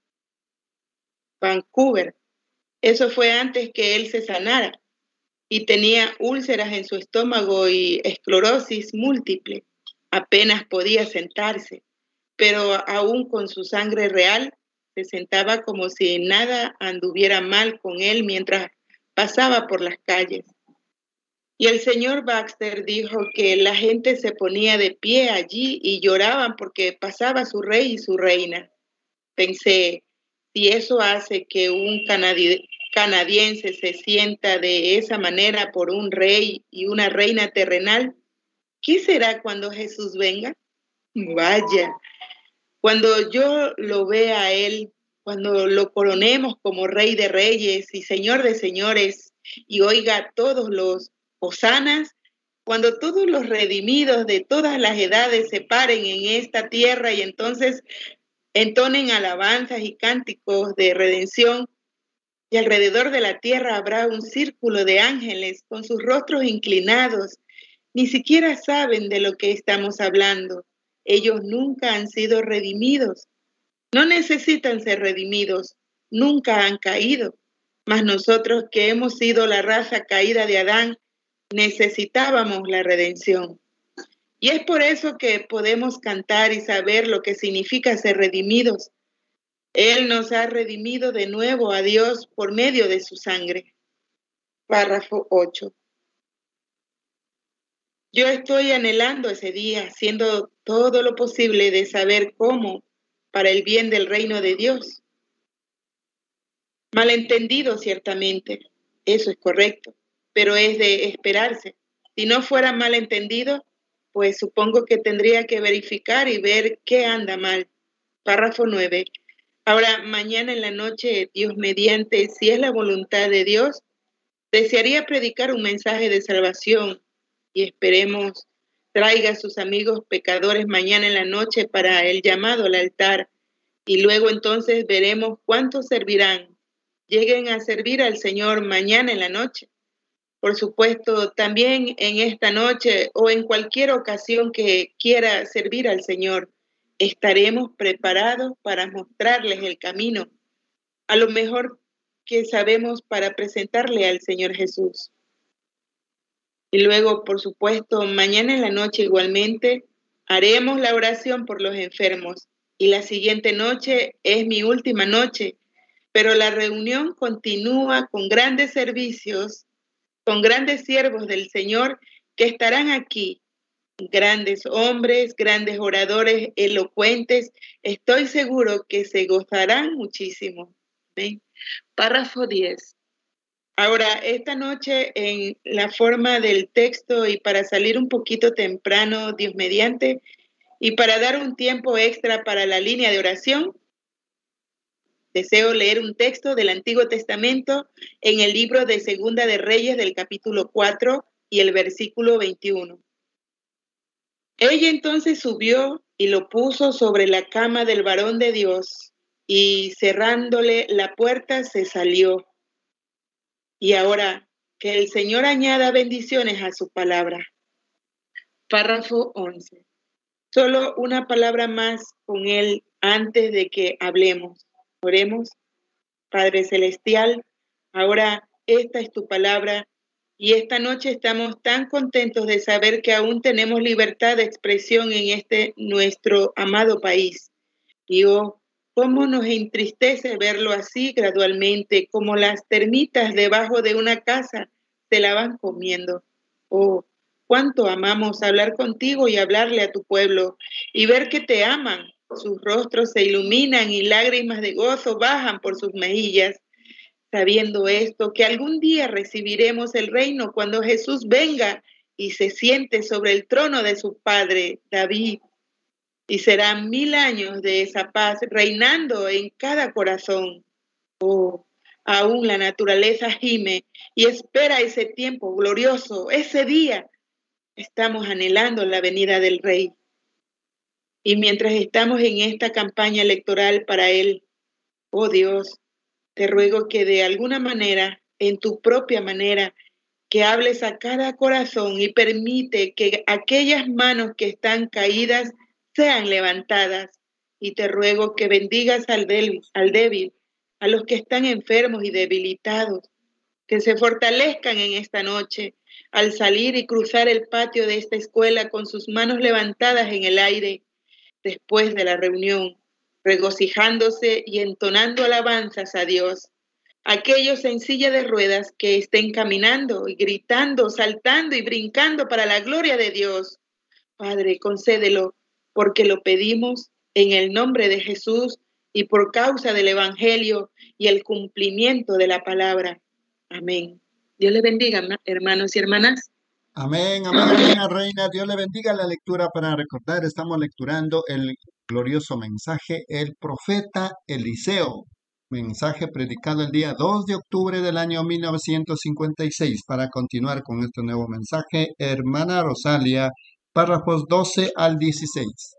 Vancouver. Eso fue antes que él se sanara y tenía úlceras en su estómago y esclerosis múltiple. Apenas podía sentarse, pero aún con su sangre real, se sentaba como si nada anduviera mal con él mientras pasaba por las calles. Y el señor Baxter dijo que la gente se ponía de pie allí y lloraban porque pasaba su rey y su reina. Pensé, si eso hace que un canadi- canadiense se sienta de esa manera por un rey y una reina terrenal, ¿qué será cuando Jesús venga? Vaya, cuando yo lo vea a él, cuando lo coronemos como rey de reyes y señor de señores y oiga todos los hosanas, cuando todos los redimidos de todas las edades se paren en esta tierra y entonces entonen alabanzas y cánticos de redención, y alrededor de la tierra habrá un círculo de ángeles con sus rostros inclinados. Ni siquiera saben de lo que estamos hablando. Ellos nunca han sido redimidos. No necesitan ser redimidos. Nunca han caído. Mas nosotros que hemos sido la raza caída de Adán, necesitábamos la redención. Y es por eso que podemos cantar y saber lo que significa ser redimidos. Él nos ha redimido de nuevo a Dios por medio de su sangre. Párrafo ocho. Yo estoy anhelando ese día, haciendo todo lo posible de saber cómo, para el bien del reino de Dios. Malentendido, ciertamente, eso es correcto, pero es de esperarse. Si no fuera malentendido, pues supongo que tendría que verificar y ver qué anda mal. Párrafo nueve. Ahora, mañana en la noche, Dios mediante, si es la voluntad de Dios, desearía predicar un mensaje de salvación y esperemos traiga a sus amigos pecadores mañana en la noche para el llamado al altar y luego entonces veremos cuántos servirán. Lleguen a servir al Señor mañana en la noche. Por supuesto, también en esta noche o en cualquier ocasión que quiera servir al Señor, estaremos preparados para mostrarles el camino, a lo mejor que sabemos para presentarle al Señor Jesús. Y luego, por supuesto, mañana en la noche igualmente haremos la oración por los enfermos. Y la siguiente noche es mi última noche, pero la reunión continúa con grandes servicios, con grandes siervos del Señor que estarán aquí. Grandes hombres, grandes oradores, elocuentes, estoy seguro que se gozarán muchísimo. ¿Ven? Párrafo diez. Ahora, esta noche en la forma del texto y para salir un poquito temprano, Dios mediante, y para dar un tiempo extra para la línea de oración, deseo leer un texto del Antiguo Testamento en el libro de Segunda de Reyes del capítulo cuatro y el versículo veintiuno. Ella entonces subió y lo puso sobre la cama del varón de Dios y cerrándole la puerta se salió. Y ahora que el Señor añada bendiciones a su palabra. Párrafo once. Solo una palabra más con él antes de que hablemos. Oremos. Padre Celestial, ahora esta es tu palabra y esta noche estamos tan contentos de saber que aún tenemos libertad de expresión en este nuestro amado país. Y oh, cómo nos entristece verlo así gradualmente, como las termitas debajo de una casa se la van comiendo. Oh, cuánto amamos hablar contigo y hablarle a tu pueblo y ver que te aman. Sus rostros se iluminan y lágrimas de gozo bajan por sus mejillas, sabiendo esto, que algún día recibiremos el reino cuando Jesús venga y se siente sobre el trono de su padre David. Y serán mil años de esa paz reinando en cada corazón. Oh, aún la naturaleza gime y espera ese tiempo glorioso, ese día. Estamos anhelando la venida del Rey. Y mientras estamos en esta campaña electoral para Él, oh Dios, te ruego que de alguna manera, en tu propia manera, que hables a cada corazón y permite que aquellas manos que están caídas sean levantadas. Y te ruego que bendigas al débil, al débil, a los que están enfermos y debilitados, que se fortalezcan en esta noche al salir y cruzar el patio de esta escuela con sus manos levantadas en el aire después de la reunión, regocijándose y entonando alabanzas a Dios. Aquellos en silla de ruedas que estén caminando y gritando, saltando y brincando para la gloria de Dios. Padre, concédelo, porque lo pedimos en el nombre de Jesús y por causa del Evangelio y el cumplimiento de la palabra. Amén. Dios les bendiga, hermanos y hermanas. Amén, amén, hermana reina. Dios le bendiga la lectura para recordar. Estamos lecturando el glorioso mensaje, el profeta Eliseo. Mensaje predicado el día dos de octubre del año mil novecientos cincuenta y seis. Para continuar con este nuevo mensaje, hermana Rosalia, párrafos doce al dieciséis.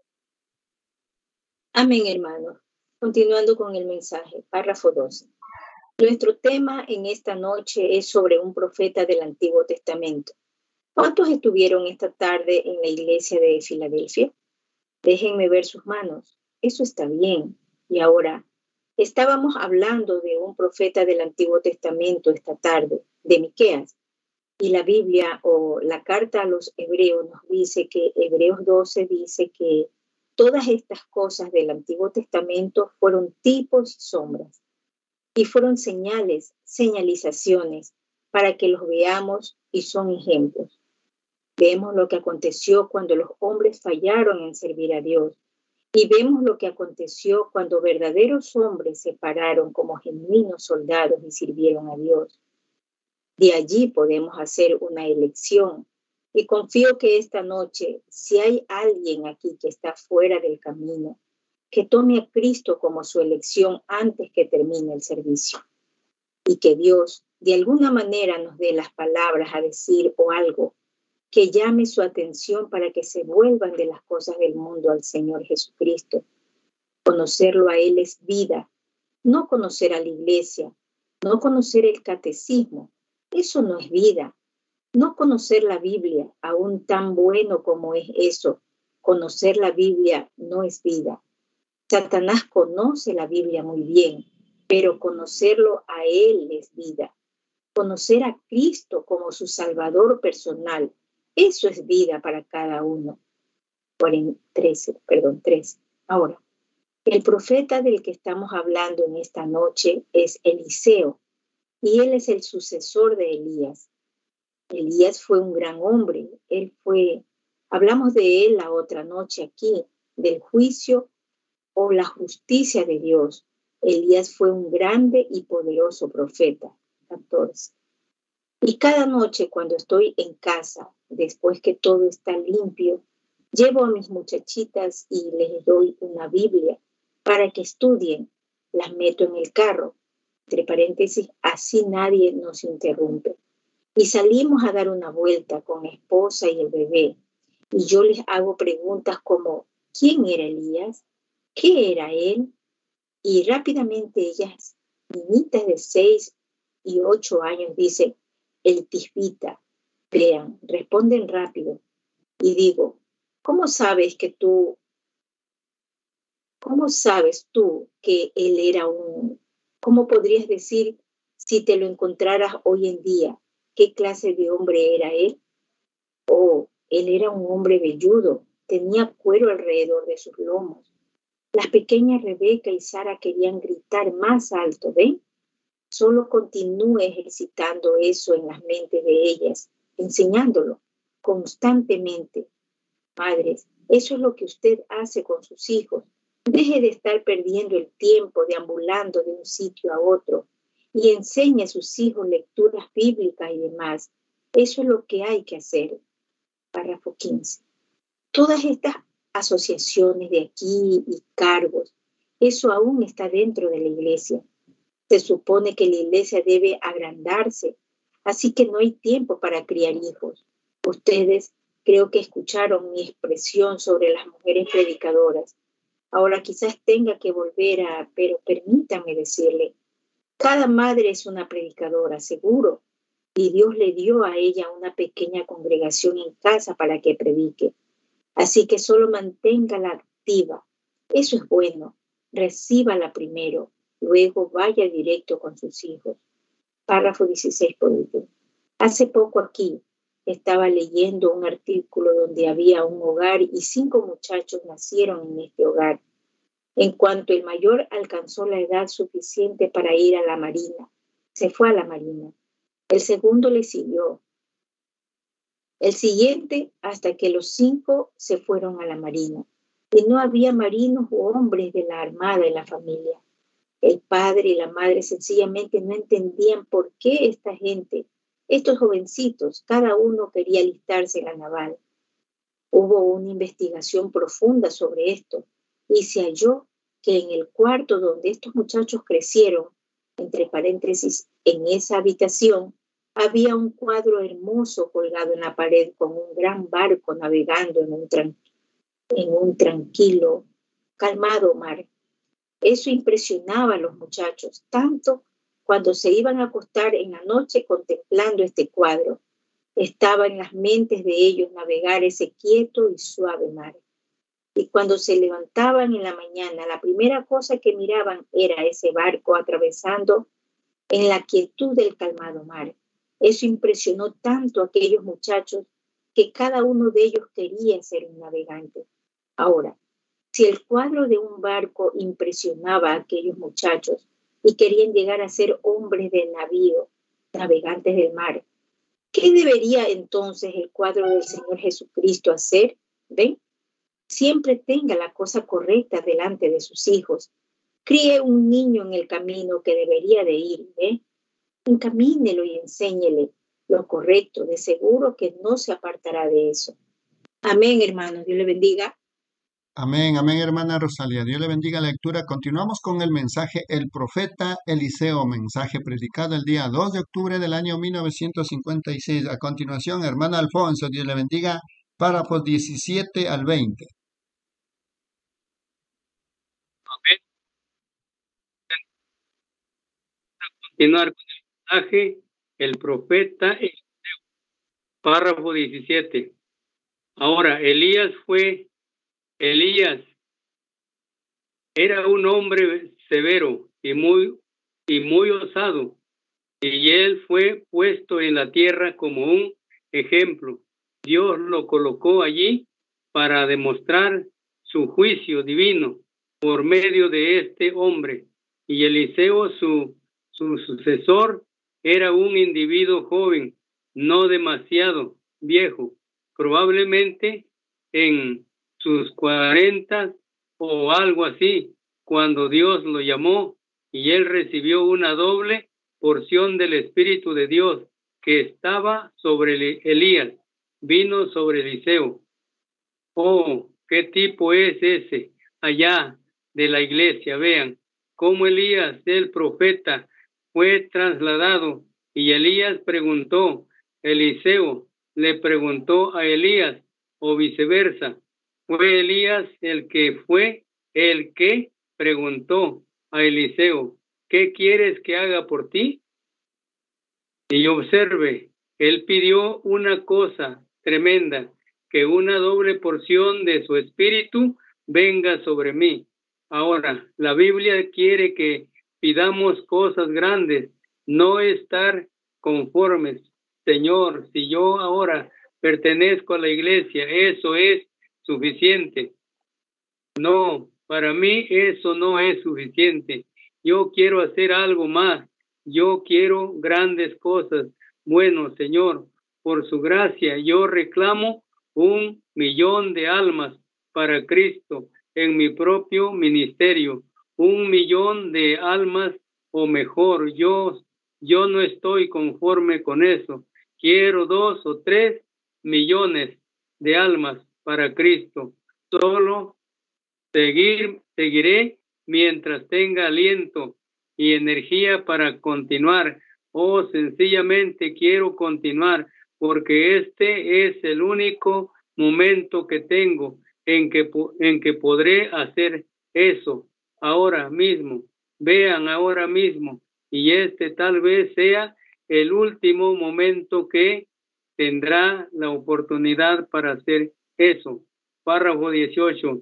Amén, hermano. Continuando con el mensaje, párrafo doce. Nuestro tema en esta noche es sobre un profeta del Antiguo Testamento. ¿Cuántos estuvieron esta tarde en la iglesia de Filadelfia? Déjenme ver sus manos. Eso está bien. Y ahora, estábamos hablando de un profeta del Antiguo Testamento esta tarde, de Miqueas. Y la Biblia o la carta a los hebreos nos dice que Hebreos doce dice que todas estas cosas del Antiguo Testamento fueron tipos y sombras. Y fueron señales, señalizaciones, para que los veamos y son ejemplos. Vemos lo que aconteció cuando los hombres fallaron en servir a Dios. Y vemos lo que aconteció cuando verdaderos hombres se pararon como genuinos soldados y sirvieron a Dios. De allí podemos hacer una elección. Y confío que esta noche, si hay alguien aquí que está fuera del camino, que tome a Cristo como su elección antes que termine el servicio. Y que Dios de alguna manera nos dé las palabras a decir o algo que llame su atención para que se vuelvan de las cosas del mundo al Señor Jesucristo. Conocerlo a Él es vida, no conocer a la iglesia, no conocer el catecismo, eso no es vida. No conocer la Biblia, aún tan bueno como es eso, conocer la Biblia no es vida. Satanás conoce la Biblia muy bien, pero conocerlo a Él es vida. Conocer a Cristo como su Salvador personal, eso es vida para cada uno. trece, perdón, trece. Ahora, el profeta del que estamos hablando en esta noche es Eliseo, y él es el sucesor de Elías. Elías fue un gran hombre. Él fue, hablamos de él la otra noche aquí, del juicio o la justicia de Dios. Elías fue un grande y poderoso profeta. catorce. Y cada noche cuando estoy en casa, después que todo está limpio, llevo a mis muchachitas y les doy una Biblia para que estudien. Las meto en el carro, entre paréntesis, así nadie nos interrumpe. Y salimos a dar una vuelta con mi esposa y el bebé. Y yo les hago preguntas como, ¿quién era Elías? ¿Qué era él? Y rápidamente ellas, niñitas de seis y ocho años, dicen, el tisbita. Vean, responden rápido. Y digo, ¿cómo sabes que tú, cómo sabes tú que él era un, cómo podrías decir si te lo encontraras hoy en día? ¿Qué clase de hombre era él? Oh, él era un hombre velludo, tenía cuero alrededor de sus lomos. Las pequeñas Rebeca y Sara querían gritar más alto, ¿ven? Solo continúe ejercitando eso en las mentes de ellas, enseñándolo. constantemente. Madres, eso es lo que usted hace con sus hijos. Deje de estar perdiendo el tiempo deambulando de un sitio a otro y enseñe a sus hijos lecturas bíblicas y demás. Eso es lo que hay que hacer. Párrafo quince. Todas estas asociaciones de aquí y cargos, eso aún está dentro de la iglesia. Se supone que la iglesia debe agrandarse, así que no hay tiempo para criar hijos. Ustedes creo que escucharon mi expresión sobre las mujeres predicadoras. Ahora quizás tenga que volver a, pero permítanme decirle, cada madre es una predicadora, seguro, y Dios le dio a ella una pequeña congregación en casa para que predique. Así que solo manténgala activa. Eso es bueno. Recíbala primero, luego vaya directo con sus hijos. Párrafo dieciséis por último. Hace poco aquí estaba leyendo un artículo donde había un hogar y cinco muchachos nacieron en este hogar. En cuanto el mayor alcanzó la edad suficiente para ir a la marina, se fue a la marina. El segundo le siguió. El siguiente hasta que los cinco se fueron a la marina. Y no había marinos u hombres de la armada en la familia. El padre y la madre sencillamente no entendían por qué esta gente, estos jovencitos, cada uno quería alistarse en la naval. Hubo una investigación profunda sobre esto y se halló que en el cuarto donde estos muchachos crecieron, entre paréntesis, en esa habitación, había un cuadro hermoso colgado en la pared con un gran barco navegando en un, tran- en un tranquilo, calmado mar. Eso impresionaba a los muchachos, tanto cuando se iban a acostar en la noche contemplando este cuadro. Estaba en las mentes de ellos navegar ese quieto y suave mar. Y cuando se levantaban en la mañana, la primera cosa que miraban era ese barco atravesando en la quietud del calmado mar. Eso impresionó tanto a aquellos muchachos que cada uno de ellos quería ser un navegante. Ahora, si el cuadro de un barco impresionaba a aquellos muchachos y querían llegar a ser hombres de navío, navegantes del mar, ¿qué debería entonces el cuadro del Señor Jesucristo hacer? ¿Ven? Siempre tenga la cosa correcta delante de sus hijos. Críe un niño en el camino que debería de ir, ¿ve? Encamínelo y enséñele lo correcto. De seguro que no se apartará de eso. Amén, hermanos. Dios le bendiga. Amén, amén, hermana Rosalia. Dios le bendiga la lectura. Continuamos con el mensaje El profeta Eliseo, mensaje predicado el día dos de octubre del año mil novecientos cincuenta y seis. A continuación, hermana Alfonso, Dios le bendiga, párrafos diecisiete al veinte. Amén. A continuar con el mensaje El profeta Eliseo, párrafo diecisiete. Ahora, Elías fue Elías era un hombre severo y muy, y muy osado, y él fue puesto en la tierra como un ejemplo. Dios lo colocó allí para demostrar su juicio divino por medio de este hombre. Y Eliseo, su, su sucesor, era un individuo joven, no demasiado viejo, probablemente en sus cuarentas o algo así, cuando Dios lo llamó y él recibió una doble porción del Espíritu de Dios que estaba sobre Elías, vino sobre Eliseo. Oh, ¿qué tipo es ese allá de la iglesia? Vean cómo Elías, el profeta, fue trasladado y Elías preguntó, Eliseo le preguntó a Elías o viceversa. Fue Elías el que fue el que preguntó a Eliseo, ¿qué quieres que haga por ti? Y observe, él pidió una cosa tremenda, que una doble porción de su espíritu venga sobre mí. Ahora, la Biblia quiere que pidamos cosas grandes, no estar conformes. Señor, si yo ahora pertenezco a la iglesia, eso es suficiente. No, para mí eso no es suficiente. Yo quiero hacer algo más. Yo quiero grandes cosas. Bueno, Señor, por su gracia, yo reclamo un millón de almas para Cristo en mi propio ministerio. Un millón de almas o mejor, yo, yo no estoy conforme con eso. Quiero dos o tres millones de almas para Cristo. Solo seguir, seguiré mientras tenga aliento y energía para continuar. O sencillamente quiero continuar porque este es el único momento que tengo en que, en que podré hacer eso ahora mismo. Vean ahora mismo, y este tal vez sea el último momento que tendrá la oportunidad para hacer eso. Párrafo dieciocho.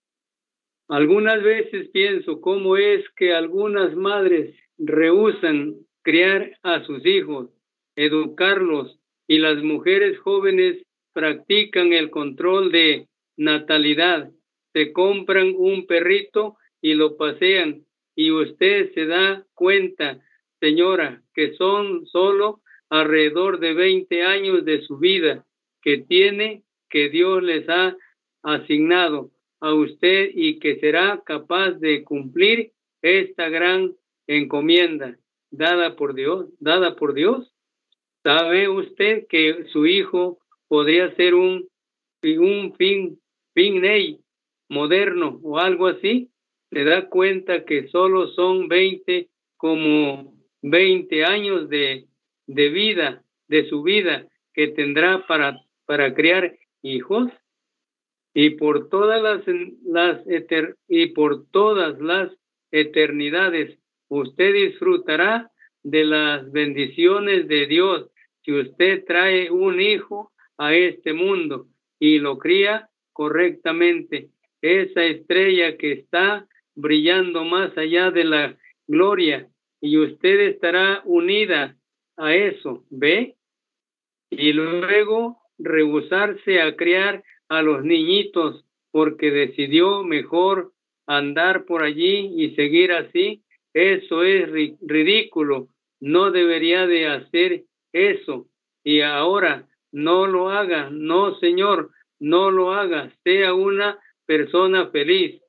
Algunas veces pienso cómo es que algunas madres rehúsan criar a sus hijos, educarlos, y las mujeres jóvenes practican el control de natalidad. Se compran un perrito y lo pasean, y usted se da cuenta, señora, que son solo alrededor de veinte años de su vida que tiene, que Dios les ha asignado a usted y que será capaz de cumplir esta gran encomienda dada por Dios, dada por Dios. ¿Sabe usted que su hijo podría ser un, un fin, Finney moderno o algo así? Se da cuenta que solo son veinte, como veinte años de, de vida, de su vida, que tendrá para, para criar hijos. Y por todas las, las eter, y por todas las eternidades usted disfrutará de las bendiciones de Dios si usted trae un hijo a este mundo y lo cría correctamente. Esa estrella que está brillando más allá de la gloria, y usted estará unida a eso, ¿ve? Y luego rehusarse a criar a los niñitos porque decidió mejor andar por allí y seguir así. Eso es ri- ridículo. No debería de hacer eso. Y ahora no lo haga. No, señor, no lo haga. Sea una persona feliz.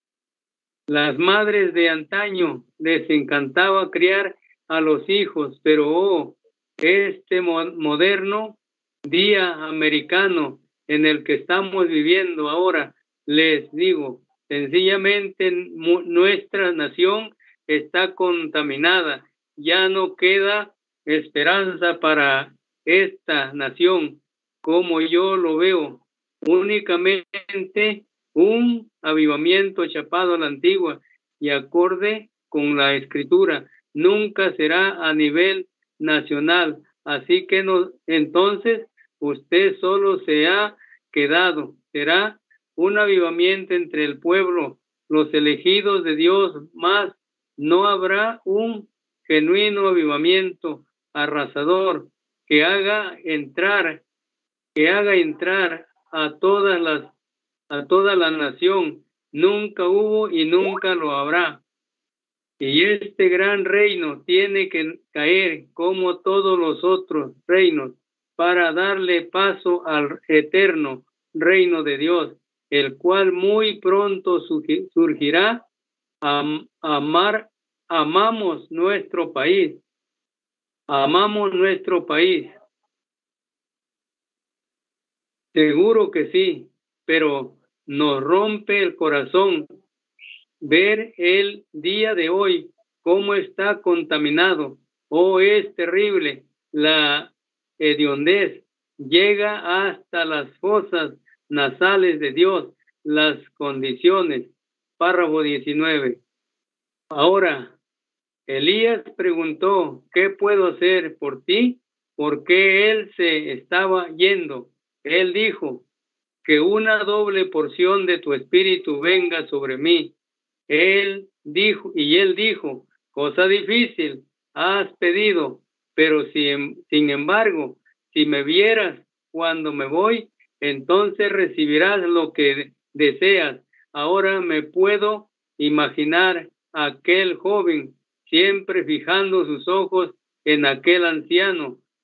Las madres de antaño les encantaba criar a los hijos, pero oh, este mo- moderno día americano en el que estamos viviendo ahora, les digo, sencillamente mu- nuestra nación está contaminada. Ya no queda esperanza para esta nación, como yo lo veo. Únicamente un avivamiento chapado a la antigua y acorde con la escritura. Nunca será a nivel nacional. Así que no, entonces usted solo se ha quedado. Será un avivamiento entre el pueblo, los elegidos de Dios, más no habrá un genuino avivamiento arrasador que haga entrar, que haga entrar a todas las, a toda la nación. Nunca hubo y nunca lo habrá. Y este gran reino tiene que caer como todos los otros reinos para darle paso al eterno reino de Dios, el cual muy pronto surgirá. Am, amar, amamos nuestro país, amamos nuestro país. Seguro que sí, pero nos rompe el corazón ver el día de hoy cómo está contaminado. Oh, es terrible. La hediondez llega hasta las fosas nasales de Dios. Las condiciones. Párrafo diecinueve. Ahora, Elías preguntó, ¿qué puedo hacer por ti? Porque él se estaba yendo. Él dijo, que una doble porción de tu espíritu venga sobre mí. Él dijo, y él dijo, cosa difícil has pedido, pero si, sin embargo, si me vieras cuando me voy, entonces recibirás lo que deseas. Ahora me puedo imaginar a aquel joven siempre fijando sus ojos en aquel anciano,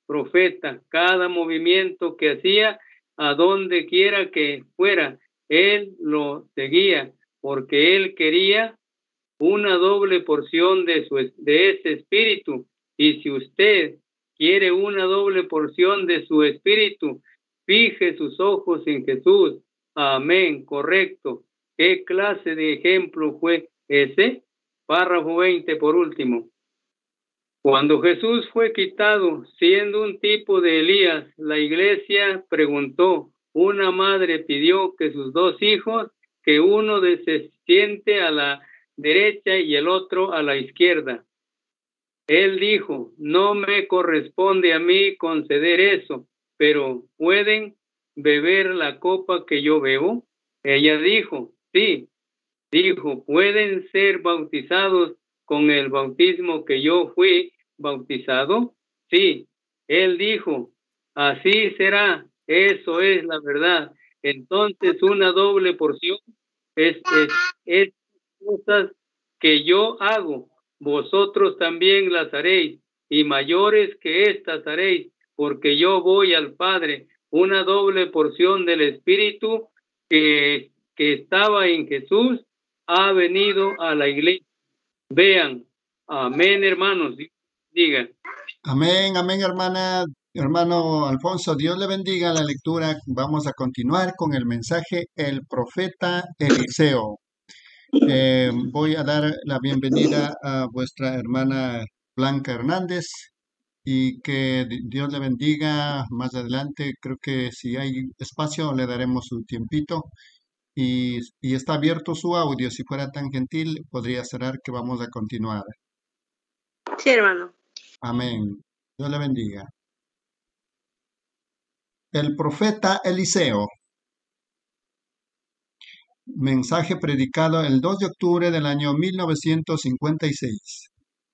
profeta. Cada movimiento que hacía, a donde quiera que fuera, él lo seguía, porque él quería una doble porción de, su, de ese espíritu. Y si usted quiere una doble porción de su espíritu, fije sus ojos en Jesús. Amén, correcto. ¿Qué clase de ejemplo fue ese? Párrafo veinte, por último. Cuando Jesús fue quitado, siendo un tipo de Elías, la iglesia preguntó, una madre pidió que sus dos hijos, que uno se siente a la derecha y el otro a la izquierda. Él dijo, no me corresponde a mí conceder eso, pero ¿pueden beber la copa que yo bebo? Ella dijo, sí. Dijo, ¿pueden ser bautizados con el bautismo que yo fui bautizado? Sí. Él dijo, así será, eso es la verdad. Entonces una doble porción es, es, es cosas que yo hago, vosotros también las haréis, y mayores que estas haréis, porque yo voy al Padre. Una doble porción del Espíritu que, que estaba en Jesús ha venido a la iglesia. Vean, amén, hermanos, digan. Amén, amén, hermana, hermano Alfonso, Dios le bendiga la lectura. Vamos a continuar con el mensaje, el profeta Eliseo. Eh, voy a dar la bienvenida a vuestra hermana Blanca Hernández y que Dios le bendiga más adelante. Creo que si hay espacio le daremos su tiempito y, y está abierto su audio. Si fuera tan gentil, podría cerrar que vamos a continuar. Sí, hermano. Amén. Dios le bendiga. El profeta Eliseo. Mensaje predicado el dos de octubre del año mil novecientos cincuenta y seis.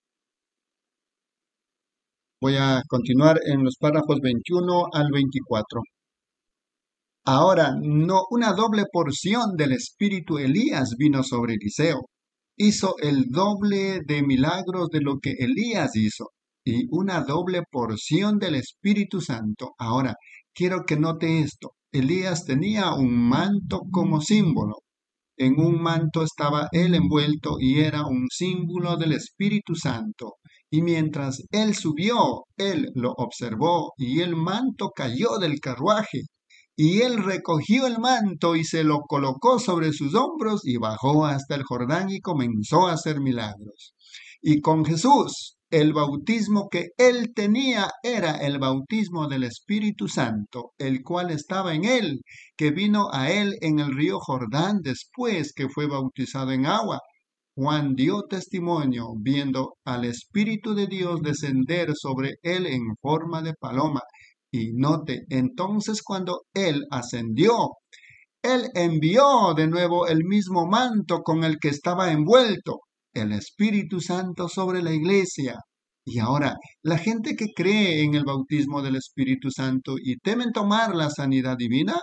Voy a continuar en los párrafos veintiuno al veinticuatro. Ahora, no una doble porción del espíritu Elías vino sobre Eliseo. Hizo el doble de milagros de lo que Elías hizo. Y una doble porción del Espíritu Santo. Ahora, quiero que note esto. Elías tenía un manto como símbolo. En un manto estaba él envuelto y era un símbolo del Espíritu Santo. Y mientras él subió, él lo observó y el manto cayó del carruaje. Y él recogió el manto y se lo colocó sobre sus hombros y bajó hasta el Jordán y comenzó a hacer milagros. Y con Jesús, el bautismo que él tenía era el bautismo del Espíritu Santo, el cual estaba en él, que vino a él en el río Jordán después que fue bautizado en agua. Juan dio testimonio viendo al Espíritu de Dios descender sobre él en forma de paloma. Y note, entonces cuando él ascendió, él envió de nuevo el mismo manto con el que estaba envuelto, el Espíritu Santo sobre la iglesia. Y ahora, la gente que cree en el bautismo del Espíritu Santo y temen tomar la sanidad divina,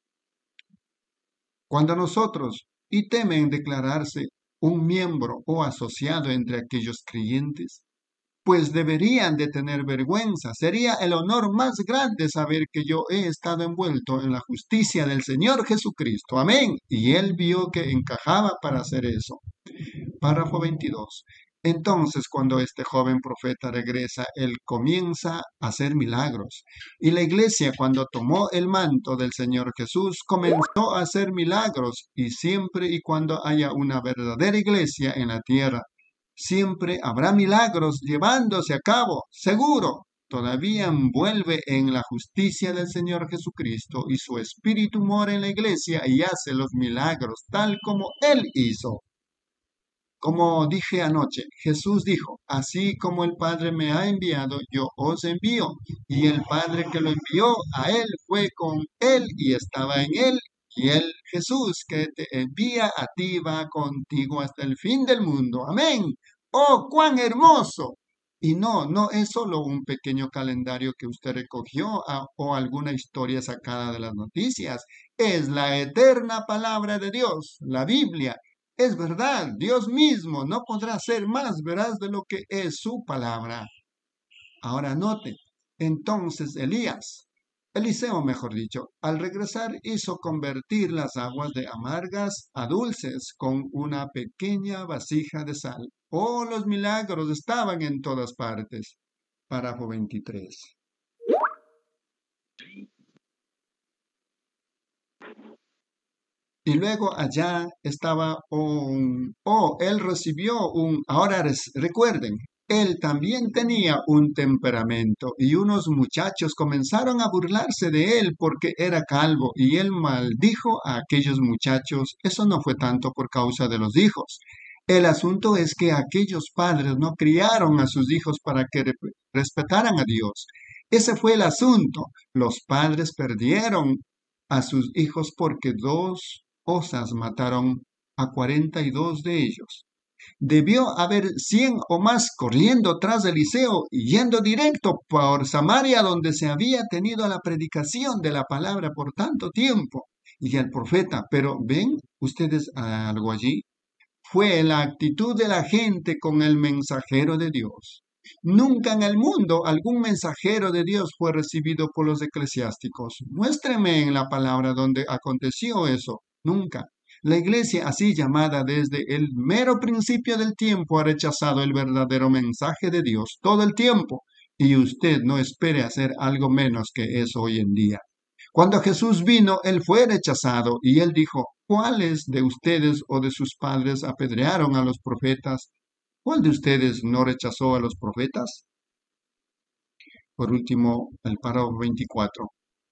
cuando nosotros y temen declararse un miembro o asociado entre aquellos creyentes, pues deberían de tener vergüenza. Sería el honor más grande saber que yo he estado envuelto en la justicia del Señor Jesucristo. Amén. Y él vio que encajaba para hacer eso. Párrafo veintidós. Entonces, cuando este joven profeta regresa, él comienza a hacer milagros. Y la iglesia, cuando tomó el manto del Señor Jesús, comenzó a hacer milagros. Y siempre y cuando haya una verdadera iglesia en la tierra, siempre habrá milagros llevándose a cabo, seguro. Todavía envuelve en la justicia del Señor Jesucristo y su espíritu mora en la iglesia y hace los milagros tal como Él hizo. Como dije anoche, Jesús dijo, así como el Padre me ha enviado, yo os envío. Y el Padre que lo envió a Él fue con Él y estaba en Él. Y el Jesús que te envía a ti va contigo hasta el fin del mundo. Amén. ¡Oh, cuán hermoso! Y no, no es solo un pequeño calendario que usted recogió a, o alguna historia sacada de las noticias. Es la eterna palabra de Dios, la Biblia. Es verdad, Dios mismo no podrá ser más veraz de lo que es su palabra. Ahora note, Entonces Elías, Eliseo mejor dicho, al regresar hizo convertir las aguas de amargas a dulces con una pequeña vasija de sal. Oh, los milagros estaban en todas partes. Párrafo veintitrés. Y luego allá estaba un, oh, él recibió un, ahora res- recuerden, él también tenía un temperamento y unos muchachos comenzaron a burlarse de él porque era calvo y él maldijo a aquellos muchachos. Eso no fue tanto por causa de los hijos. El asunto es que aquellos padres no criaron a sus hijos para que re- respetaran a Dios. Ese fue el asunto. Los padres perdieron a sus hijos porque dos osas mataron a cuarenta y dos de ellos. Debió haber cien o más corriendo tras de Eliseo y yendo directo por Samaria, donde se había tenido la predicación de la palabra por tanto tiempo, y el profeta. Pero ven ustedes algo allí. Fue la actitud de la gente con el mensajero de Dios. Nunca en el mundo algún mensajero de Dios fue recibido por los eclesiásticos. Muéstreme en la palabra donde aconteció eso. Nunca. La iglesia, así llamada desde el mero principio del tiempo, ha rechazado el verdadero mensaje de Dios todo el tiempo. Y usted no espere hacer algo menos que eso hoy en día. Cuando Jesús vino, él fue rechazado y él dijo, ¿cuáles de ustedes o de sus padres apedrearon a los profetas? ¿Cuál de ustedes no rechazó a los profetas? Por último, el párrafo veinticuatro.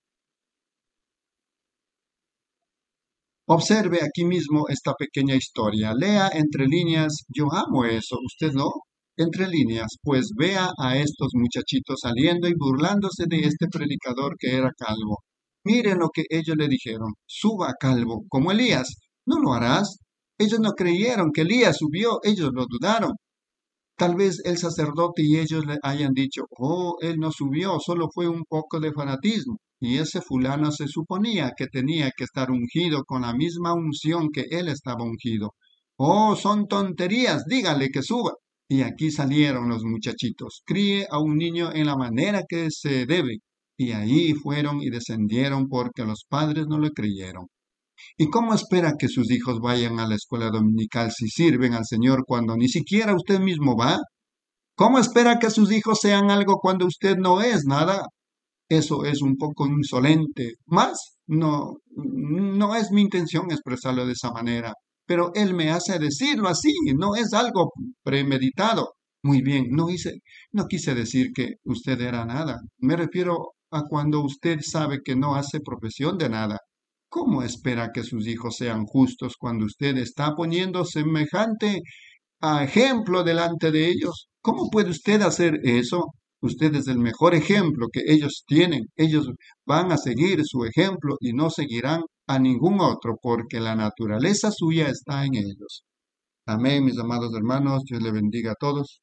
Observe aquí mismo esta pequeña historia. Lea entre líneas, yo amo eso, ¿usted no? Entre líneas, pues vea a estos muchachitos saliendo y burlándose de este predicador que era calvo. Miren lo que ellos le dijeron, suba calvo, como Elías. ¿No lo harás? Ellos no creyeron que Elías subió, ellos lo dudaron. Tal vez el sacerdote y ellos le hayan dicho, oh, él no subió, solo fue un poco de fanatismo. Y ese fulano se suponía que tenía que estar ungido con la misma unción que él estaba ungido. Oh, son tonterías, dígale que suba. Y aquí salieron los muchachitos. Críe a un niño en la manera que se debe. Y ahí fueron y descendieron porque los padres no le creyeron. ¿Y cómo espera que sus hijos vayan a la escuela dominical si sirven al Señor cuando ni siquiera usted mismo va? ¿Cómo espera que sus hijos sean algo cuando usted no es nada? Eso es un poco insolente. Más, no, no es mi intención expresarlo de esa manera, pero él me hace decirlo así, no es algo premeditado. Muy bien, no hice, no quise decir que usted era nada. Me refiero a cuando usted sabe que no hace profesión de nada. ¿Cómo espera que sus hijos sean justos cuando usted está poniendo semejante a ejemplo delante de ellos? ¿Cómo puede usted hacer eso? Usted es el mejor ejemplo que ellos tienen. Ellos van a seguir su ejemplo y no seguirán a ningún otro porque la naturaleza suya está en ellos. Amén, mis amados hermanos. Dios le bendiga a todos.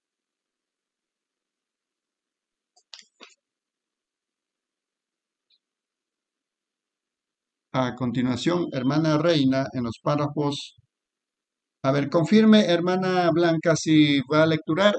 A continuación, hermana Reina, en los párrafos. A ver, confirme, hermana Blanca, si va a lecturar.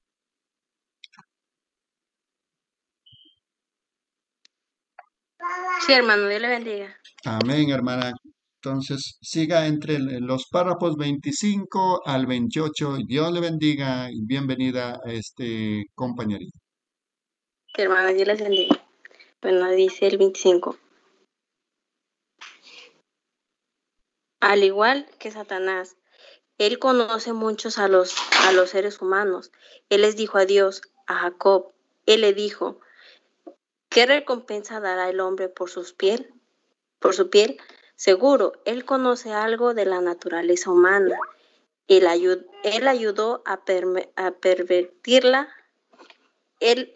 Sí, hermano, Dios le bendiga. Amén, hermana. Entonces, siga entre los párrafos veinticinco al veintiocho. Dios le bendiga y bienvenida a este compañerito. Sí, hermano, Dios les bendiga. Bueno, dice el veinticinco. Al igual que Satanás, él conoce muchos a los, a los seres humanos. Él les dijo a Dios, a Jacob, él le dijo, ¿qué recompensa dará el hombre por sus piel? Por su piel, seguro, él conoce algo de la naturaleza humana. Él, ayud, él ayudó a, perme, a pervertirla. Él,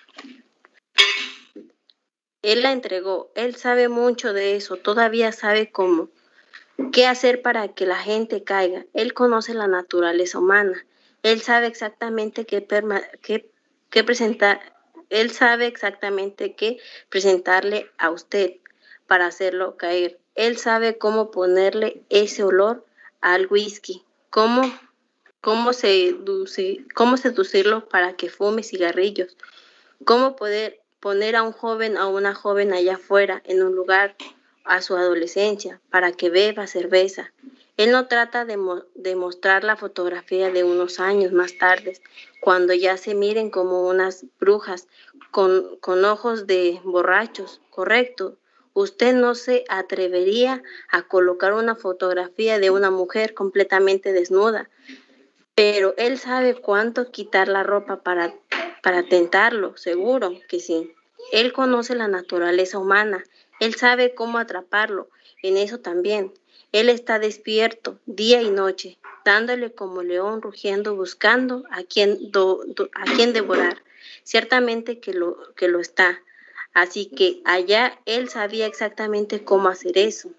él la entregó. Él sabe mucho de eso. Todavía sabe cómo. ¿Qué hacer para que la gente caiga? Él conoce la naturaleza humana. Él sabe exactamente qué, perma, qué, qué presentar. Él sabe exactamente qué presentarle a usted para hacerlo caer. Él sabe cómo ponerle ese olor al whisky, cómo, cómo, seducir, cómo seducirlo para que fume cigarrillos, ¿Cómo poder poner a un joven o a una joven allá afuera, en un lugar, a su adolescencia, para que beba cerveza? Él no trata de, mo de mostrar la fotografía de unos años más tarde, cuando ya se miren como unas brujas, con, con ojos de borrachos, ¿correcto? Usted no se atrevería a colocar una fotografía de una mujer completamente desnuda, pero él sabe cuánto quitar la ropa para, para tentarlo, seguro que sí. Él conoce la naturaleza humana, él sabe cómo atraparlo, en eso también. Él está despierto día y noche, dándole como león rugiendo, buscando a quien, do, do, a quien devorar. Ciertamente que lo, que lo está. Así que allá él sabía exactamente cómo hacer eso.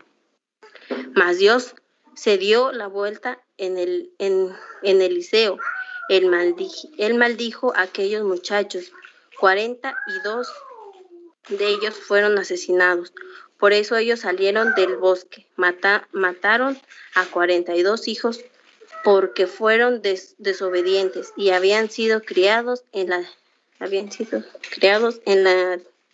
Mas Dios se dio la vuelta en el, en, en Eliseo. Él maldijo, él maldijo a aquellos muchachos. cuarenta y dos de ellos fueron asesinados. Por eso ellos salieron del bosque. Mata, mataron a cuarenta y dos hijos porque fueron des, desobedientes y habían sido criados en la habían sido criados en la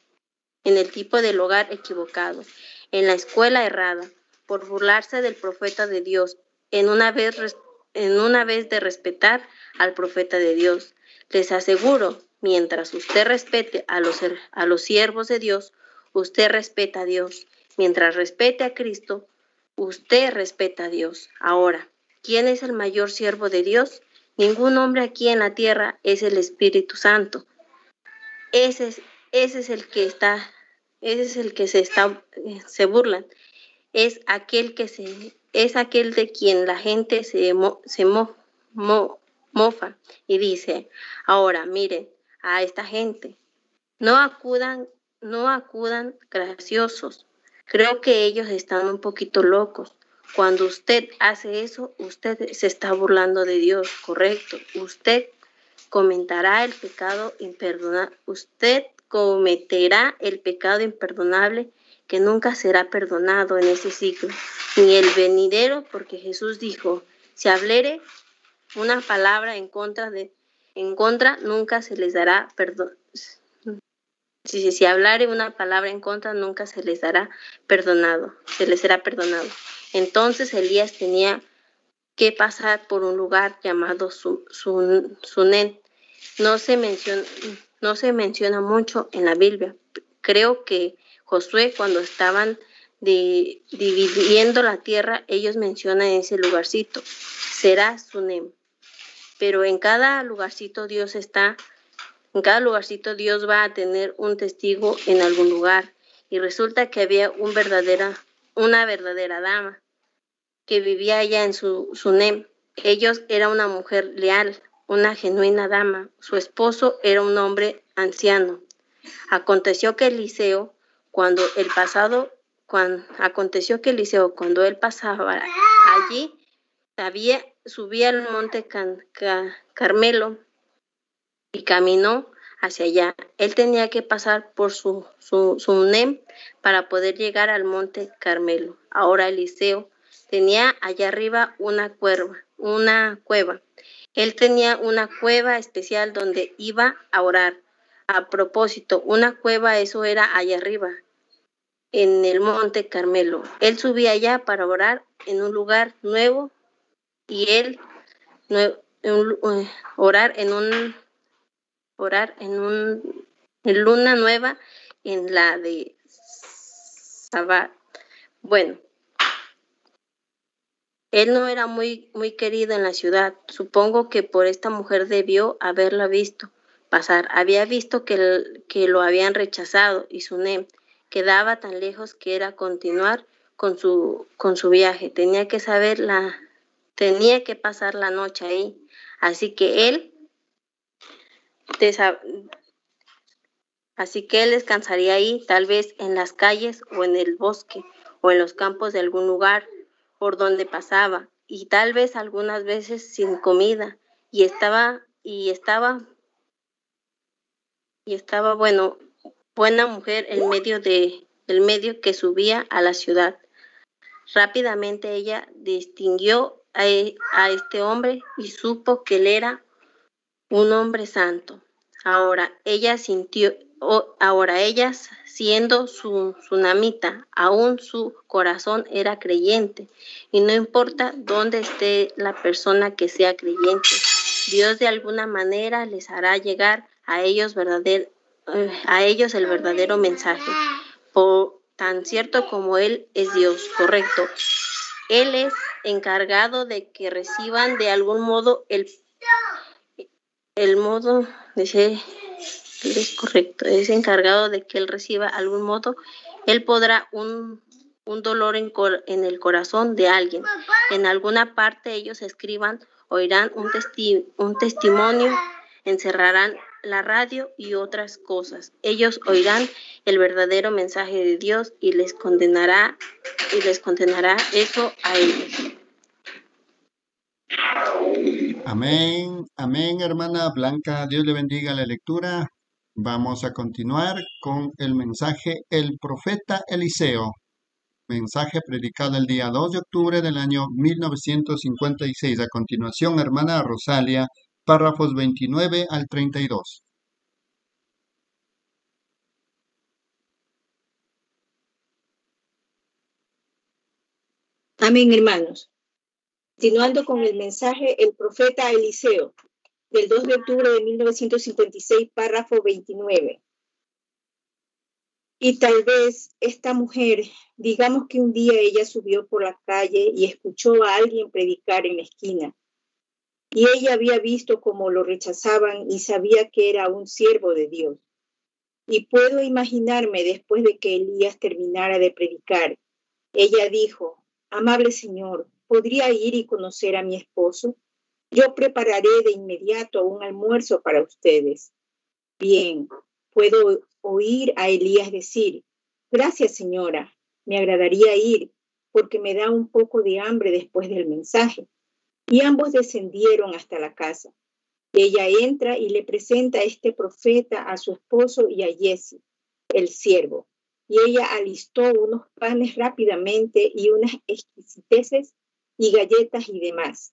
en el tipo del hogar equivocado, en la escuela errada, por burlarse del profeta de Dios, en una vez, en una vez de respetar al profeta de Dios. Les aseguro, mientras usted respete a los, a los siervos de Dios, usted respeta a Dios. Mientras respete a Cristo, usted respeta a Dios. Ahora, ¿quién es el mayor siervo de Dios? Ningún hombre aquí en la tierra, es el Espíritu Santo. Ese es, ese es el que está, ese es el que se está, se burlan. Es aquel que se, es aquel de quien la gente se, mo, se mo, mo, mofa y dice, ahora miren a esta gente, no acudan, no acudan graciosos. Creo que ellos están un poquito locos. Cuando usted hace eso, usted se está burlando de Dios, correcto. Usted comentará el pecado imperdonable. Usted cometerá el pecado imperdonable que nunca será perdonado en ese siglo, ni el venidero, porque Jesús dijo, si hablere una palabra en contra de, en contra, nunca se les dará perdón. Si, si hablare una palabra en contra, nunca se les dará perdonado, se les será perdonado. Entonces Elías tenía que pasar por un lugar llamado Sunem. No se menciona, no se menciona mucho en la Biblia. Creo que Josué, cuando estaban de, dividiendo la tierra, ellos mencionan ese lugarcito. Será Sunem. Pero en cada lugarcito Dios está, en cada lugarcito Dios va a tener un testigo en algún lugar. Y resulta que había un verdadera, una verdadera dama que vivía allá en su Sunem. Ellos era una mujer leal, una genuina dama. Su esposo era un hombre anciano. Aconteció que Eliseo, cuando el pasado, cuando, aconteció que Eliseo, cuando él pasaba allí, sabía, subía al monte Can, Can, Carmelo y caminó hacia allá. Él tenía que pasar por su, su, su Sunem para poder llegar al monte Carmelo. Ahora Eliseo tenía allá arriba una cueva, una cueva. Él tenía una cueva especial donde iba a orar. A propósito, una cueva, eso era allá arriba, en el monte Carmelo. Él subía allá para orar en un lugar nuevo y él nue, un, uh, orar en un orar en un en luna nueva, en la de Sabbat. Bueno, él no era muy, muy querido en la ciudad. Supongo que por esta mujer debió haberla visto pasar. Había visto que, el, que lo habían rechazado y Sunem quedaba tan lejos que era continuar con su, con su viaje. Tenía que saber la, tenía que pasar la noche ahí. Así que él, desa, así que él descansaría ahí, tal vez en las calles o en el bosque o en los campos de algún lugar por donde pasaba, y tal vez algunas veces sin comida, y estaba, y estaba, y estaba, bueno, buena mujer en medio de, el medio que subía a la ciudad. Rápidamente ella distinguió a, a este hombre y supo que él era un hombre santo. Ahora ella sintió, o- ahora ella siendo su tsunamita, aún su corazón era creyente. Y no importa dónde esté la persona que sea creyente, Dios de alguna manera les hará llegar a ellos, verdader, eh, a ellos el verdadero mensaje. Por tan cierto como Él es Dios, correcto. Él es encargado de que reciban de algún modo el, el modo, dice, Él es correcto, es encargado de que Él reciba algún modo, Él podrá un, un dolor en, cor, en el corazón de alguien. En alguna parte ellos escriban, oirán un, testi, un testimonio, encerrarán la radio y otras cosas. Ellos oirán el verdadero mensaje de Dios y les condenará y les condenará eso a ellos. Amén, amén, hermana Blanca. Dios le bendiga la lectura. Vamos a continuar con el mensaje El profeta Eliseo. Mensaje predicado el día dos de octubre del año mil novecientos cincuenta y seis. A continuación, hermana Rosalia, párrafos veintinueve al treinta y dos. Amén, hermanos. Continuando con el mensaje El profeta Eliseo, del dos de octubre de mil novecientos cincuenta y seis, párrafo veintinueve. Y tal vez esta mujer, digamos que un día ella subió por la calle y escuchó a alguien predicar en la esquina. Y ella había visto cómo lo rechazaban y sabía que era un siervo de Dios. Y puedo imaginarme después de que Elías terminara de predicar, ella dijo, amable Señor, ¿podría ir y conocer a mi esposo? Yo prepararé de inmediato un almuerzo para ustedes. Bien, puedo oír a Elías decir, gracias señora, me agradaría ir porque me da un poco de hambre después del mensaje. Y ambos descendieron hasta la casa. Ella entra y le presenta a este profeta a su esposo y a Jesse, el siervo. Y ella alistó unos panes rápidamente y unas exquisiteces y galletas y demás.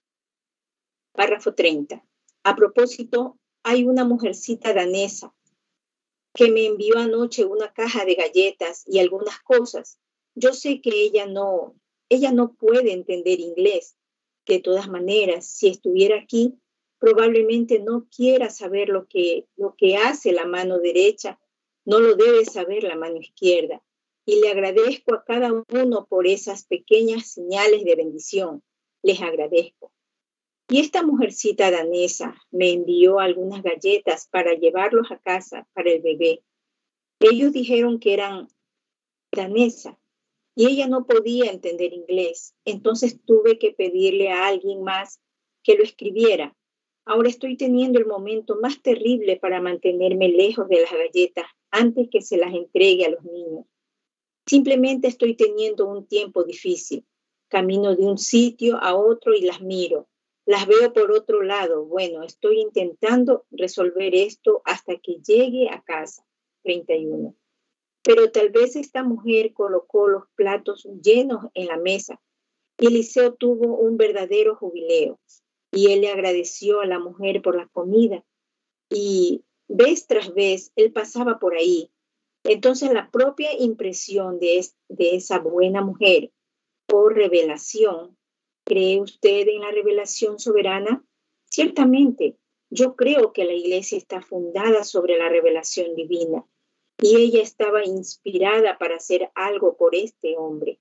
Párrafo treinta. A propósito, hay una mujercita danesa que me envió anoche una caja de galletas y algunas cosas. Yo sé que ella no, ella no puede entender inglés. De todas maneras, si estuviera aquí, probablemente no quiera saber lo que, lo que hace la mano derecha, no lo debe saber la mano izquierda. Y le agradezco a cada uno por esas pequeñas señales de bendición. Les agradezco. Y esta mujercita danesa me envió algunas galletas para llevarlos a casa para el bebé. Ellos dijeron que eran danesa y ella no podía entender inglés. Entonces tuve que pedirle a alguien más que lo escribiera. Ahora estoy teniendo el momento más terrible para mantenerme lejos de las galletas antes que se las entregue a los niños. Simplemente estoy teniendo un tiempo difícil. Camino de un sitio a otro y las miro. Las veo por otro lado. Bueno, estoy intentando resolver esto hasta que llegue a casa. treinta y uno. Pero tal vez esta mujer colocó los platos llenos en la mesa y Eliseo tuvo un verdadero jubileo. Y él le agradeció a la mujer por la comida. Y vez tras vez él pasaba por ahí. Entonces la propia impresión de, es, de esa buena mujer o revelación. ¿Cree usted en la revelación soberana? Ciertamente, yo creo que la iglesia está fundada sobre la revelación divina y ella estaba inspirada para hacer algo por este hombre.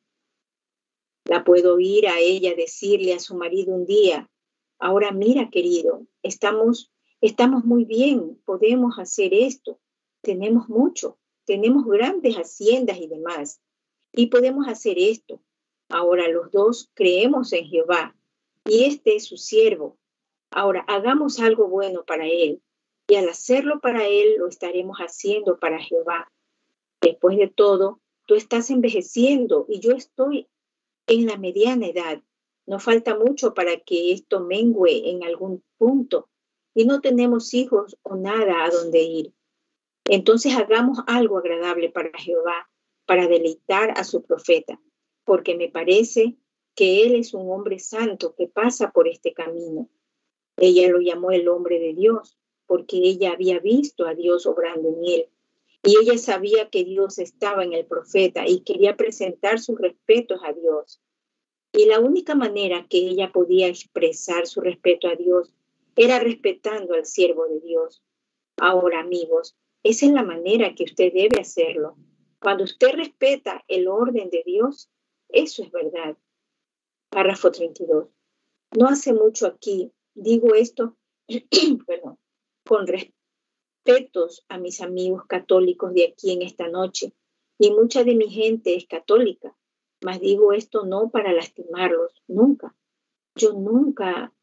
La puedo oír a ella decirle a su marido un día, ahora mira querido, estamos, estamos muy bien, podemos hacer esto, tenemos mucho, tenemos grandes haciendas y demás, y podemos hacer esto. Ahora los dos creemos en Jehová y este es su siervo. Ahora hagamos algo bueno para él y al hacerlo para él lo estaremos haciendo para Jehová. Después de todo, tú estás envejeciendo y yo estoy en la mediana edad. No falta mucho para que esto mengüe en algún punto y no tenemos hijos o nada a donde ir. Entonces hagamos algo agradable para Jehová, para deleitar a su profeta. Porque me parece que él es un hombre santo que pasa por este camino. Ella lo llamó el hombre de Dios, porque ella había visto a Dios obrando en él. Y ella sabía que Dios estaba en el profeta y quería presentar sus respetos a Dios. Y la única manera que ella podía expresar su respeto a Dios era respetando al siervo de Dios. Ahora, amigos, esa es la manera que usted debe hacerlo. Cuando usted respeta el orden de Dios, eso es verdad. Párrafo treinta y dos. No hace mucho aquí, digo esto, perdón, con respetos a mis amigos católicos de aquí en esta noche, y mucha de mi gente es católica, mas digo esto no para lastimarlos, nunca. Yo nunca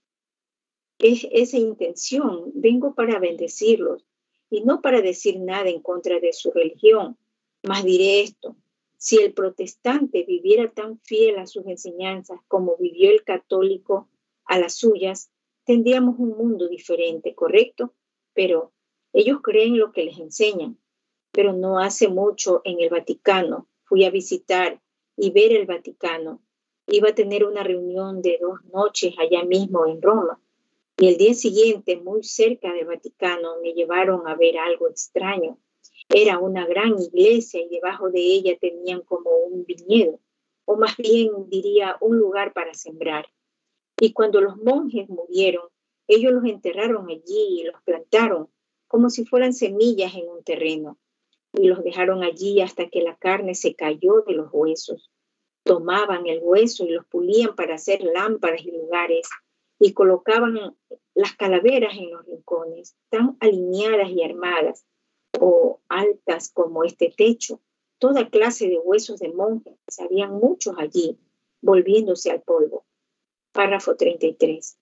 es esa intención, vengo para bendecirlos y no para decir nada en contra de su religión, mas diré esto: si el protestante viviera tan fiel a sus enseñanzas como vivió el católico a las suyas, tendríamos un mundo diferente, ¿correcto? Pero ellos creen lo que les enseñan. Pero no hace mucho en el Vaticano fui a visitar y ver el Vaticano. Iba a tener una reunión de dos noches allá mismo en Roma. Y el día siguiente, muy cerca del Vaticano, me llevaron a ver algo extraño. Era una gran iglesia y debajo de ella tenían como un viñedo, o más bien diría un lugar para sembrar. Y cuando los monjes murieron, ellos los enterraron allí y los plantaron como si fueran semillas en un terreno. Y los dejaron allí hasta que la carne se cayó de los huesos. Tomaban el hueso y los pulían para hacer lámparas y lugares, y colocaban las calaveras en los rincones, tan alineadas y armadas, o altas como este techo. Toda clase de huesos de monjes, habían muchos allí, volviéndose al polvo. Párrafo treinta y tres.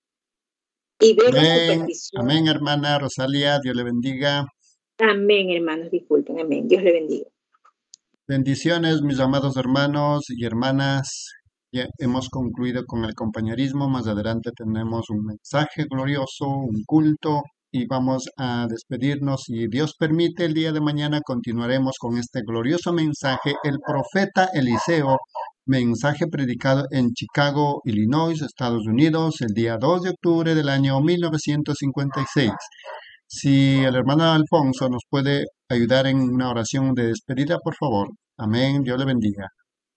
Y ver la Amén, superstición. amén, hermana Rosalia, Dios le bendiga. Amén, hermanos, disculpen, amén. Dios le bendiga. Bendiciones, mis amados hermanos y hermanas. Ya hemos concluido con el compañerismo. Más adelante tenemos un mensaje glorioso, un culto, y vamos a despedirnos. Si Dios permite, el día de mañana continuaremos con este glorioso mensaje, el profeta Eliseo, mensaje predicado en Chicago, Illinois, Estados Unidos, el día dos de octubre del año mil novecientos cincuenta y seis. Si el hermano Alfonso nos puede ayudar en una oración de despedida, por favor. Amén. Dios le bendiga.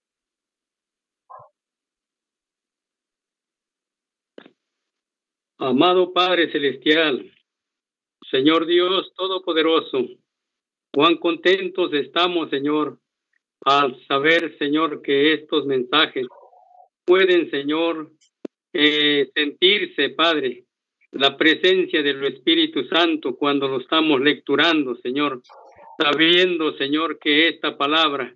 Amado Padre Celestial, Señor Dios Todopoderoso, cuán contentos estamos, Señor, al saber, Señor, que estos mensajes pueden, Señor, eh, sentirse, Padre, la presencia del Espíritu Santo cuando lo estamos lecturando, Señor, sabiendo, Señor, que esta palabra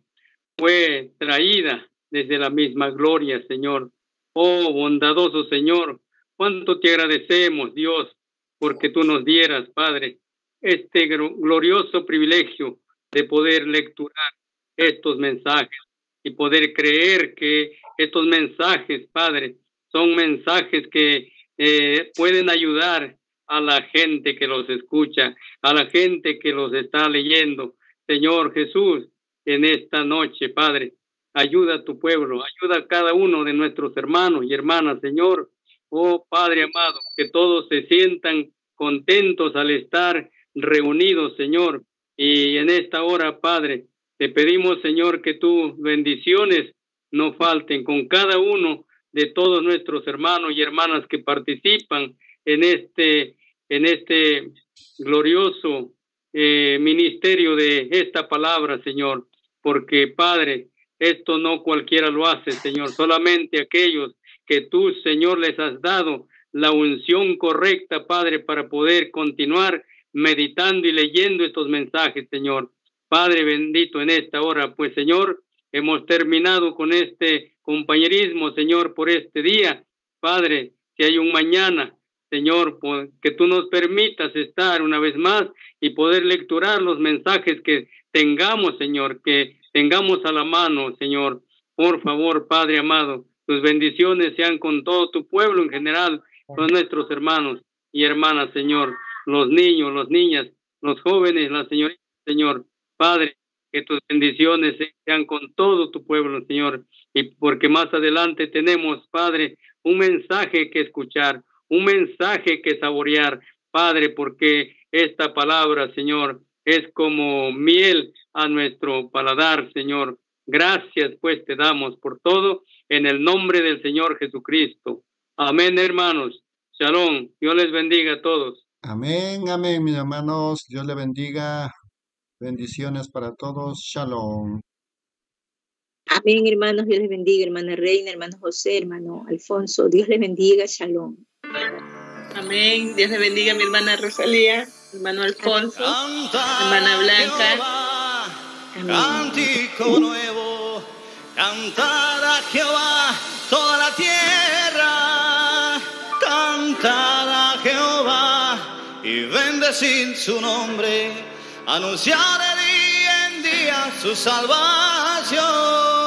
fue traída desde la misma gloria, Señor. Oh, bondadoso Señor, cuánto te agradecemos, Dios, porque tú nos dieras, Padre, este glorioso privilegio de poder lecturar estos mensajes y poder creer que estos mensajes, Padre, son mensajes que eh, pueden ayudar a la gente que los escucha, a la gente que los está leyendo. Señor Jesús, en esta noche, Padre, ayuda a tu pueblo, ayuda a cada uno de nuestros hermanos y hermanas, Señor. Oh Padre amado, que todos se sientan contentos al estar reunidos, Señor. Y en esta hora, Padre, te pedimos, Señor, que tus bendiciones no falten con cada uno de todos nuestros hermanos y hermanas que participan en este, en este glorioso eh, ministerio de esta palabra, Señor. Porque, Padre, esto no cualquiera lo hace, Señor, solamente aquellos que tú, Señor, les has dado la unción correcta, Padre, para poder continuar meditando y leyendo estos mensajes, Señor. Padre bendito, en esta hora, pues, Señor, hemos terminado con este compañerismo, Señor, por este día. Padre, si hay un mañana, Señor, que tú nos permitas estar una vez más y poder lecturar los mensajes que tengamos, Señor, que tengamos a la mano, Señor. Por favor, Padre amado, tus bendiciones sean con todo tu pueblo en general, con nuestros hermanos y hermanas, Señor, los niños, las niñas, los jóvenes, las señoritas, Señor. Padre, que tus bendiciones sean con todo tu pueblo, Señor, y porque más adelante tenemos, Padre, un mensaje que escuchar, un mensaje que saborear. Padre, porque esta palabra, Señor, es como miel a nuestro paladar, Señor. Gracias, pues, te damos por todo en el nombre del Señor Jesucristo. Amén, hermanos. Shalom. Dios les bendiga a todos. Amén, amén, mis hermanos. Dios le bendiga. Bendiciones para todos. Shalom. Amén, hermanos. Dios les bendiga, hermana Reina, hermano José, hermano Alfonso. Dios les bendiga. Shalom. Amén. Dios le bendiga a mi hermana Rosalía, hermano Alfonso, hermana Blanca. Amén. Cántico nuevo, cantar a Jehová toda la tierra, cantar a Jehová y bendecir su nombre, anunciar de día en día su salvación.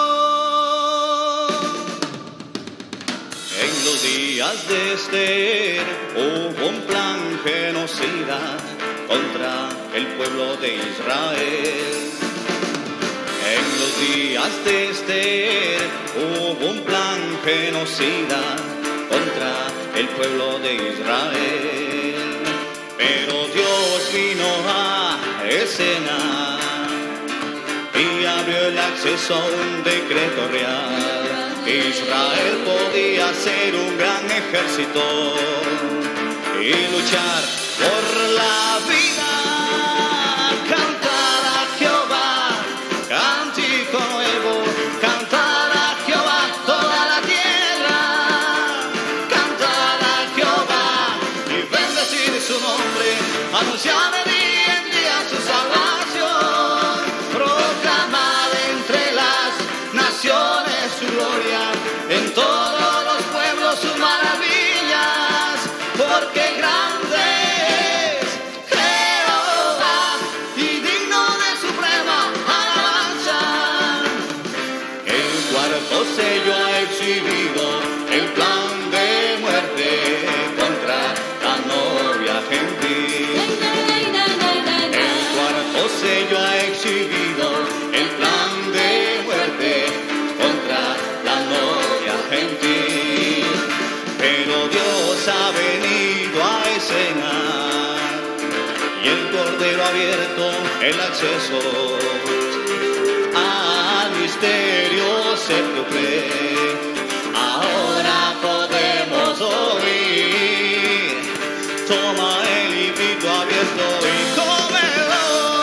En los días de Esther hubo un plan genocida contra el pueblo de Israel. En los días de Esther hubo un plan genocida contra el pueblo de Israel. Pero Dios vino a escena y abrió el acceso a un decreto real. Israel podía ser un gran ejército y luchar por la vida. Cantar a Jehová, cántico nuevo, cantar a Jehová toda la tierra, cantar a Jehová y bendecir su nombre, anunciar de día en día su salvación, proclamar entre las naciones su gloria, en todos los pueblos sus maravillas, porque grande es Jehová y digno de suprema alabanza. El cuarto sello ha exhibido el plan de muerte contra la novia gentil. El cuarto sello ha exhibido el plan de muerte contra la novia gentil. Pero Dios ha venido a escena y el Cordero ha abierto el acceso al misterio séptuple. Ahora podemos oír, toma el librito abierto y cómelo.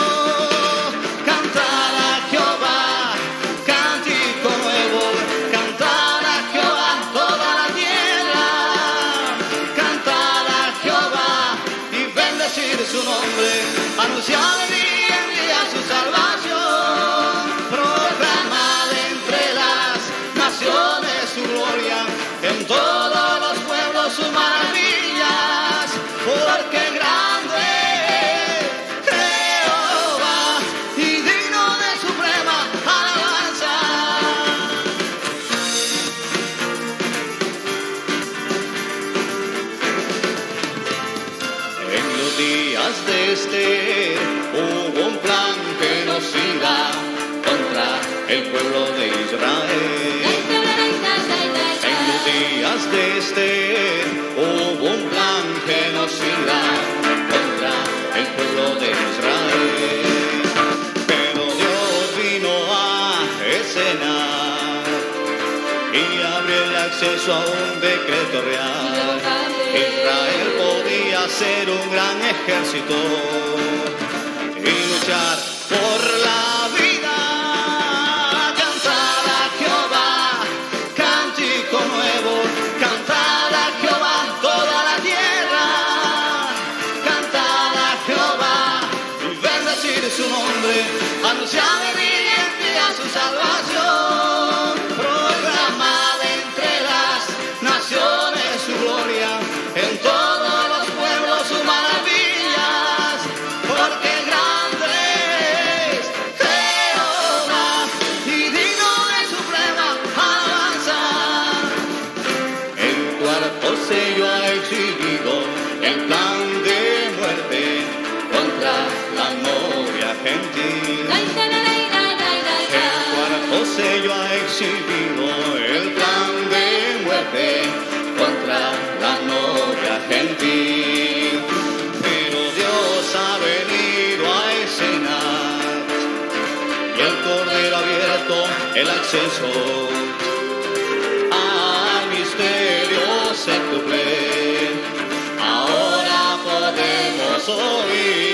Cantar a Jehová, cántico nuevo, cantar a Jehová toda la tierra, cantar a Jehová y bendecir su nombre, anunciar de día en día su salvación, proclamar entre las naciones su gloria, en todos los pueblos sus maravillas, porque grande es Jehová y digno de suprema alabanza. En los días de Esther hubo un plan genocida contra el pueblo de Israel. En los días de Esther hubo un plan genocida contra el pueblo de Israel. Pero Dios vino a escena y abrió el acceso a un decreto real. Israel podía ser un gran ejército y luchar por la vida. Cantar a Jehová, cántico nuevo, cantar a Jehová toda la tierra, cantar a Jehová y bendecir su nombre, anunciar de día en día su salvación, proclamar entre las naciones su gloria, en todos los pueblos sus maravillas, porque grande es el acceso al misterio séptuple. Ahora podemos oír